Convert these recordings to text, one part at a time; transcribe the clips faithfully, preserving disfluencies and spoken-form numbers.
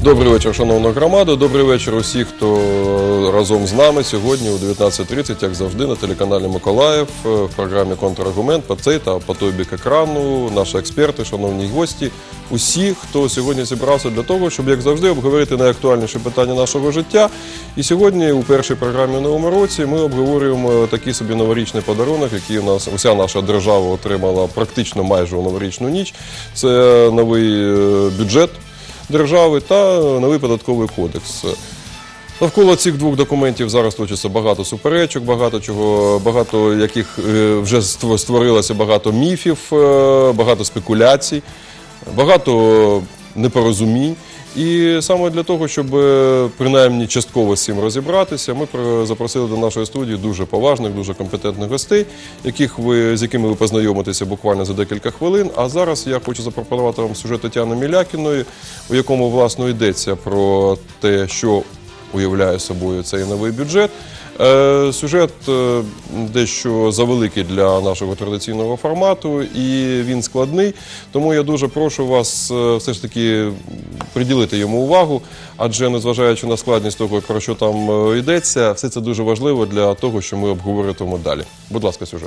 Добрий вечір, шановна громада, добрий вечір усіх, хто разом з нами сьогодні о дев'ятнадцять тридцять, як завжди, на телеканалі Миколаїв, в програмі «Контраргумент» по цей та по той бік екрану, наші експерти, шановні гості, усі, хто сьогодні зібрався для того, щоб, як завжди, обговорити найактуальніші питання нашого життя. І сьогодні у першій програмі в новому році ми обговорюємо такий собі новорічний подарунок, який у нас уся наша держава отримала практично майже у новорічну ніч. Це новий бюджет держави та новий податковий кодекс. Навколо цих двох документів зараз точиться багато суперечок, багато чого, багато яких вже створилося, багато міфів, багато спекуляцій, багато непорозумінь. І саме для того, щоб принаймні частково з цим розібратися, ми запросили до нашої студії дуже поважних, дуже компетентних гостей, яких ви, з якими ви познайомитеся буквально за декілька хвилин. А зараз я хочу запропонувати вам сюжет Тетяни Мілякіної, у якому, власне, йдеться про те, що уявляє собою цей новий бюджет. Сюжет дещо завеликий для нашого традиційного формату і він складний, тому я дуже прошу вас все ж таки приділити йому увагу, адже незважаючи на складність того, про що там йдеться, все це дуже важливо для того, що ми обговорюємо далі. Будь ласка, сюжет.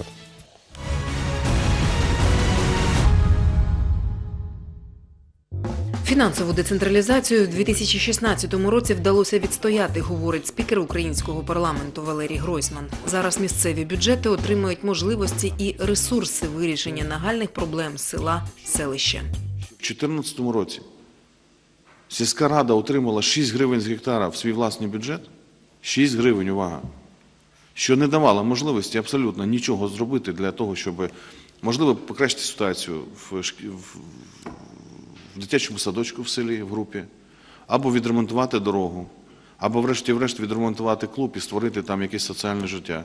Фінансову децентралізацію у дві тисячі шістнадцятому році вдалося відстояти, говорить спікер українського парламенту Валерій Гройсман. Зараз місцеві бюджети отримують можливості і ресурси вирішення нагальних проблем села, селища. У дві тисячі чотирнадцятому році сільська рада отримала шість гривень з гектара в свій власний бюджет. шість гривень, увага. Що не давало можливості абсолютно нічого зробити для того, щоб, можливо, покращити ситуацію в в дитячому садочку в селі, в групі, або відремонтувати дорогу, або врешті-врешт відремонтувати клуб і створити там якесь соціальне життя.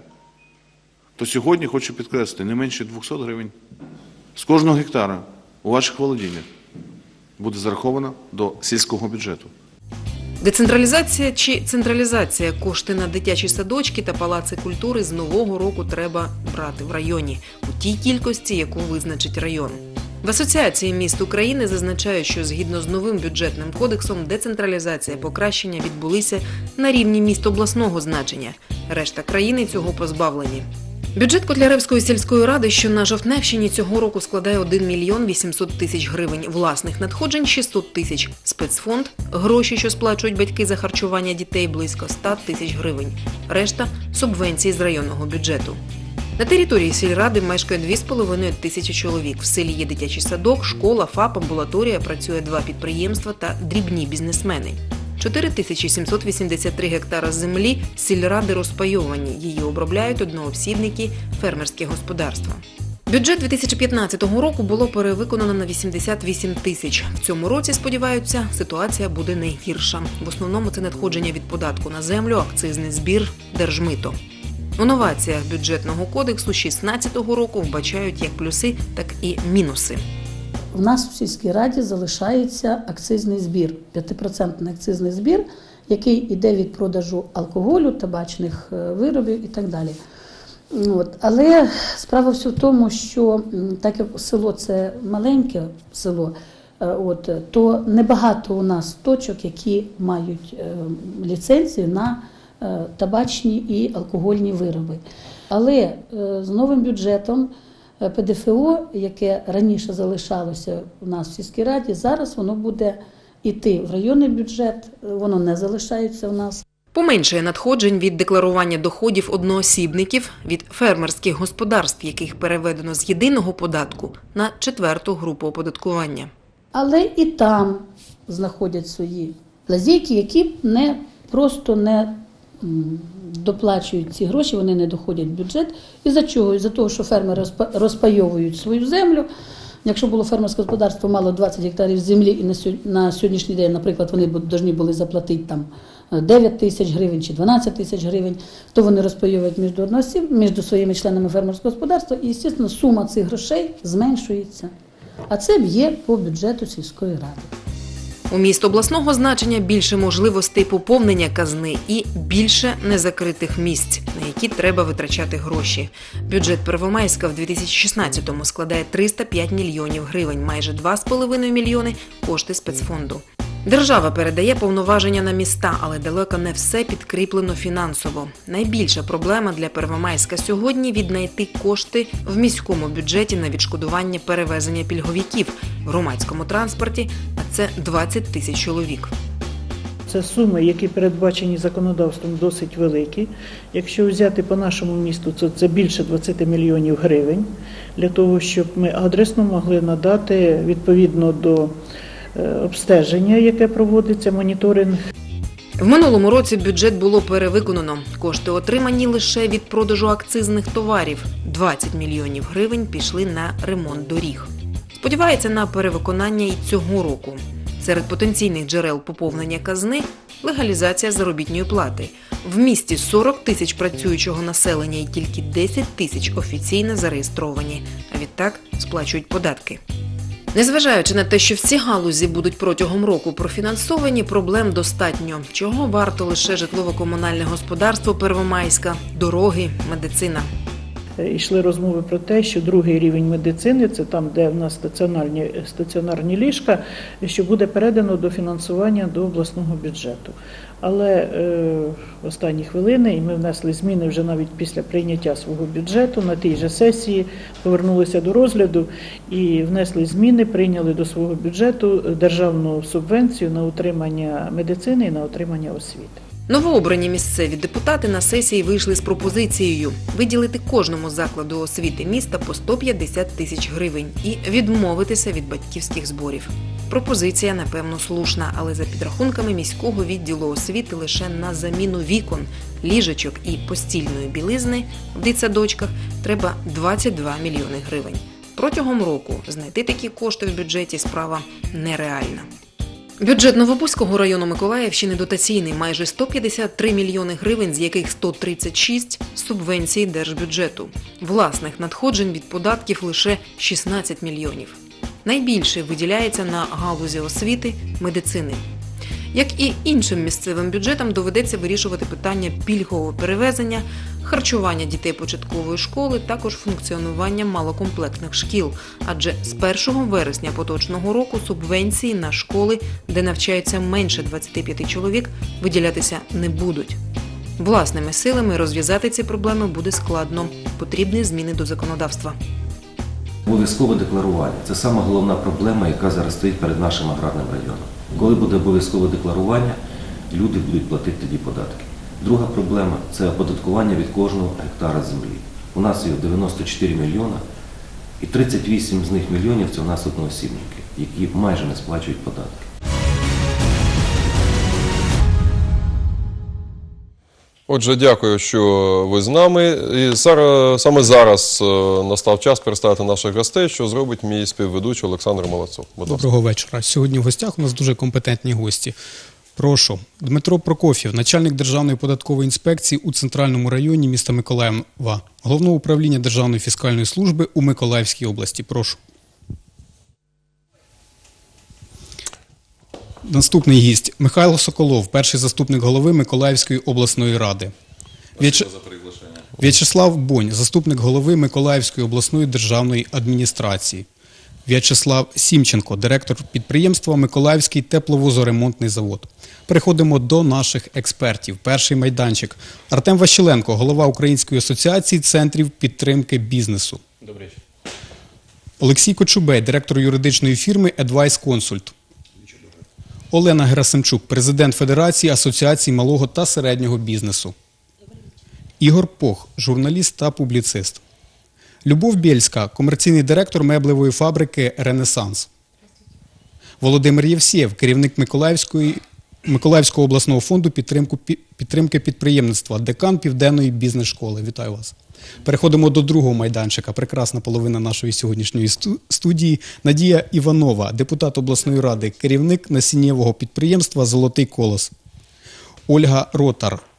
То сьогодні, хочу підкреслити, не менше двохсот гривень з кожного гектара у ваших володіннях буде зараховано до сільського бюджету. Децентралізація чи централізація? Кошти на дитячі садочки та палаци культури з нового року треба брати в районі, у тій кількості, яку визначить район. В Асоціації міст України зазначають, що згідно з новим бюджетним кодексом децентралізація і покращення відбулися на рівні міст обласного значення. Решта країни цього позбавлені. Бюджет Котляревської сільської ради, що на Жовтневщині, цього року складає один мільйон вісімсот тисяч гривень, власних надходжень – шістсот тисяч, спецфонд – гроші, що сплачують батьки за харчування дітей, близько ста тисяч гривень, решта – субвенції з районного бюджету. На території сільради мешкає дві з половиною тисячі чоловік. В селі є дитячий садок, школа, ФАП, амбулаторія, працює два підприємства та дрібні бізнесмени. чотири тисячі сімсот вісімдесят три гектара землі сільради розпайовані. Її обробляють одноосібники, фермерські господарства. Бюджет дві тисячі п'ятнадцятого року було перевиконано на вісімдесят вісім тисяч. В цьому році, сподіваються, ситуація буде не гірша. В основному це надходження від податку на землю, акцизний збір, держмито. У новаціях бюджетного кодексу дві тисячі шістнадцятого року вбачають як плюси, так і мінуси. У нас в сільській раді залишається акцизний збір, п'ятипроцентний акцизний збір, який йде від продажу алкоголю, табачних виробів і так далі. От. Але справа все в тому, що так як село це маленьке село, от, то небагато у нас точок, які мають ліцензію на табачні і алкогольні вироби. Але з новим бюджетом ПДФО, яке раніше залишалося у нас в сільській раді, зараз воно буде йти в районний бюджет, воно не залишається у нас. Поменшає надходжень від декларування доходів одноосібників, від фермерських господарств, яких переведено з єдиного податку на четверту групу оподаткування. Але і там знаходять свої лазейки, які не, просто не доплачують ці гроші, вони не доходять в бюджет. Із-за чого? Із-за того, що фермери розпайовують свою землю. Якщо було фермерське господарство мало двадцять гектарів землі, і на сьогоднішній день, наприклад, вони повинні були заплатити там дев'ять тисяч гривень чи дванадцять тисяч гривень, то вони розпайовують між одноосіб, між своїми членами фермерського господарства, і, звісно, сума цих грошей зменшується. А це б'є по бюджету сільської ради. У міст обласного значення більше можливостей поповнення казни і більше незакритих місць, на які треба витрачати гроші. Бюджет Первомайська в дві тисячі шістнадцятому складає триста п'ять мільйонів гривень, майже два з половиною мільйони – кошти спецфонду. Держава передає повноваження на міста, але далеко не все підкріплено фінансово. Найбільша проблема для Первомайська сьогодні – віднайти кошти в міському бюджеті на відшкодування перевезення пільговиків в громадському транспорті, а це двадцять тисяч чоловік. Це суми, які передбачені законодавством, досить великі. Якщо взяти по нашому місту, то це більше двадцять мільйонів гривень, для того, щоб ми адресно могли надати відповідно до обстеження, яке проводиться, моніторинг. В минулому році бюджет було перевиконано. Кошти отримані лише від продажу акцизних товарів. двадцять мільйонів гривень пішли на ремонт доріг. Сподівається на перевиконання і цього року. Серед потенційних джерел поповнення казни – легалізація заробітної плати. В місті сорок тисяч працюючого населення і тільки десять тисяч офіційно зареєстровані, а відтак сплачують податки. Незважаючи на те, що всі галузі будуть протягом року профінансовані, проблем достатньо. Чого варто лише житлово-комунальне господарство Первомайська, дороги, медицина. Йшли розмови про те, що другий рівень медицини, це там, де в нас стаціонарні, стаціонарні ліжка, що буде передано до фінансування до обласного бюджету. Але е, в останні хвилини, і ми внесли зміни вже навіть після прийняття свого бюджету, на тій же сесії повернулися до розгляду і внесли зміни, прийняли до свого бюджету державну субвенцію на утримання медицини і на утримання освіти. Новообрані місцеві депутати на сесії вийшли з пропозицією виділити кожному закладу освіти міста по сто п'ятдесят тисяч гривень і відмовитися від батьківських зборів. Пропозиція, напевно, слушна, але за підрахунками міського відділу освіти лише на заміну вікон, ліжечок і постільної білизни в дитсадочках треба двадцять два мільйони гривень. Протягом року знайти такі кошти в бюджеті – справа нереальна. Бюджет Новобузького району Миколаївщини дотаційний – майже сто п'ятдесят три мільйони гривень, з яких сто тридцять шість – субвенції держбюджету. Власних надходжень від податків лише шістнадцять мільйонів. Найбільше виділяється на галузі освіти, медицини. Як і іншим місцевим бюджетам, доведеться вирішувати питання пільгового перевезення, харчування дітей початкової школи, також функціонування малокомплектних шкіл. Адже з першого вересня поточного року субвенції на школи, де навчаються менше двадцяти п'яти чоловік, виділятися не будуть. Власними силами розв'язати ці проблеми буде складно. Потрібні зміни до законодавства. Обов'язкове декларування – це сама головна проблема, яка зараз стоїть перед нашим аграрним районом. Коли буде обов'язкове декларування, люди будуть платити тоді податки. Друга проблема – це оподаткування від кожного гектара землі. У нас є дев'яносто чотири мільйона, і тридцять вісім з них мільйонів – це у нас одноосібники, які майже не сплачують податки. Отже, дякую, що ви з нами. І зараз, саме зараз настав час представити наших гостей, що зробить мій співведучий Олександр Молодцов. Доброго вечора. Сьогодні в гостях у нас дуже компетентні гості. Прошу. Дмитро Прокоф'єв, начальник Державної податкової інспекції у Центральному районі міста Миколаєва, Головного управління Державної фіскальної служби у Миколаївській області. Прошу. Наступний гість – Михайло Соколов, перший заступник голови Миколаївської обласної ради. В'яч... В'ячеслав Бонь, заступник голови Миколаївської обласної державної адміністрації. В'ячеслав Сімченко, директор підприємства Миколаївський тепловозоремонтний завод. Переходимо до наших експертів. Перший майданчик. Артем Ващеленко, голова Української асоціації центрів підтримки бізнесу. Добрий вечір. Олексій Кочубей, директор юридичної фірми Advice Consult. Олена Герасимчук, президент Федерації асоціацій малого та середнього бізнесу. Ігор Пох, журналіст та публіцист. Любов Бєльська, комерційний директор меблевої фабрики «Ренесанс». Володимир Євсєєв, керівник Миколаївської, Миколаївського обласного фонду підтримки підприємництва, декан Південної бізнес-школи. Вітаю вас. Переходимо до другого майданчика. Прекрасна половина нашої сьогоднішньої студії. Надія Іванова, депутат обласної ради, керівник насіннєвого підприємства «Золотий колос». Ольга Ротар,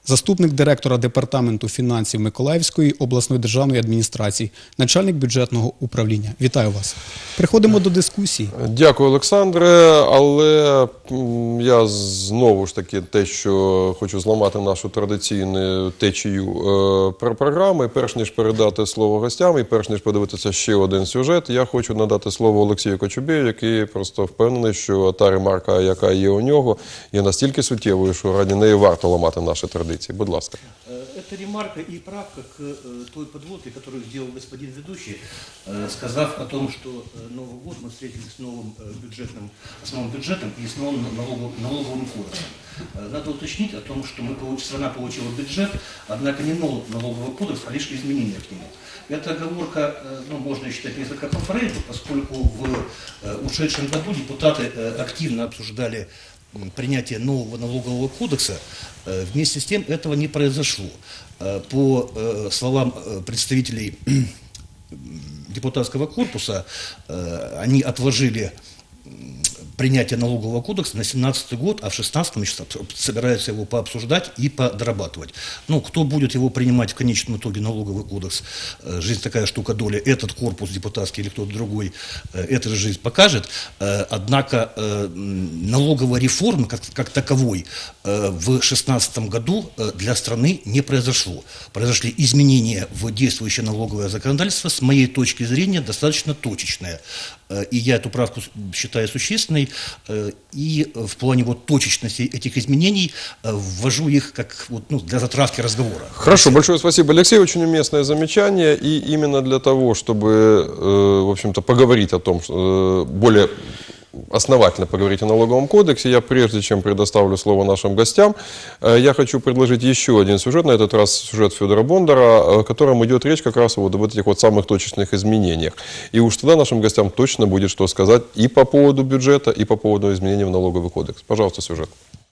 Заступник директора Департаменту фінансів Миколаївської обласної державної адміністрації, начальник бюджетного управління. Вітаю вас. Переходимо до дискусії. Дякую, Олександре. Але м, я знову ж таки те, що хочу зламати нашу традиційну течію е, про програми. Перш ніж передати слово гостям і перш ніж подивитися ще один сюжет, я хочу надати слово Олексію Кочубею, який просто впевнений, що та ремарка, яка є у нього, є настільки суттєвою, що раді неї варто ламати наші традиції. Будь ласка. Это ремарка и правка к э, той подводке, которую сделал господин ведущий, э, сказав о том, что э, Новый год мы встретили с новым э, бюджетным, основным бюджетом и с новым налогов, налоговым кодексом. Э, надо уточнить о том, что мы, получ, страна получила бюджет, однако не новый налоговый кодекс, а лишь изменения к нему. Эта оговорка, э, ну, можно считать несколько по Фрейду, поскольку в э, ушедшем году депутаты э, активно обсуждали принятие нового налогового кодекса. Вместе с тем этого не произошло. По словам представителей депутатского корпуса, они отложили принятие налогового кодекса на семнадцатый год, а в шестнадцатом собираются его пообсуждать и подорабатывать. Ну, кто будет его принимать в конечном итоге, налоговый кодекс, жизнь такая штука доля, этот корпус депутатский или кто-то другой, эта же жизнь покажет. Однако налоговой реформы как, как таковой в шестнадцатом году для страны не произошло. Произошли изменения в действующее налоговое законодательство, с моей точки зрения, достаточно точечное. И я эту правку считаю существенной, и в плане вот точечности этих изменений ввожу их как вот, ну, для затравки разговора. Хорошо, большое спасибо, Алексей, очень уместное замечание, и именно для того, чтобы, в общем-то, поговорить о том, более основательно поговорить о налоговом кодексе, я прежде чем предоставлю слово нашим гостям, я хочу предложить еще один сюжет, на этот раз сюжет Федора Бондара, в котором идет речь как раз вот об этих вот самых точечных изменениях. И уж тогда нашим гостям точно будет что сказать и по поводу бюджета, и по поводу изменений в налоговый кодекс. Пожалуйста, сюжет.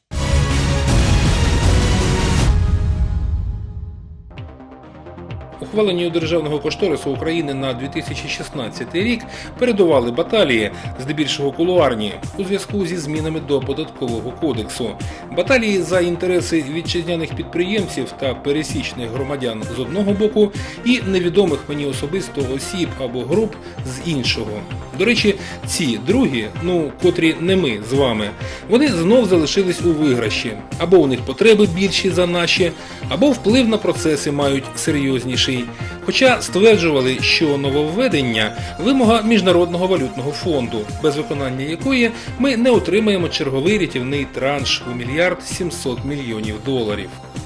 Ухваленню державного кошторису України на дві тисячі шістнадцятий рік передували баталії, здебільшого кулуарні, у зв'язку зі змінами до податкового кодексу. Баталії за інтереси вітчизняних підприємців та пересічних громадян з одного боку і невідомих мені особисто осіб або груп з іншого. До речі, ці другі, ну, котрі не ми з вами, вони знов залишились у виграші. Або у них потреби більші за наші, або вплив на процеси мають серйозніший. Хоча стверджували, що нововведення – вимога Міжнародного валютного фонду, без виконання якої ми не отримаємо черговий рятівний транш у мільярд сімсот мільйонів доларів.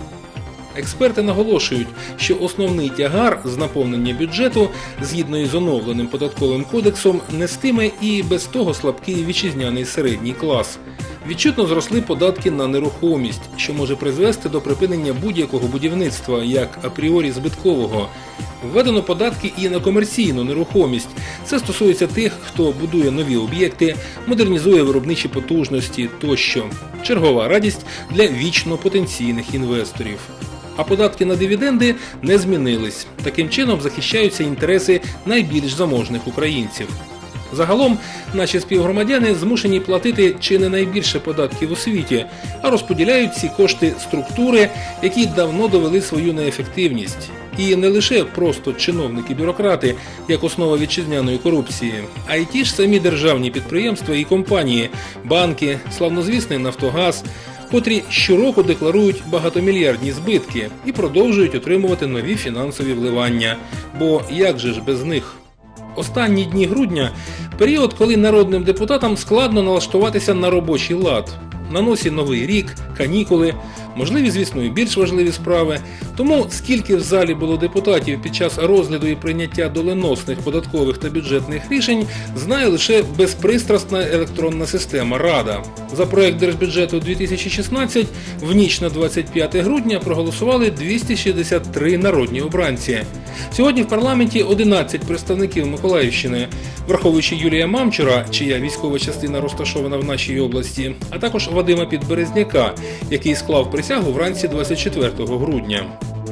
Експерти наголошують, що основний тягар з наповнення бюджету, згідно із оновленим податковим кодексом, нестиме і без того слабкий вітчизняний середній клас. Відчутно зросли податки на нерухомість, що може призвести до припинення будь-якого будівництва, як апріорі збиткового. Введено податки і на комерційну нерухомість. Це стосується тих, хто будує нові об'єкти, модернізує виробничі потужності тощо. Чергова радість для вічно потенційних інвесторів. А податки на дивіденди не змінились. Таким чином захищаються інтереси найбільш заможних українців. Загалом, наші співгромадяни змушені платити чи не найбільше податків у світі, а розподіляють ці кошти структури, які давно довели свою неефективність. І не лише просто чиновники-бюрократи, як основа вітчизняної корупції, а й ті ж самі державні підприємства і компанії, банки, славнозвісний «Нафтогаз», котрі щороку декларують багатомільярдні збитки і продовжують отримувати нові фінансові вливання. Бо як же ж без них? Останні дні грудня – період, коли народним депутатам складно налаштуватися на робочий лад. На носі новий рік, канікули, можливі, звісно, і більш важливі справи. Тому скільки в залі було депутатів під час розгляду і прийняття доленосних податкових та бюджетних рішень, знає лише безпристрасна електронна система «Рада». За проект Держбюджету дві тисячі шістнадцять в ніч на двадцять п'яте грудня проголосували двісті шістдесят три народні обранці. Сьогодні в парламенті одинадцять представників Миколаївщини, враховуючи Юрія Мамчура, чия військова частина розташована в нашій області, а також Вадима Підберезняка, який склав присягу вранці двадцять четвертого грудня.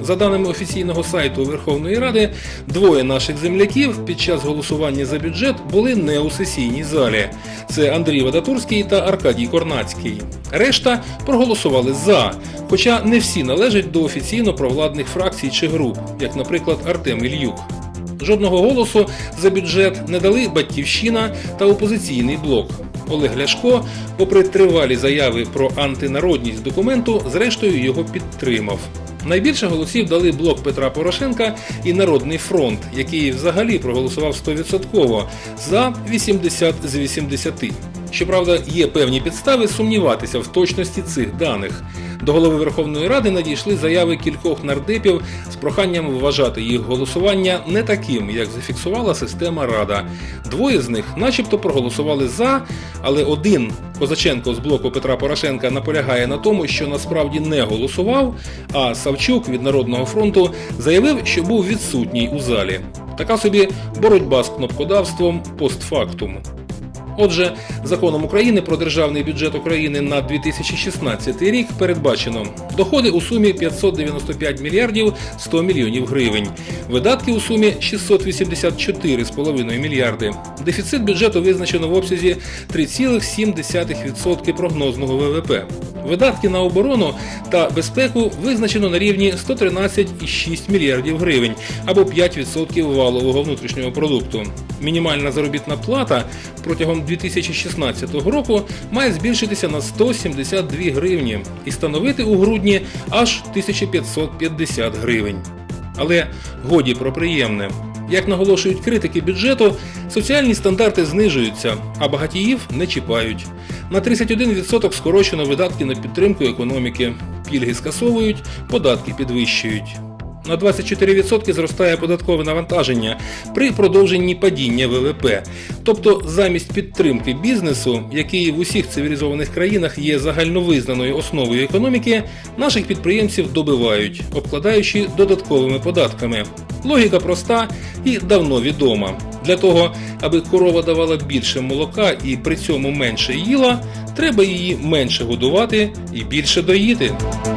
За даними офіційного сайту Верховної Ради, двоє наших земляків під час голосування за бюджет були не у сесійній залі. Це Андрій Вадатурський та Аркадій Корнацький. Решта проголосували «за», хоча не всі належать до офіційно провладних фракцій чи груп, як, наприклад, Артем Ільюк. Жодного голосу за бюджет не дали «Батьківщина» та «Опозиційний блок». Олег Ляшко, попри тривалі заяви про антинародність документу, зрештою його підтримав. Найбільше голосів дали блок Петра Порошенка і Народний фронт, який взагалі проголосував сто відсотків за вісімдесят з вісімдесяти. Щоправда, є певні підстави сумніватися в точності цих даних. До голови Верховної Ради надійшли заяви кількох нардепів з проханням вважати їх голосування не таким, як зафіксувала система Рада. Двоє з них начебто проголосували «за», але один, Козаченко з блоку Петра Порошенка, наполягає на тому, що насправді не голосував, а Савчук від Народного фронту заявив, що був відсутній у залі. Така собі боротьба з кнопкодавством постфактум. Отже, Законом України про Державний бюджет України на дві тисячі шістнадцятий рік передбачено доходи у сумі п'ятсот дев'яносто п'ять мільярдів сто мільйонів гривень, видатки у сумі шістсот вісімдесят чотири цілих п'ять десятих мільярди. Дефіцит бюджету визначено в обсязі три цілих сім десятих відсотка прогнозного ВВП. Видатки на оборону та безпеку визначено на рівні сто тринадцять цілих шість десятих мільярдів гривень або п'ять відсотків валового внутрішнього продукту. Мінімальна заробітна плата протягом дві тисячі шістнадцятого року має збільшитися на сто сімдесят дві гривні і становити у грудні аж тисячу п'ятсот п'ятдесят гривень. Але годі про приємне. Як наголошують критики бюджету, соціальні стандарти знижуються, а багатіїв не чіпають. На тридцять один відсоток скорочено видатки на підтримку економіки, пільги скасовують, податки підвищують. На двадцять чотири відсотки зростає податкове навантаження при продовженні падіння ВВП. Тобто замість підтримки бізнесу, який в усіх цивілізованих країнах є загальновизнаною основою економіки, наших підприємців добивають, обкладаючи додатковими податками. Логіка проста і давно відома. Для того, аби корова давала більше молока і при цьому менше їла, треба її менше годувати і більше доїти.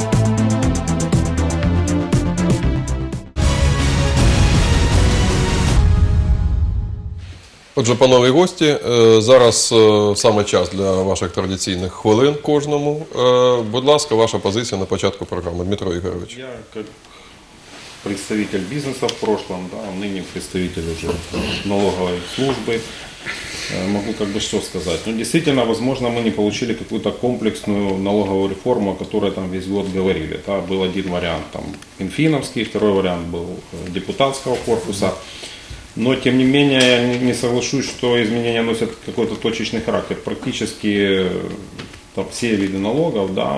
Отже, панове гості, е, зараз е, саме час для ваших традиційних хвилин кожному. Е, Будь ласка, ваша позиція на початку програми. Дмитро Ігорович. Я как представитель бизнеса в прошлом, да, ныне представитель уже налоговой службы, э, могу как бы что сказать. Ну, действительно, возможно, мы не получили какую-то комплексную налоговую реформу, о которой там весь год говорили. Да. Был один вариант там минфиновский, второй вариант был депутатского корпуса. Но, тем не менее, я не соглашусь, что изменения носят какой-то точечный характер. Практически там, все виды налогов, да,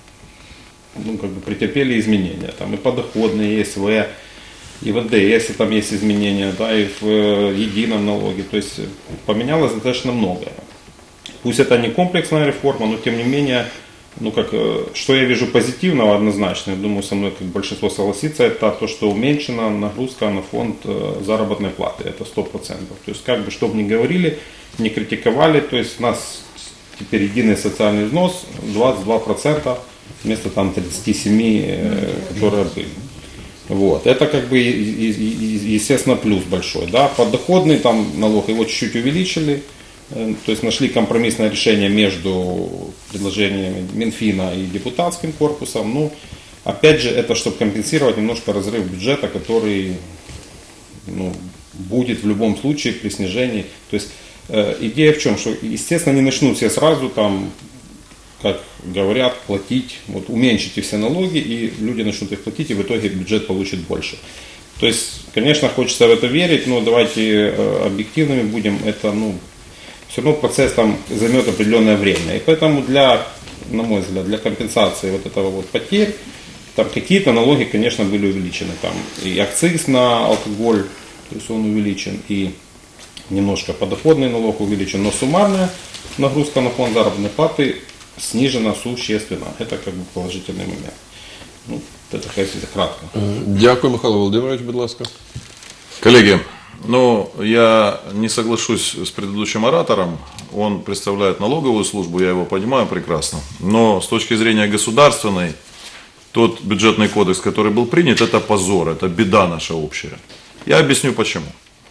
ну, как бы претерпели изменения. Там и подоходные, и ЕСВ, и в эн дэ эс там есть изменения, да, и в едином налоге. То есть поменялось достаточно многое. Пусть это не комплексная реформа, но тем не менее, ну, как, что я вижу позитивного однозначно, я думаю, со мной как большинство согласится, это то, что уменьшена нагрузка на фонд заработной платы, это сто процентов. То есть, как бы, что бы ни говорили, не критиковали, то есть у нас теперь единый социальный взнос двадцать два процента вместо там тридцать семь процентов, которые были. Вот. Это как бы, естественно, плюс большой. Да? Подоходный там налог его чуть-чуть увеличили. То есть нашли компромиссное решение между предложениями Минфина и депутатским корпусом. Ну, опять же, это чтобы компенсировать немножко разрыв бюджета, который, ну, будет в любом случае при снижении. То есть э, идея в чем? Что, естественно, не начнут все сразу там, как говорят, платить, вот уменьшите все налоги, и люди начнут их платить, и в итоге бюджет получит больше. То есть, конечно, хочется в это верить, но давайте э, объективными будем, это, ну, все равно процесс там займет определенное время. И поэтому для, на мой взгляд, для компенсации вот этого вот потерь, там какие-то налоги, конечно, были увеличены. Там и акциз на алкоголь, то есть он увеличен, и немножко подоходный налог увеличен, но суммарная нагрузка на фонд заработной платы снижена существенно. Это как бы положительный момент. Ну, это, если кратко. Дякую, Михайло Володимирович, будь ласка. Коллеги, ну, я не соглашусь с предыдущим оратором. Он представляет налоговую службу, я его понимаю прекрасно. Но с точки зрения государственной, тот бюджетный кодекс, который был принят, это позор, это беда наша общая. Я объясню почему.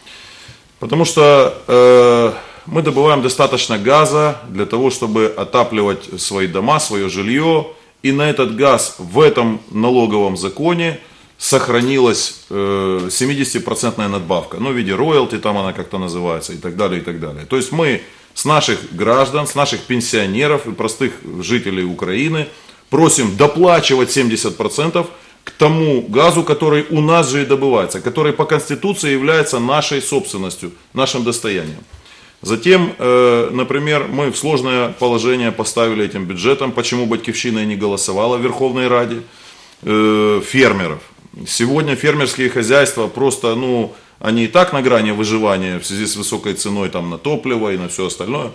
Потому что э, мы добываем достаточно газа для того, чтобы отапливать свои дома, свое жилье. И на этот газ в этом налоговом законе сохранилась э, семидесятипроцентная надбавка. Ну, в виде роялти, там она как-то называется, и так далее, и так далее. То есть мы с наших граждан, с наших пенсионеров и простых жителей Украины просим доплачивать семьдесят процентов к тому газу, который у нас же и добывается, который по Конституции является нашей собственностью, нашим достоянием. Затем, э, например, мы в сложное положение поставили этим бюджетом, почему Батьківщина не голосовала в Верховной Раде, э, фермеров. Сегодня фермерские хозяйства просто, ну, они и так на грани выживания в связи с высокой ценой там, на топливо и на все остальное.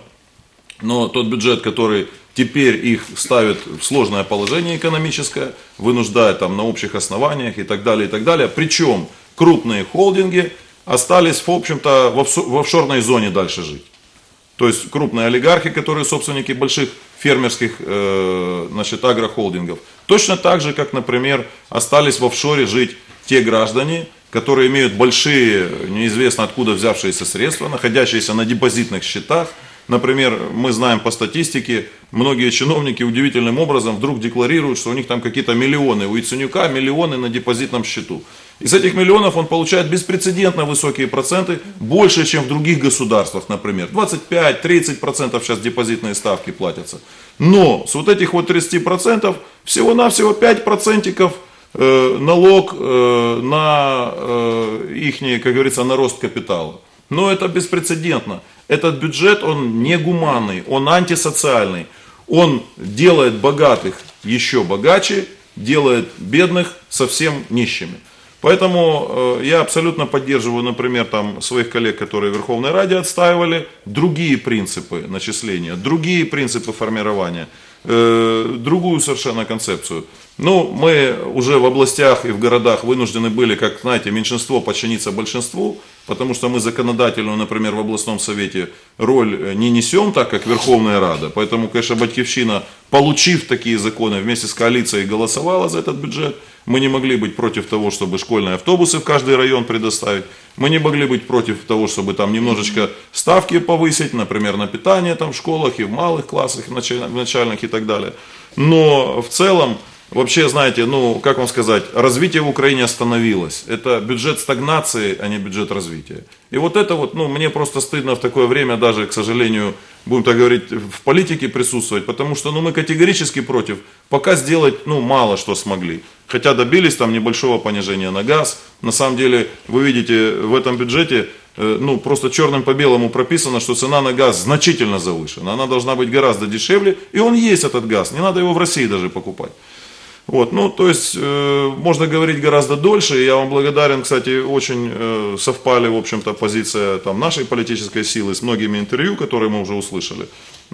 Но тот бюджет, который теперь их ставит в сложное положение экономическое, вынуждает там на общих основаниях и так далее, и так далее. Причем крупные холдинги остались, в общем-то, в офшорной зоне дальше жить. То есть крупные олигархи, которые собственники больших фермерских э, значит, агрохолдингов. Точно так же, как, например, остались в офшоре жить те граждане, которые имеют большие, неизвестно откуда взявшиеся средства, находящиеся на депозитных счетах. Например, мы знаем по статистике, многие чиновники удивительным образом вдруг декларируют, что у них там какие-то миллионы, у Яценюка миллионы на депозитном счету. Из этих миллионов он получает беспрецедентно высокие проценты, больше, чем в других государствах, например. двадцать пять — тридцать процентов сейчас депозитные ставки платятся. Но с вот этих вот тридцати процентов всего-навсего пять процентиков э, налог э, на э, ихний, как говорится, на рост капитала. Но это беспрецедентно. Этот бюджет, он не гуманный, он антисоциальный. Он делает богатых еще богаче, делает бедных совсем нищими. Поэтому э, я абсолютно поддерживаю, например, там, своих коллег, которые в Верховной Раде отстаивали другие принципы начисления, другие принципы формирования, э, другую совершенно концепцию. Ну, мы уже в областях и в городах вынуждены были, как знаете, меньшинство подчиниться большинству, потому что мы законодательную, например, в областном совете роль не несем, так как Верховная Рада. Поэтому, конечно, Батьківщина, получив такие законы, вместе с коалицией голосовала за этот бюджет. Мы не могли быть против того, чтобы школьные автобусы в каждый район предоставить. Мы не могли быть против того, чтобы там немножечко ставки повысить, например, на питание там в школах и в малых классах, в начальных и так далее. Но в целом, вообще, знаете, ну, как вам сказать, развитие в Украине остановилось. Это бюджет стагнации, а не бюджет развития. И вот это вот, ну, мне просто стыдно в такое время даже, к сожалению, будем так говорить, в политике присутствовать, потому что, ну, мы категорически против. Пока сделать, ну, мало что смогли. Хотя добились там небольшого понижения на газ. На самом деле, вы видите, в этом бюджете, э, ну, просто черным по белому прописано, что цена на газ значительно завышена. Она должна быть гораздо дешевле, и он есть, этот газ, не надо его в России даже покупать. Вот, ну, то есть, э, можно говорить гораздо дольше. Я вам благодарен, кстати, очень э, совпали, в общем-то, позиция там, нашей политической силы с многими интервью, которые мы уже услышали.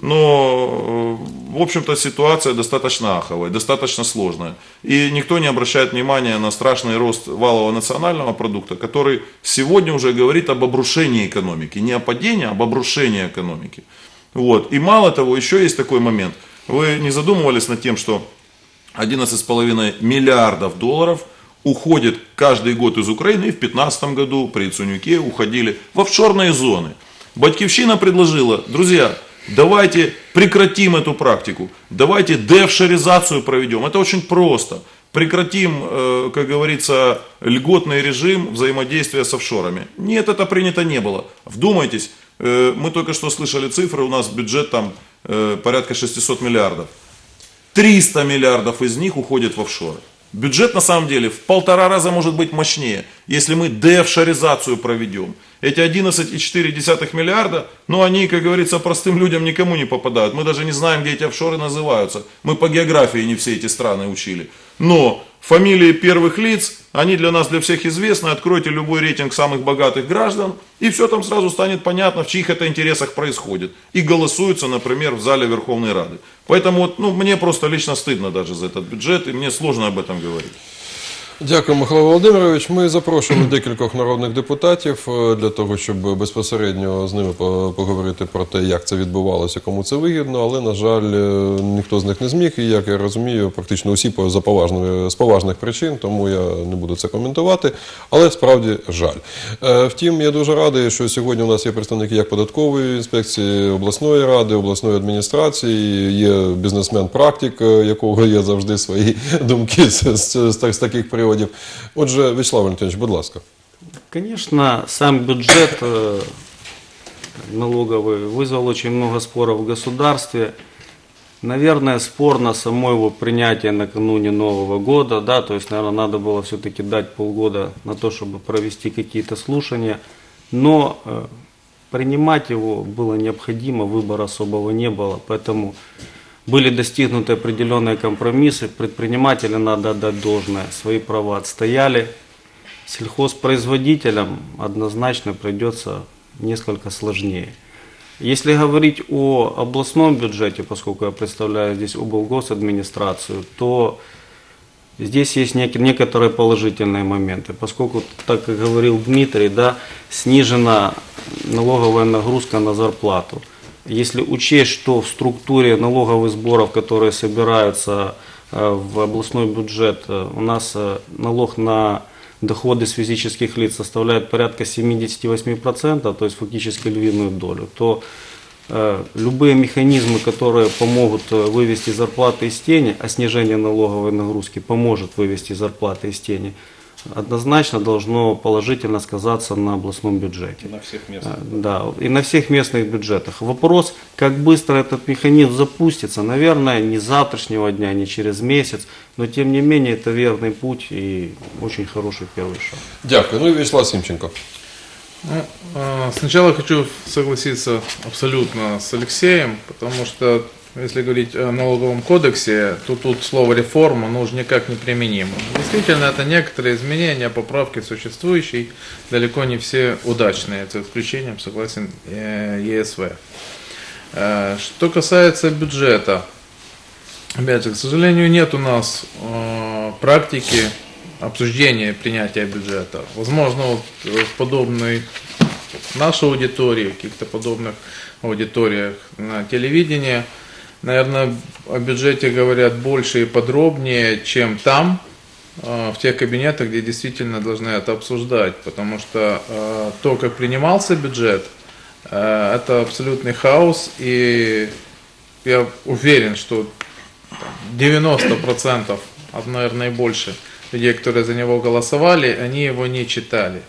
Но, э, в общем-то, ситуация достаточно аховая, достаточно сложная. И никто не обращает внимания на страшный рост валового национального продукта, который сегодня уже говорит об обрушении экономики. Не о падении, а об обрушении экономики. Вот. И мало того, еще есть такой момент. Вы не задумывались над тем, что одиннадцать с половиной миллиардов долларов уходит каждый год из Украины, и в две тысячи пятнадцатом году при Яценюке уходили в офшорные зоны. Батьківщина предложила, друзья, давайте прекратим эту практику, давайте деофшоризацию проведем. Это очень просто. Прекратим, как говорится, льготный режим взаимодействия с офшорами. Нет, это принято не было. Вдумайтесь, мы только что слышали цифры, у нас бюджет там порядка шестисот миллиардов. триста миллиардов из них уходит в офшоры. Бюджет на самом деле в полтора раза может быть мощнее, если мы деофшоризацию проведем. Эти одиннадцать целых четыре десятых миллиарда, ну они, как говорится, простым людям никому не попадают. Мы даже не знаем, где эти офшоры называются. Мы по географии не все эти страны учили. Но фамилии первых лиц, они для нас, для всех известны. Откройте любой рейтинг самых богатых граждан, и все там сразу станет понятно, в чьих это интересах происходит. И голосуется, например, в зале Верховной Рады. Поэтому вот, ну, мне просто лично стыдно даже за этот бюджет, и мне сложно об этом говорить. Дякую, Михайло Володимирович. Ми запрошували декількох народних депутатів е, для того, щоб безпосередньо з ними по- поговорити про те, як це відбувалося, кому це вигідно, але, на жаль, е, ніхто з них не зміг, і, як я розумію, практично усі по- за поважними, з поважних причин, тому я не буду це коментувати, але справді жаль. Е, Втім, я дуже радий, що сьогодні у нас є представники як податкової інспекції, обласної ради, обласної адміністрації, є бізнесмен-практик, е, якого є завжди свої думки з, з, з, з таких приводів. Отже, Вячеслав Валентинович, будь ласка. Конечно, сам бюджет э, налоговый вызвал очень много споров в государстве. Наверное, спор на само его принятие накануне Нового года, да, то есть, наверное, надо было все-таки дать полгода на то, чтобы провести какие-то слушания, но э, принимать его было необходимо, выбора особого не было, поэтому были достигнуты определенные компромиссы, предпринимателям надо отдать должное, свои права отстояли. Сельхозпроизводителям однозначно придется несколько сложнее. Если говорить о областном бюджете, поскольку я представляю здесь облгосадминистрацию, то здесь есть нек- некоторые положительные моменты, поскольку, так как говорил Дмитрий, да, снижена налоговая нагрузка на зарплату. Если учесть, что в структуре налоговых сборов, которые собираются э, в областной бюджет, э, у нас э, налог на доходы с физических лиц составляет порядка семьдесят восемь процентов, то есть фактически львиную долю, то э, любые механизмы, которые помогут э, вывести зарплаты из тени, а снижение налоговой нагрузки поможет вывести зарплаты из тени, однозначно должно положительно сказаться на областном бюджете. На всех местных. Да, и на всех местных бюджетах. Вопрос, как быстро этот механизм запустится, наверное, не с завтрашнего дня, не через месяц, но тем не менее это верный путь и очень хороший первый шаг. Дякую. Ну і Вячеслав Симченко. Ну, э, сначала хочу согласиться абсолютно с Алексеем, потому что если говорить о налоговом кодексе, то тут слово «реформа» ну, уже никак не применимо. Действительно, это некоторые изменения, поправки существующие, далеко не все удачные, за исключением, согласен, э, ЕСВ. Э, Что касается бюджета, опять же, к сожалению, нет у нас э, практики обсуждения принятия бюджета. Возможно, вот в подобной нашей аудитории, в каких-то подобных аудиториях на телевидении, наверное, о бюджете говорят больше и подробнее, чем там, в тех кабинетах, где действительно должны это обсуждать. Потому что то, как принимался бюджет, это абсолютный хаос. И я уверен, что девяносто процентов, а наверное и больше, людей, которые за него голосовали, они его не читали.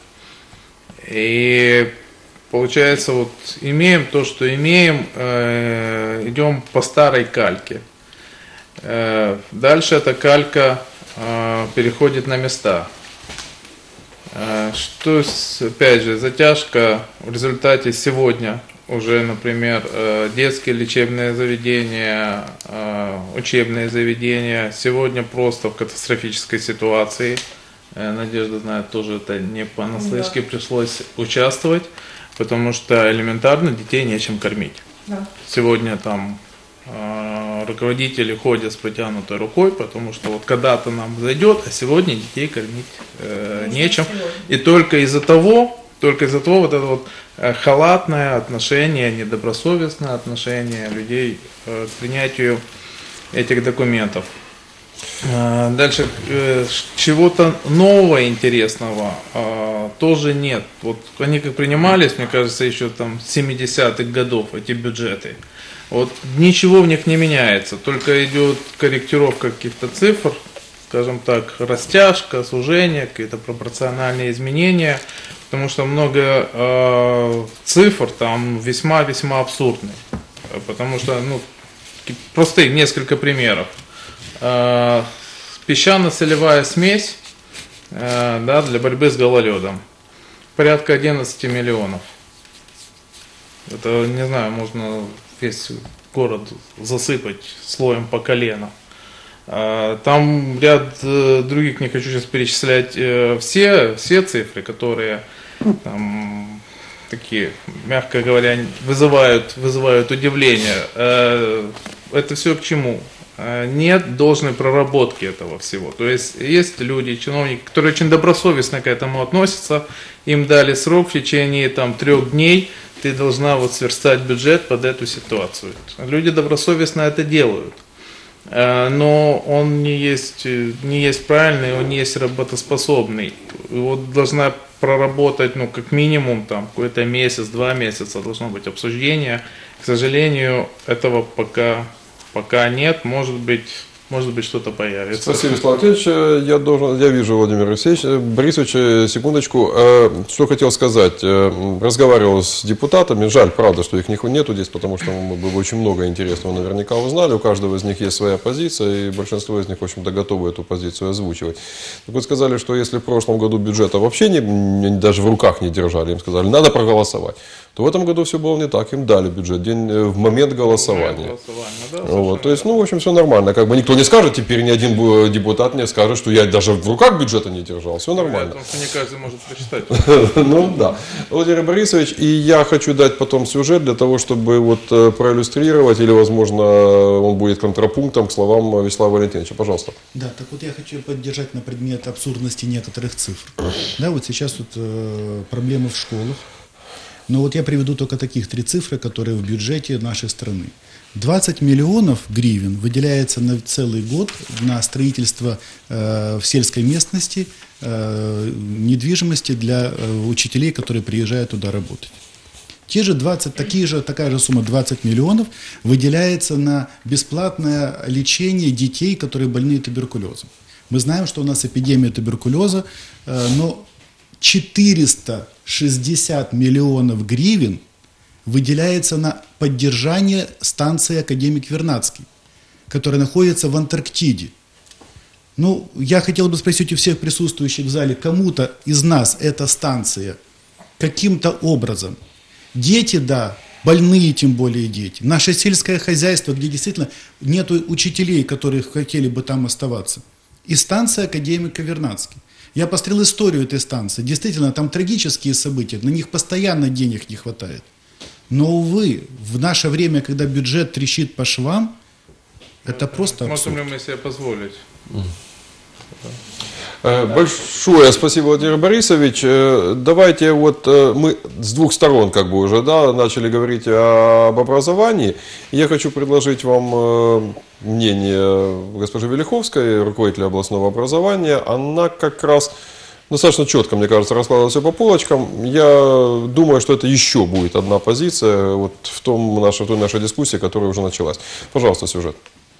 И получается, вот имеем то, что имеем, э, идем по старой кальке. Э, дальше эта калька э, переходит на места. Э, что, с- опять же, затяжка в результате сегодня уже, например, э, детские лечебные заведения, э, учебные заведения сегодня просто в катастрофической ситуации. Э, Надежда знает, тоже это не понаслышке пришлось участвовать. Потому что элементарно детей нечем кормить. Да. Сегодня там э, руководители ходят с протянутой рукой, потому что вот когда-то нам зайдет, а сегодня детей кормить э, нечем. И только из-за того, только из-за того вот это вот э, халатное отношение, недобросовестное отношение людей э, к принятию этих документов. Э, Дальше э, ш- чего-то нового, интересного э, тоже нет. Вот они как принимались, мне кажется, еще там с семидесятых годов эти бюджеты. Вот ничего в них не меняется, только идет корректировка каких-то цифр, скажем так, растяжка, сужение, какие-то пропорциональные изменения, потому что много э, цифр там весьма-весьма абсурдные. Э, Потому что, ну, такие простые несколько примеров. Э, Песчано-солевая смесь э, да, для борьбы с гололедом. Порядка одиннадцать миллионов. Это, не знаю, можно весь город засыпать слоем по колено. Э, Там ряд э, других, не хочу сейчас перечислять э, все, все цифры, которые там, такие, мягко говоря, вызывают, вызывают удивление. Э, Это все к чему? э, нет должной проработки этого всего. То есть есть люди, чиновники, которые очень добросовестно к этому относятся, им дали срок в течение там, трех дней, ты должна вот сверстать бюджет под эту ситуацию. Люди добросовестно это делают. Но он не есть, не есть правильный, он не есть работоспособный. Вот должна проработать, ну, как минимум, там, какой-то месяц, два месяца должно быть обсуждение. К сожалению, этого пока, пока нет. Может быть, может быть, что-то появится. Спасибо, Вячеслав Владимирович. Я, должен, я вижу Владимир Алексеевич. Борисович, секундочку. Что хотел сказать. Разговаривал с депутатами. Жаль, правда, что их нету здесь, потому что мы бы очень много интересного наверняка узнали. У каждого из них есть своя позиция, и большинство из них, в общем-то, готовы эту позицию озвучивать. Так вот, сказали, что если в прошлом году бюджета вообще не, даже в руках не держали, им сказали, надо проголосовать, то в этом году все было не так. Им дали бюджет день, в момент голосования. Да, вот, то есть, ну, в общем, все нормально. Как бы никто не скажет, теперь ни один депутат не скажет, что я даже в руках бюджета не держал. Все нормально. Потому что не каждый может прочитать. Ну да. Владимир Борисович, и я хочу дать потом сюжет для того, чтобы вот проиллюстрировать, или, возможно, он будет контрапунктом к словам Вячеслава Валентиновича. Пожалуйста. Да, так вот я хочу поддержать на предмет абсурдности некоторых цифр. Да, вот сейчас вот э, проблемы в школах. Но вот я приведу только таких три цифры, которые в бюджете нашей страны. двадцать миллионов гривен выделяется на целый год на строительство э, в сельской местности э, недвижимости для э, учителей, которые приезжают туда работать. Те же двадцать, такие же, такая же сумма двадцать миллионов выделяется на бесплатное лечение детей, которые больны туберкулезом. Мы знаем, что у нас эпидемия туберкулеза, э, но четыреста шестьдесят миллионов гривен выделяется на поддержание станции «Академик Вернадский», которая находится в Антарктиде. Ну, я хотел бы спросить у всех присутствующих в зале, кому-то из нас эта станция каким-то образом. Дети, да, больные тем более дети. Наше сельское хозяйство, где действительно нет учителей, которые хотели бы там оставаться. И станция «Академика Вернадский». Я посмотрел историю этой станции. Действительно, там трагические события, на них постоянно денег не хватает. Но, увы, в наше время, когда бюджет трещит по швам, это просто абсурд. Можем ли мы себе позволить? Большое спасибо, Владимир Борисович. Давайте вот мы с двух сторон как бы уже да, начали говорить об образовании. Я хочу предложить вам мнение госпожи Велиховской, руководителя областного образования. Она как раз достаточно четко, мне кажется, раскладывала все по полочкам. Я думаю, что это еще будет одна позиция вот в, том, нашей, в той нашей дискуссии, которая уже началась. Пожалуйста, сюжет.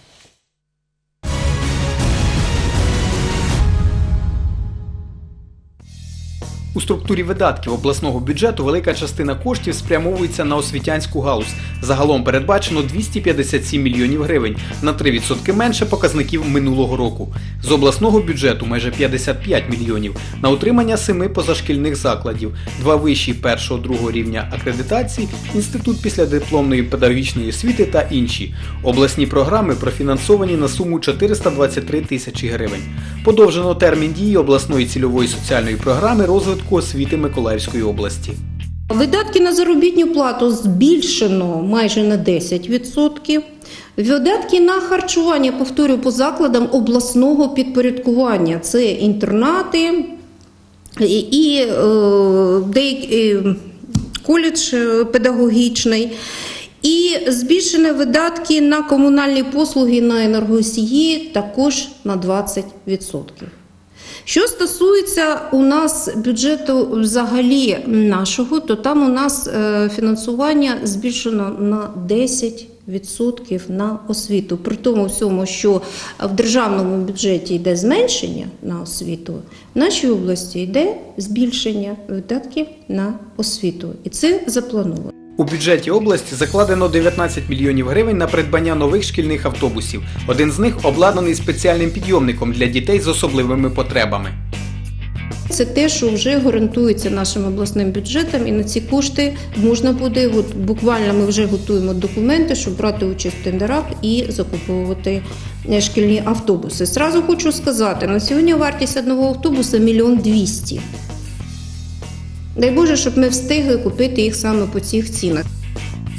У структурі видатків обласного бюджету велика частина коштів спрямовується на освітянську галузь. Загалом передбачено двісті п'ятдесят сім мільйонів гривень, на три відсотки менше показників минулого року. З обласного бюджету майже п'ятдесят п'ять мільйонів на утримання семи позашкільних закладів, два вищі першого-другого рівня акредитації, інститут післядипломної педагогічної освіти та інші. Обласні програми профінансовані на суму чотириста двадцять три тисячі гривень. Подовжено термін дії обласної цільової соціальної програми розвитку освіти Миколаївської області. Видатки на заробітну плату збільшено майже на десять відсотків. Видатки на харчування, повторюю, по закладам обласного підпорядкування. Це інтернати і, і е, деякі, коледж педагогічний. І збільшені видатки на комунальні послуги на енергосії також на двадцять відсотків. Що стосується у нас бюджету взагалі нашого, то там у нас фінансування збільшено на десять відсотків на освіту. При тому всьому, що в державному бюджеті йде зменшення на освіту, в нашій області йде збільшення видатків на освіту. І це заплановано. У бюджеті області закладено дев'ятнадцять мільйонів гривень на придбання нових шкільних автобусів. Один з них обладнаний спеціальним підйомником для дітей з особливими потребами. Це те, що вже гарантується нашим обласним бюджетом, і на ці кошти можна буде, от буквально ми вже готуємо документи, щоб брати участь в тендерах і закуповувати шкільні автобуси. Зразу хочу сказати, на сьогодні вартість одного автобуса – мільйон двісті. Дай Боже, щоб ми встигли купити їх саме по цих цінах.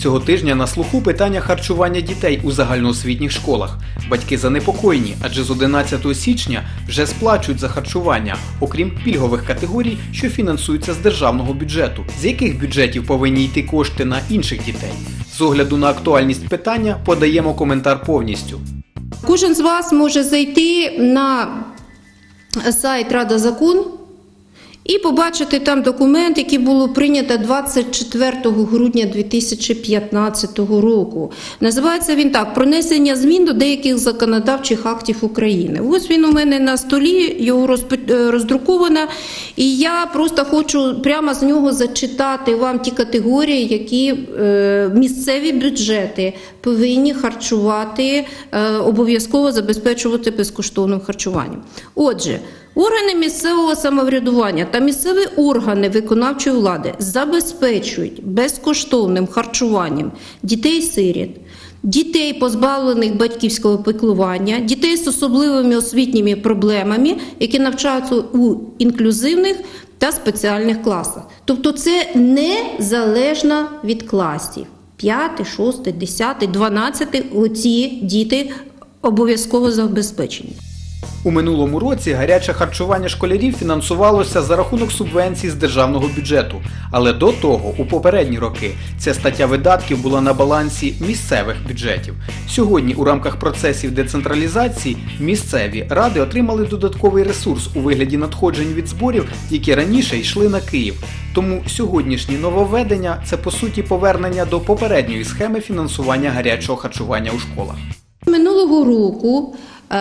Цього тижня на слуху питання харчування дітей у загальноосвітніх школах. Батьки занепокоєні, адже з одинадцятого січня вже сплачують за харчування, окрім пільгових категорій, що фінансуються з державного бюджету. З яких бюджетів повинні йти кошти на інших дітей? З огляду на актуальність питання подаємо коментар повністю. Кожен з вас може зайти на сайт Рада Закон і побачити там документ, який було прийнято двадцять четвертого грудня дві тисячі п'ятнадцятого року. Називається він так: «Про внесення змін до деяких законодавчих актів України». Ось він у мене на столі, його роздруковано, і я просто хочу прямо з нього зачитати вам ті категорії, які е, місцеві бюджети повинні харчувати, е, обов'язково забезпечувати безкоштовним харчуванням. Отже, органи місцевого самоврядування та місцеві органи виконавчої влади забезпечують безкоштовним харчуванням дітей-сиріт, дітей, позбавлених батьківського піклування, дітей з особливими освітніми проблемами, які навчаються у інклюзивних та спеціальних класах. Тобто це незалежно від класів. П'ятий, шостий, десятий, дванадцятий – оці діти обов'язково забезпечені. У минулому році гаряче харчування школярів фінансувалося за рахунок субвенцій з державного бюджету. Але до того, у попередні роки, ця стаття видатків була на балансі місцевих бюджетів. Сьогодні у рамках процесів децентралізації місцеві ради отримали додатковий ресурс у вигляді надходжень від зборів, які раніше йшли на Київ. Тому сьогоднішні нововведення – це по суті повернення до попередньої схеми фінансування гарячого харчування у школах. Минулого року,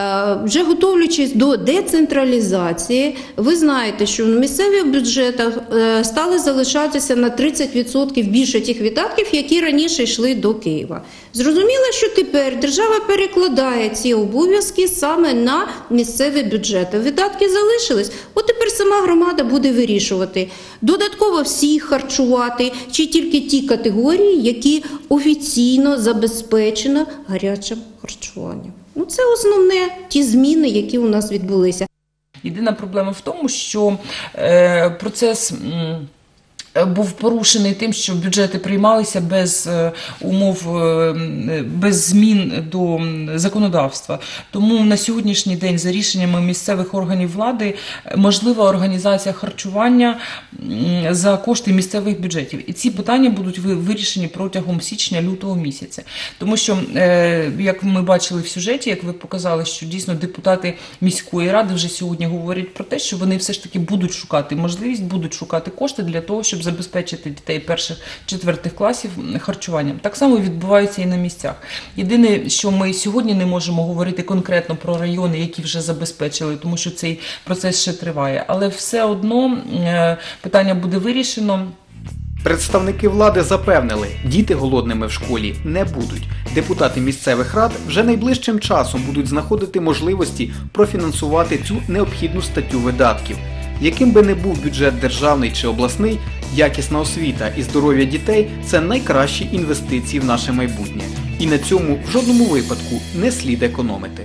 вже готовлячись до децентралізації, ви знаєте, що в місцевих бюджетах стали залишатися на тридцять відсотків більше тих видатків, які раніше йшли до Києва. Зрозуміло, що тепер держава перекладає ці обов'язки саме на місцеві бюджети. Видатки залишились, от тепер сама громада буде вирішувати, додатково всіх харчувати, чи тільки ті категорії, які офіційно забезпечено гарячим харчуванням. Ну, це основне ті зміни, які у нас відбулися. Єдина проблема в тому, що е, процес м, був порушений тим, що бюджети приймалися без е, умов, е, без змін до законодавства. Тому на сьогоднішній день за рішеннями місцевих органів влади можлива організація харчування м, за кошти місцевих бюджетів. І ці питання будуть вирішені протягом січня-лютого місяця. Тому що, е, як ми бачили в сюжеті, як ви показали, що дійсно депутати міської ради вже сьогодні говорять про те, що вони все ж таки будуть шукати можливість, будуть шукати кошти для того, щоб забезпечити дітей перших, четвертих класів харчуванням. Так само відбувається і на місцях. Єдине, що ми сьогодні не можемо говорити конкретно про райони, які вже забезпечили, тому що цей процес ще триває. Але все одно питання буде вирішено. Представники влади запевнили, діти голодними в школі не будуть. Депутати місцевих рад вже найближчим часом будуть знаходити можливості профінансувати цю необхідну статтю видатків. Яким би не був бюджет державний чи обласний, якісна освіта і здоров'я дітей – це найкращі інвестиції в наше майбутнє. І на цьому в жодному випадку не слід економити.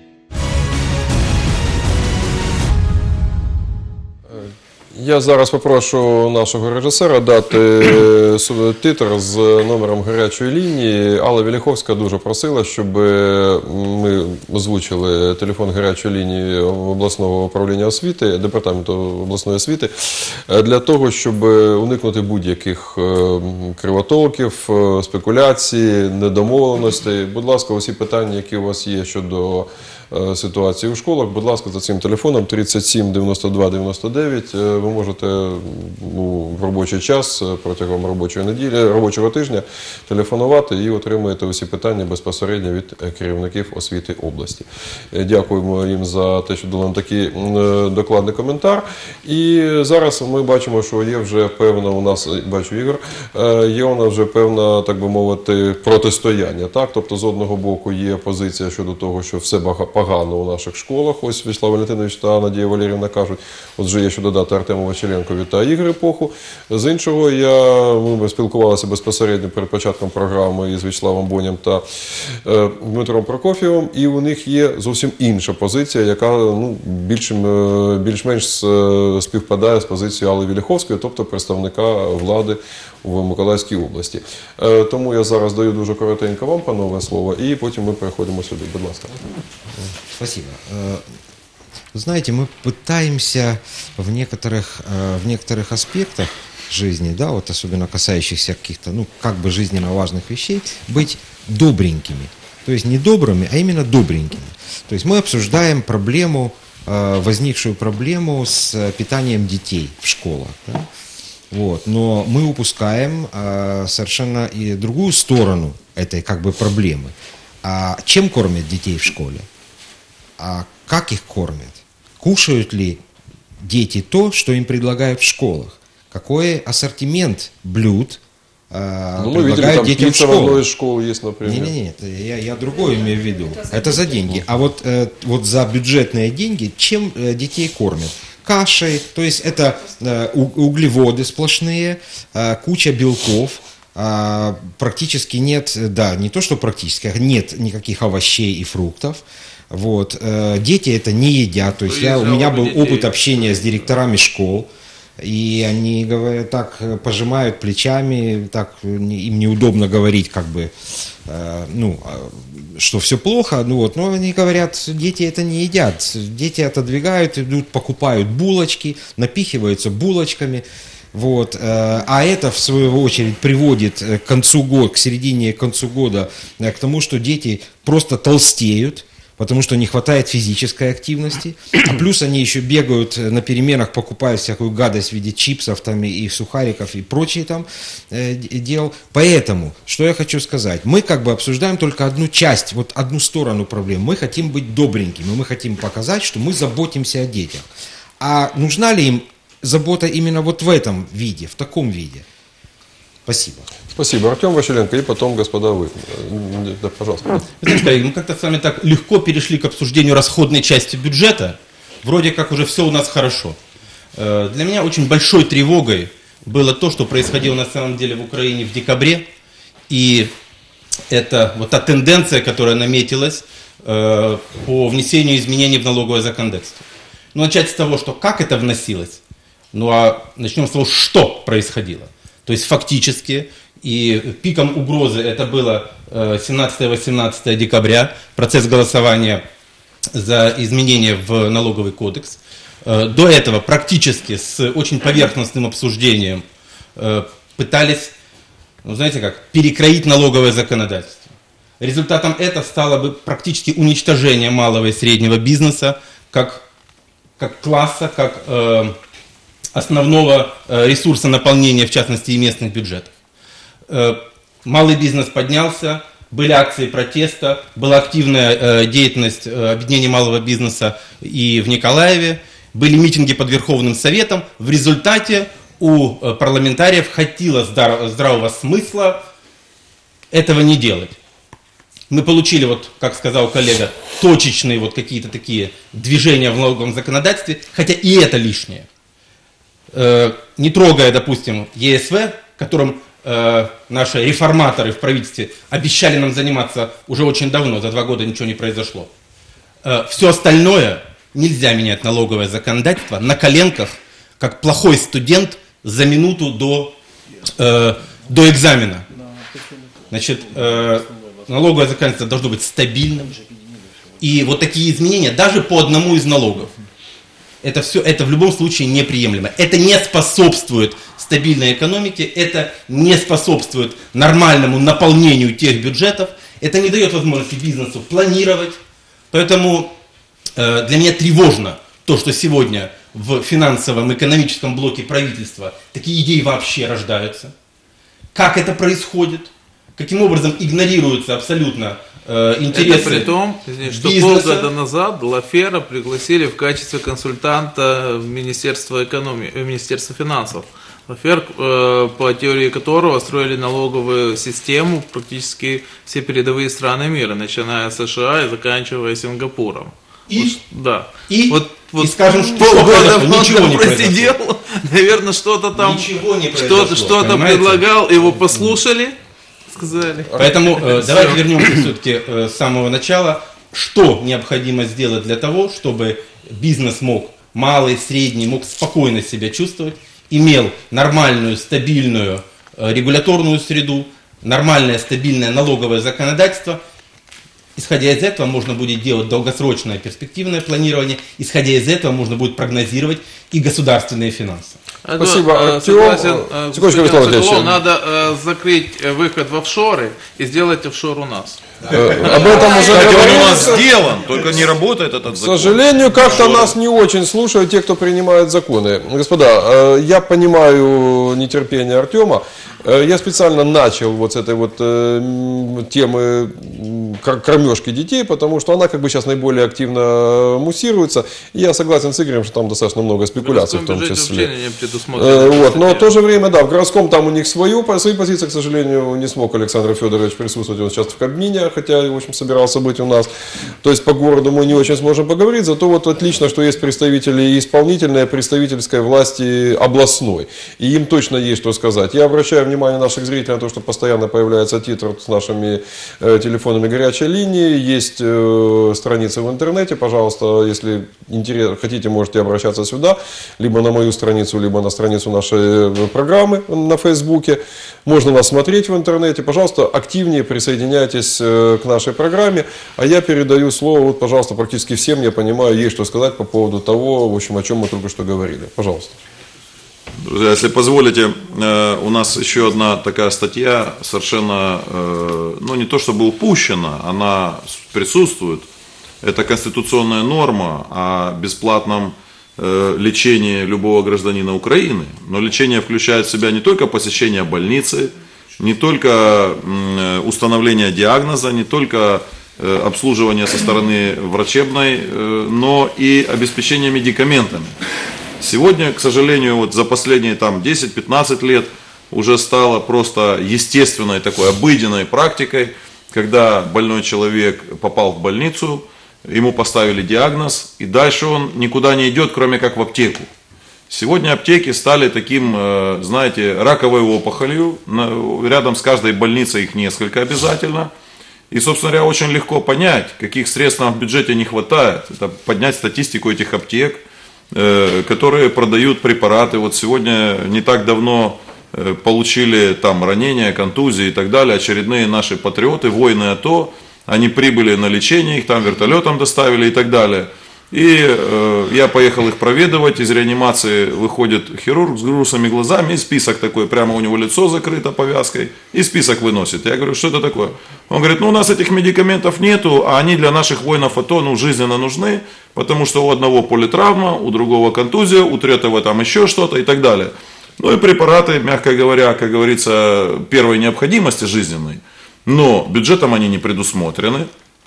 Я зараз попрошу нашого режисера дати титр з номером гарячої лінії. Алла Віліховська дуже просила, щоб ми озвучили телефон гарячої лінії обласного управління освіти, департаменту обласної освіти, для того, щоб уникнути будь-яких кривотолків, спекуляцій, недомовленостей. Будь ласка, усі питання, які у вас є щодо ситуації у школах, будь ласка, за цим телефоном тридцять сім дев'яносто два дев'яносто дев'ять ви можете ну, в робочий час протягом робочої неділі, робочого тижня телефонувати і отримаєте усі питання безпосередньо від керівників освіти області. Дякуємо їм за те, що дали нам такий докладний коментар. І зараз ми бачимо, що є вже певна у нас, бачу Ігор, є у нас вже певна, так би мовити, протистояння. Так? Тобто з одного боку є позиція щодо того, що все багато погано у наших школах. Ось Вячеслав Валентинович та Надія Валеріївна кажуть, от вже є що додати Артем Артему Василенку вітаю Ігор Епоху. З іншого, я, ми спілкувалися безпосередньо перед початком програми із В'ячеславом Бонням та е, Дмитром Прокоф'євим, і у них є зовсім інша позиція, яка ну, більш, більш-менш співпадає з позицією Алли Віліховської, тобто представника влади в Миколаївській області. Е, тому я зараз даю дуже коротенько вам, панове, слово, і потім ми переходимо сюди. Будь ласка. Спасибо. Знаете, мы пытаемся в некоторых, в некоторых аспектах жизни, да, вот особенно касающихся каких-то, ну, как бы жизненно важных вещей, быть добренькими. То есть не добрыми, а именно добренькими. То есть мы обсуждаем проблему, возникшую проблему с питанием детей в школах. Да? Вот. Но мы упускаем совершенно и другую сторону этой как бы проблемы. А чем кормят детей в школе? А как их кормят? Кушают ли дети то, что им предлагают в школах? Какой ассортимент блюд э, ну, предлагают видели, там детям в школах? школах? Из школ есть, например. Не-не-не, я, я другое имею в виду. Это за деньги. А вот, э, вот за бюджетные деньги чем э, детей кормят? Кашей, то есть это э, углеводы сплошные, э, куча белков, э, практически нет, да, не то что практически, нет никаких овощей и фруктов. Вот. Дети это не едят. То есть я, у меня был опыт общения с директорами школ, и они говорят, так пожимают плечами, так им неудобно говорить, как бы, ну, что все плохо, ну вот, но они говорят, дети это не едят. Дети отодвигают, идут, покупают булочки, напихиваются булочками. Вот. А это, в свою очередь, приводит к концу года, к середине, к концу года, к тому, что дети просто толстеют, потому что не хватает физической активности, а плюс они еще бегают на переменах, покупают всякую гадость в виде чипсов там, и сухариков и прочие там э, дел. Поэтому, что я хочу сказать, мы как бы обсуждаем только одну часть, вот одну сторону проблем. Мы хотим быть добренькими, мы хотим показать, что мы заботимся о детях. А нужна ли им забота именно вот в этом виде, в таком виде? Спасибо. Спасибо, Артем Василенко, и потом, господа, вы. Да, пожалуйста. Вы знаете, коллеги, мы как-то с вами так легко перешли к обсуждению расходной части бюджета. Вроде как уже все у нас хорошо. Для меня очень большой тревогой было то, что происходило на самом деле в Украине в декабре. И это вот та тенденция, которая наметилась по внесению изменений в налоговое законодательство. Ну, начать с того, что как это вносилось. Ну, а начнем с того, что происходило. То есть фактически, и пиком угрозы это было семнадцатое-восемнадцатое декабря, процесс голосования за изменения в налоговый кодекс. До этого практически с очень поверхностным обсуждением пытались, ну, знаете как, перекроить налоговое законодательство. Результатом этого стало бы практически уничтожение малого и среднего бизнеса как, как класса, как э, основного ресурса наполнения, в частности, и местных бюджетов. Малый бизнес поднялся, были акции протеста, была активная деятельность объединения малого бизнеса и в Николаеве, были митинги под Верховным Советом. В результате у парламентариев хватило здравого смысла этого не делать. Мы получили, вот, как сказал коллега, точечные вот какие-то такие движения в налоговом законодательстве, хотя и это лишнее. Не трогая, допустим, ЕСВ, которым э, наши реформаторы в правительстве обещали нам заниматься уже очень давно, за два года ничего не произошло. Э, все остальное нельзя менять налоговое законодательство на коленках, как плохой студент за минуту до, э, до экзамена. Значит, э, налоговое законодательство должно быть стабильным. И вот такие изменения даже по одному из налогов. Это все, это в любом случае неприемлемо. Это не способствует стабильной экономике, это не способствует нормальному наполнению тех бюджетов, это не дает возможности бизнесу планировать. Поэтому э, для меня тревожно то, что сегодня в финансовом, экономическом блоке правительства такие идеи вообще рождаются. Как это происходит? Каким образом игнорируются абсолютно интересы. Это при том, что бизнеса. полгода назад Лафера пригласили в качестве консультанта в Министерство экономики, в Министерство финансов. Лафер, э, по теории которого строили налоговую систему практически все передовые страны мира, начиная с США и заканчивая Сингапуром. И, вот, да. и, вот, вот и скажем, что полгода ничего не просидел, произошло. наверное, что-то там, Ничего не что-то, произошло, что-то понимаете? предлагал, его послушали, сказали. Поэтому э, давайте вернемся все-таки э, с самого начала. Что необходимо сделать для того, чтобы бизнес мог, малый, средний, мог спокойно себя чувствовать, имел нормальную, стабильную э, регуляторную среду, нормальное, стабильное налоговое законодательство. Исходя из этого можно будет делать долгосрочное перспективное планирование, исходя из этого можно будет прогнозировать и государственные финансы. Спасибо, э, Артем. согласен, э, Секундочку, господин Вячеслав Соколов, Ильич. надо э, закрыть э, выход в офшоры и сделать офшор у нас. Э, Об этом уже Кстати, он у говорилось. нас сделан, только не работает этот К закон. сожалению, как-то нас не очень слушают те, кто принимает законы. Господа, э, я понимаю нетерпение Артема. Э, Я специально начал вот с этой вот э, м, темы м, кор- кормежки детей, потому что она как бы сейчас наиболее активно муссируется. И я согласен с Игорем, что там достаточно много спекуляций в том бюджете числе. вообще не предусмотрено. Э, Вот, но в то же время, да, в городском там у них свою, по своей позиции, к сожалению, не смог Александр Федорович присутствовать, он сейчас в Кабмине, хотя, в общем, собирался быть у нас. То есть по городу мы не очень сможем поговорить, зато вот отлично, что есть представители и исполнительной, и представительской власти областной. И им точно есть что сказать. Я обращаю внимание наших зрителей на то, что постоянно появляется титр с нашими э, телефонами горячей линии, есть э, страницы в интернете, пожалуйста, если интерес, хотите, можете обращаться сюда, либо на мою страницу, либо на страницу нашей э, программы на Фейсбуке. Можно нас смотреть в интернете. Пожалуйста, активнее присоединяйтесь э, к нашей программе. А я передаю слово, вот, пожалуйста, практически всем, я понимаю, есть что сказать по поводу того, в общем, о чем мы только что говорили. Пожалуйста. Друзья, если позволите, э, у нас еще одна такая статья, совершенно, э, ну не то чтобы упущена, она присутствует. Это конституционная норма о бесплатном э, лечении любого гражданина Украины. Но лечение включает в себя не только посещение больницы, не только м, установление диагноза, не только э, обслуживание со стороны врачебной, э, но и обеспечение медикаментами. Сегодня, к сожалению, вот за последние там десять-пятнадцать лет уже стало просто естественной такой обыденной практикой, когда больной человек попал в больницу, ему поставили диагноз, и дальше он никуда не идет, кроме как в аптеку. Сегодня аптеки стали таким, знаете, раковой опухолью, рядом с каждой больницей их несколько обязательно. И, собственно говоря, очень легко понять, каких средств нам в бюджете не хватает. Это поднять статистику этих аптек, которые продают препараты. Вот сегодня не так давно получили там ранения, контузии и так далее. Очередные наши патриоты, воины АТО, они прибыли на лечение, их там вертолетом доставили и так далее. И э, я поехал их проведывать, из реанимации выходит хирург с грустными глазами, и список такой, прямо у него лицо закрыто повязкой, и список выносит. Я говорю, что это такое? Он говорит, ну у нас этих медикаментов нету, а они для наших воинов АТО ну, жизненно нужны, потому что у одного политравма, у другого контузия, у третьего там еще что-то и так далее. Ну и препараты, мягко говоря, как говорится, первой необходимости жизненной, но бюджетом они не предусмотрены.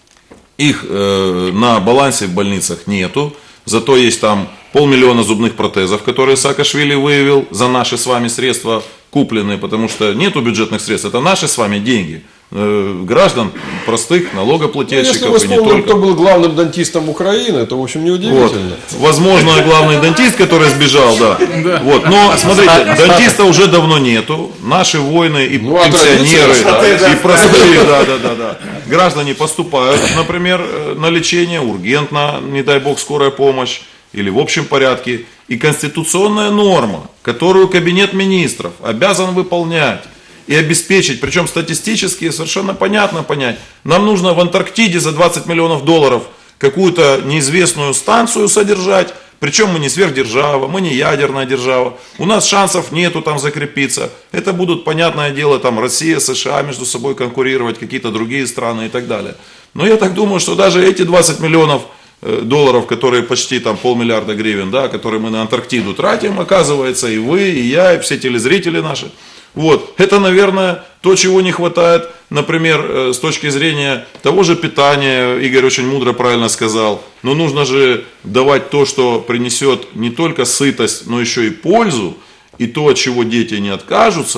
Их э, на балансе в больницах нету, зато есть там полмиллиона зубных протезов, которые Саакашвили выявил за наши с вами средства купленные, потому что нету бюджетных средств, это наши с вами деньги, э, граждан, простых налогоплательщиков. Ну, если мы и не вспомним, только. кто был главным дантистом Украины, то, в общем, неудивительно. Вот. Возможно, главный дантист, который сбежал, да. Вот. Но, смотрите, дантиста уже давно нету. Наши воины и ну, пенсионеры, да, да, и простые, да, да, да, да. Граждане поступают, например, на лечение ургентно, не дай бог, скорая помощь, или в общем порядке. И конституционная норма, которую Кабинет министров обязан выполнять и обеспечить, причем статистически совершенно понятно понять, нам нужно в Антарктиде за двадцать миллионов долларов какую-то неизвестную станцию содержать, причем мы не сверхдержава, мы не ядерная держава, у нас шансов нету там закрепиться, это будут, понятное дело, там Россия, США между собой конкурировать, какие-то другие страны и так далее. Но я так думаю, что даже эти двадцать миллионов долларов, которые почти там полмиллиарда гривен, да, которые мы на Антарктиду тратим, оказывается, и вы, и я, и все телезрители наши. Вот, это, наверное, то, чего не хватает, например, с точки зрения того же питания, Игорь очень мудро правильно сказал, но нужно же давать то, что принесет не только сытость, но еще и пользу, и то, от чего дети не откажутся.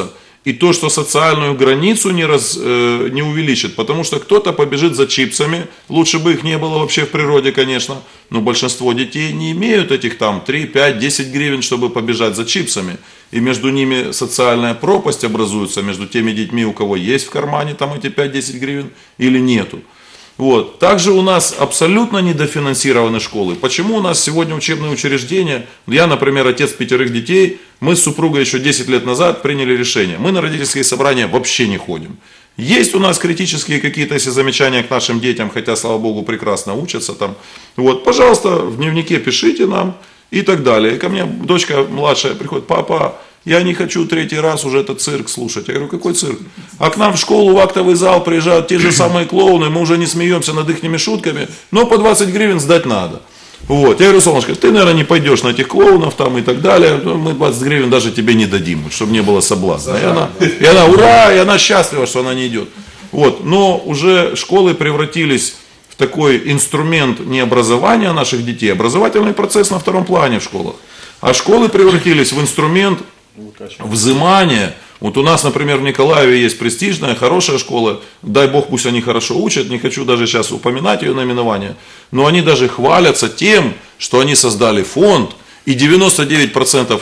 и то, что социальную границу не, раз, э, не увеличит, потому что кто-то побежит за чипсами, лучше бы их не было вообще в природе, конечно, но большинство детей не имеют этих там три, пять, десять гривен, чтобы побежать за чипсами, и между ними социальная пропасть образуется, между теми детьми, у кого есть в кармане там эти пять-десять гривен или нету. Вот. Также у нас абсолютно недофинансированы школы. Почему у нас сегодня учебные учреждения? Я, например, отец пятерых детей, мы с супругой еще десять лет назад приняли решение. Мы на родительские собрания вообще не ходим. Есть у нас критические какие-то если замечания к нашим детям, хотя, слава богу, прекрасно учатся там. Вот, пожалуйста, в дневнике пишите нам и так далее. И ко мне дочка младшая приходит: папа, я не хочу третий раз уже этот цирк слушать. Я говорю: какой цирк? А к нам в школу, в актовый зал приезжают те же самые клоуны, мы уже не смеемся над их шутками, но по двадцать гривен сдать надо. Вот. Я говорю: солнышко, ты, наверное, не пойдешь на этих клоунов там и так далее, мы двадцать гривен даже тебе не дадим, чтобы не было соблазна. И она, и она ура, и она счастлива, что она не идет. Вот. Но уже школы превратились в такой инструмент не образования наших детей, образовательный процесс на втором плане в школах. А школы превратились в инструмент взимание. Вот у нас, например, в Николаеве есть престижная, хорошая школа, дай бог, пусть они хорошо учат, не хочу даже сейчас упоминать ее наименование, но они даже хвалятся тем, что они создали фонд, и девяносто девять процентов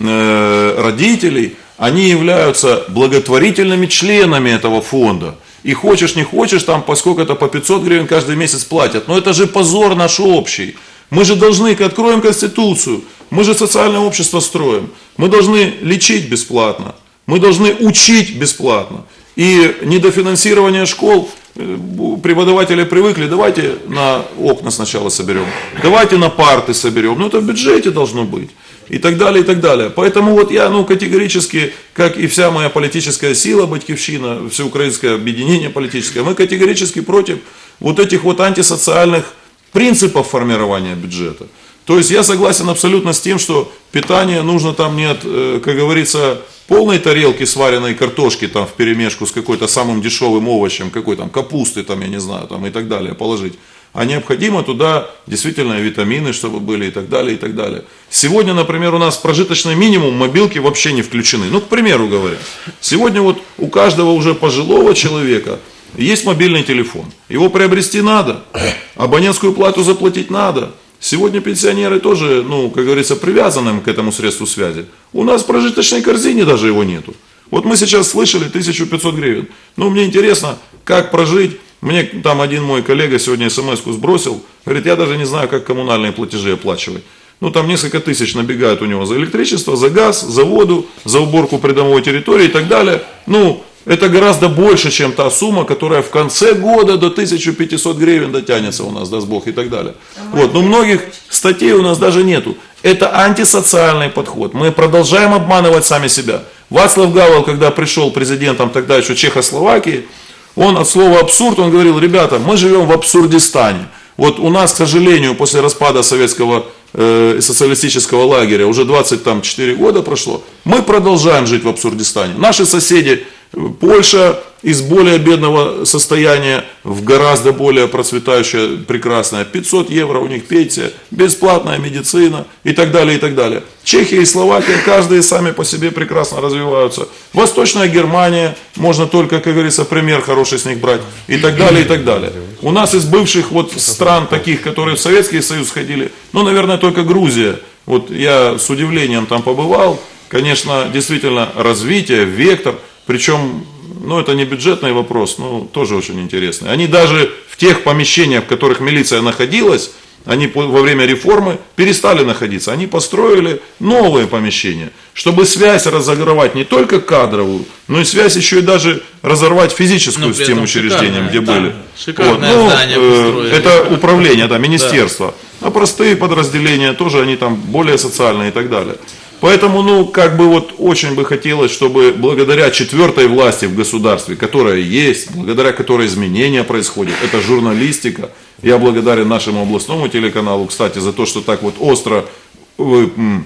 родителей, они являются благотворительными членами этого фонда. И хочешь не хочешь, там по сколько-то, по пятьсот гривен каждый месяц платят. Но это же позор наш общий. Мы же должны, откроем Конституцию, мы же социальное общество строим. Мы должны лечить бесплатно, мы должны учить бесплатно. И недофинансирование школ, преподаватели привыкли: давайте на окна сначала соберем, давайте на парты соберем. Но это в бюджете должно быть. И так далее, и так далее. Поэтому вот я, ну, категорически, как и вся моя политическая сила Батькивщина, всеукраинское объединение политическое, мы категорически против вот этих вот антисоциальных принципов формирования бюджета. То есть я согласен абсолютно с тем, что питание нужно там не от, как говорится, полной тарелки сваренной картошки там вперемешку с какой-то самым дешевым овощем, какой там капусты там, я не знаю, там и так далее положить. А необходимо туда действительно витамины, чтобы были и так далее, и так далее. Сегодня, например, у нас прожиточный минимум, мобилки вообще не включены. Ну, к примеру говоря, сегодня вот у каждого уже пожилого человека есть мобильный телефон. Его приобрести надо, абонентскую плату заплатить надо. Сегодня пенсионеры тоже, ну, как говорится, привязаны к этому средству связи. У нас в прожиточной корзине даже его нету. Вот мы сейчас слышали тысяча пятьсот гривен. Ну, мне интересно, как прожить. Мне там один мой коллега сегодня смс-ку сбросил, говорит: я даже не знаю, как коммунальные платежи оплачивать. Ну, там несколько тысяч набегают у него за электричество, за газ, за воду, за уборку придомовой территории и так далее. Ну, это гораздо больше, чем та сумма, которая в конце года до тысячи пятисот гривен дотянется у нас, даст Бог, и так далее. Вот, но многих статей у нас даже нету. Это антисоциальный подход. Мы продолжаем обманывать сами себя. Вацлав Гавел, когда пришел президентом тогда еще Чехословакии, он от слова абсурд, он говорил: ребята, мы живем в абсурдистане. Вот у нас, к сожалению, после распада советского э, социалистического лагеря уже двадцать четыре года прошло, мы продолжаем жить в абсурдистане. Наши соседи, Польша из более бедного состояния в гораздо более процветающее, прекрасное. пятьсот евро у них пенсия, бесплатная медицина и так далее, и так далее. Чехия и Словакия, каждые сами по себе прекрасно развиваются. Восточная Германия, можно только, как говорится, пример хороший с них брать. И так далее, и так далее. У нас из бывших вот стран таких, которые в Советский Союз ходили, ну, наверное, только Грузия. Вот я с удивлением там побывал. Конечно, действительно, развитие, вектор. Причем, ну, это не бюджетный вопрос, но тоже очень интересный. Они даже в тех помещениях, в которых милиция находилась, они во время реформы перестали находиться. Они построили новые помещения, чтобы связь разогревать не только кадровую, но и связь еще и даже разорвать физическую ну, с тем учреждением, где да, были. Шикарное вот. здание ну, построили. Это управление, да, министерство. Да. А простые подразделения тоже, они там более социальные и так далее. Поэтому, ну, как бы вот очень бы хотелось, чтобы благодаря четвертой власти в государстве, которая есть, благодаря которой изменения происходят, это журналистика. Я благодарен нашему областному телеканалу, кстати, за то, что так вот остро вы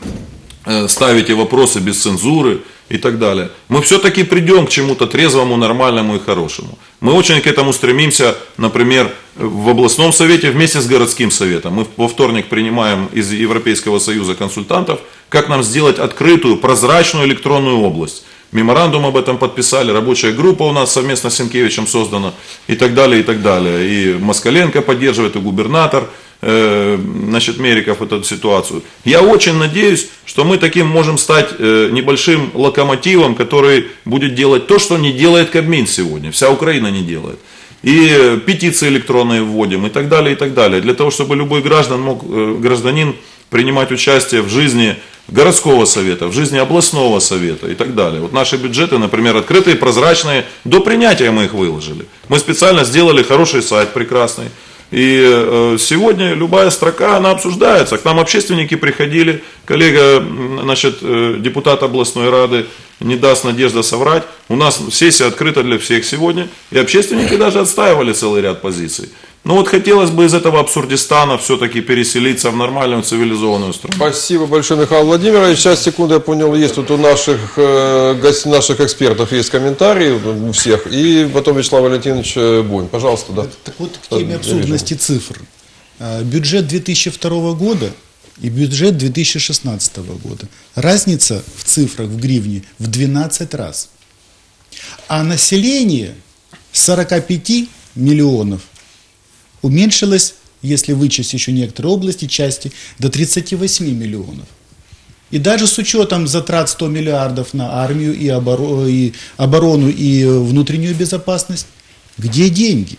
ставите вопросы без цензуры и так далее. Мы все-таки придем к чему-то трезвому, нормальному и хорошему. Мы очень к этому стремимся, например, в областном совете вместе с городским советом. Мы во вторник принимаем из Европейского союза консультантов, как нам сделать открытую, прозрачную электронную область. меморандум об этом подписали, рабочая группа у нас совместно с Сенкевичем создана и так далее, и так далее. И Москаленко поддерживает, и губернатор, э, значит, Мериков эту ситуацию. Я очень надеюсь, что мы таким можем стать э, небольшим локомотивом, который будет делать то, что не делает Кабмин сегодня, вся Украина не делает. И петиции электронные вводим, и так далее, и так далее. Для того, чтобы любой граждан мог, э, гражданин принимать участие в жизни городского совета, в жизни областного совета и так далее. Вот наши бюджеты, например, открытые, прозрачные, до принятия мы их выложили. Мы специально сделали хороший сайт прекрасный. И э, сегодня любая строка, она обсуждается. К нам общественники приходили, коллега, значит, э, депутат областной рады, не даст Надежда соврать. У нас сессия открыта для всех сегодня. И общественники даже отстаивали целый ряд позиций. Ну вот хотелось бы из этого абсурдистана все-таки переселиться в нормальную цивилизованную страну. Спасибо большое, Михаил Владимирович. Сейчас, секунду, я понял, есть тут у наших, э, гость, наших экспертов есть комментарии у всех. И потом Вячеслав Валентинович Бонь. Пожалуйста, да. Так вот, к теме абсурдности цифр. Бюджет две тысячи второго года и бюджет две тысячи шестнадцатого года. Разница в цифрах, в гривне, в двенадцать раз. А население с сорока пяти миллионов уменьшилось, если вычесть еще некоторые области, части, до тридцати восьми миллионов. И даже с учетом затрат сто миллиардов на армию и оборону, и, оборону, и внутреннюю безопасность, где деньги?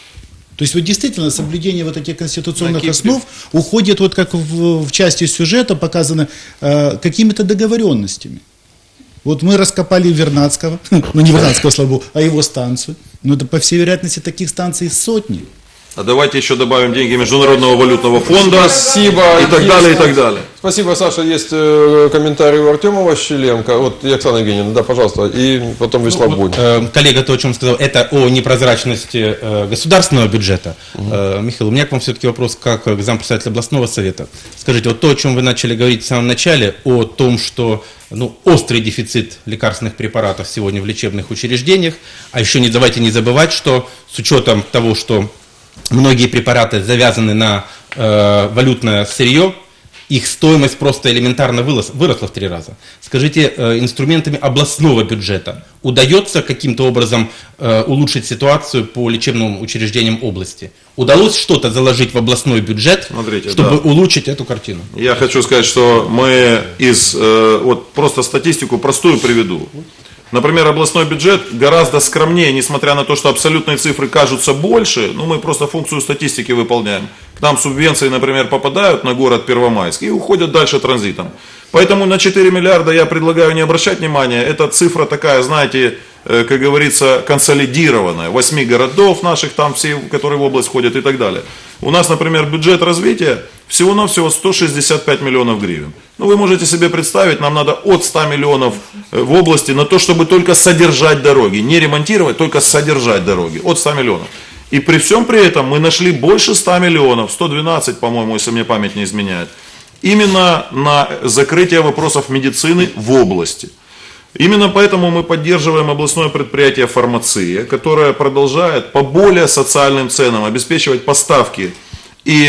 То есть вот действительно соблюдение вот этих конституционных основ уходит, вот как в, в части сюжета показано, э, какими-то договоренностями. Вот мы раскопали Вернадского, ну не Вернадского, слава богу, а его станцию. Но это, по всей вероятности, таких станций сотни. А давайте еще добавим деньги Международного валютного фонда. Спасибо. И так есть, далее, и так далее. Спасибо, Саша. Есть э, комментарий у Артема Ващеленко. Вот, и Оксана Евгеньевна, да, пожалуйста. И потом Вячеслав ну, Бонь. Вот, э, коллега то, о чем сказал, это о непрозрачности э, государственного бюджета. Угу. Э, Михаил, у меня к вам все-таки вопрос как к зампредседателя областного совета. Скажите, вот то, о чем вы начали говорить в самом начале, о том, что ну, острый дефицит лекарственных препаратов сегодня в лечебных учреждениях, а еще не, давайте не забывать, что с учетом того, что многие препараты завязаны на э, валютное сырье, их стоимость просто элементарно вырос, выросла в три раза. Скажите, э, инструментами областного бюджета удается каким-то образом э, улучшить ситуацию по лечебным учреждениям области? Удалось что-то заложить в областной бюджет, Смотрите, чтобы да. улучшить эту картину? Я хочу сказать, что мы из, э, вот просто статистику простую приведу. Например, областной бюджет гораздо скромнее, несмотря на то, что абсолютные цифры кажутся больше, ну мы просто функцию статистики выполняем. К нам субвенции, например, попадают на город Первомайск и уходят дальше транзитом. Поэтому на четыре миллиарда я предлагаю не обращать внимания. Эта цифра такая, знаете, как говорится, консолидированная. Восьми городов наших там, все, которые в область входят и так далее. У нас, например, бюджет развития всего-навсего сто шестьдесят пять миллионов гривен. Ну, вы можете себе представить, нам надо от ста миллионов в области на то, чтобы только содержать дороги. Не ремонтировать, только содержать дороги. От ста миллионов. И при всем при этом мы нашли больше ста миллионов, сто двенадцать, по-моему, если мне память не изменяет, именно на закрытие вопросов медицины в области. Именно поэтому мы поддерживаем областное предприятие «Фармация», которое продолжает по более социальным ценам обеспечивать поставки и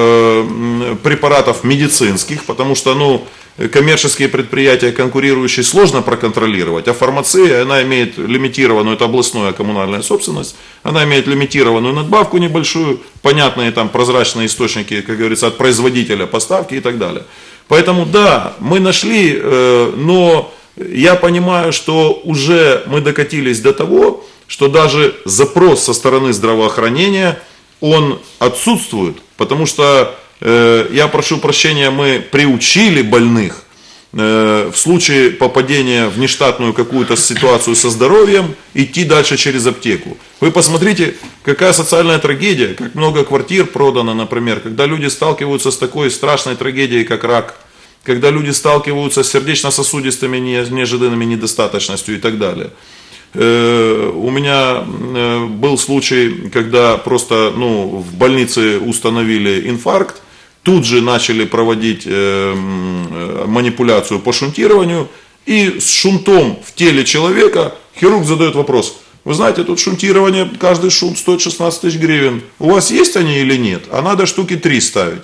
э, препаратов медицинских, потому что ну, коммерческие предприятия, конкурирующие, сложно проконтролировать, а «Фармация», она имеет лимитированную, это областная коммунальная собственность, она имеет лимитированную надбавку небольшую, понятные там прозрачные источники, как говорится, от производителя поставки и так далее. Поэтому да, мы нашли, э, но... Я понимаю, что уже мы докатились до того, что даже запрос со стороны здравоохранения, он отсутствует, потому что, э, я прошу прощения, мы приучили больных э, в случае попадения в нештатную какую-то ситуацию со здоровьем идти дальше через аптеку. Вы посмотрите, какая социальная трагедия, как много квартир продано, например, когда люди сталкиваются с такой страшной трагедией, как рак, когда люди сталкиваются с сердечно-сосудистыми неожиданными недостаточностью и так далее. У меня был случай, когда просто ну, в больнице установили инфаркт, тут же начали проводить манипуляцию по шунтированию, и с шунтом в теле человека хирург задает вопрос: вы знаете, тут шунтирование, каждый шунт стоит шестнадцать тысяч гривен, у вас есть они или нет? А надо штуки три ставить.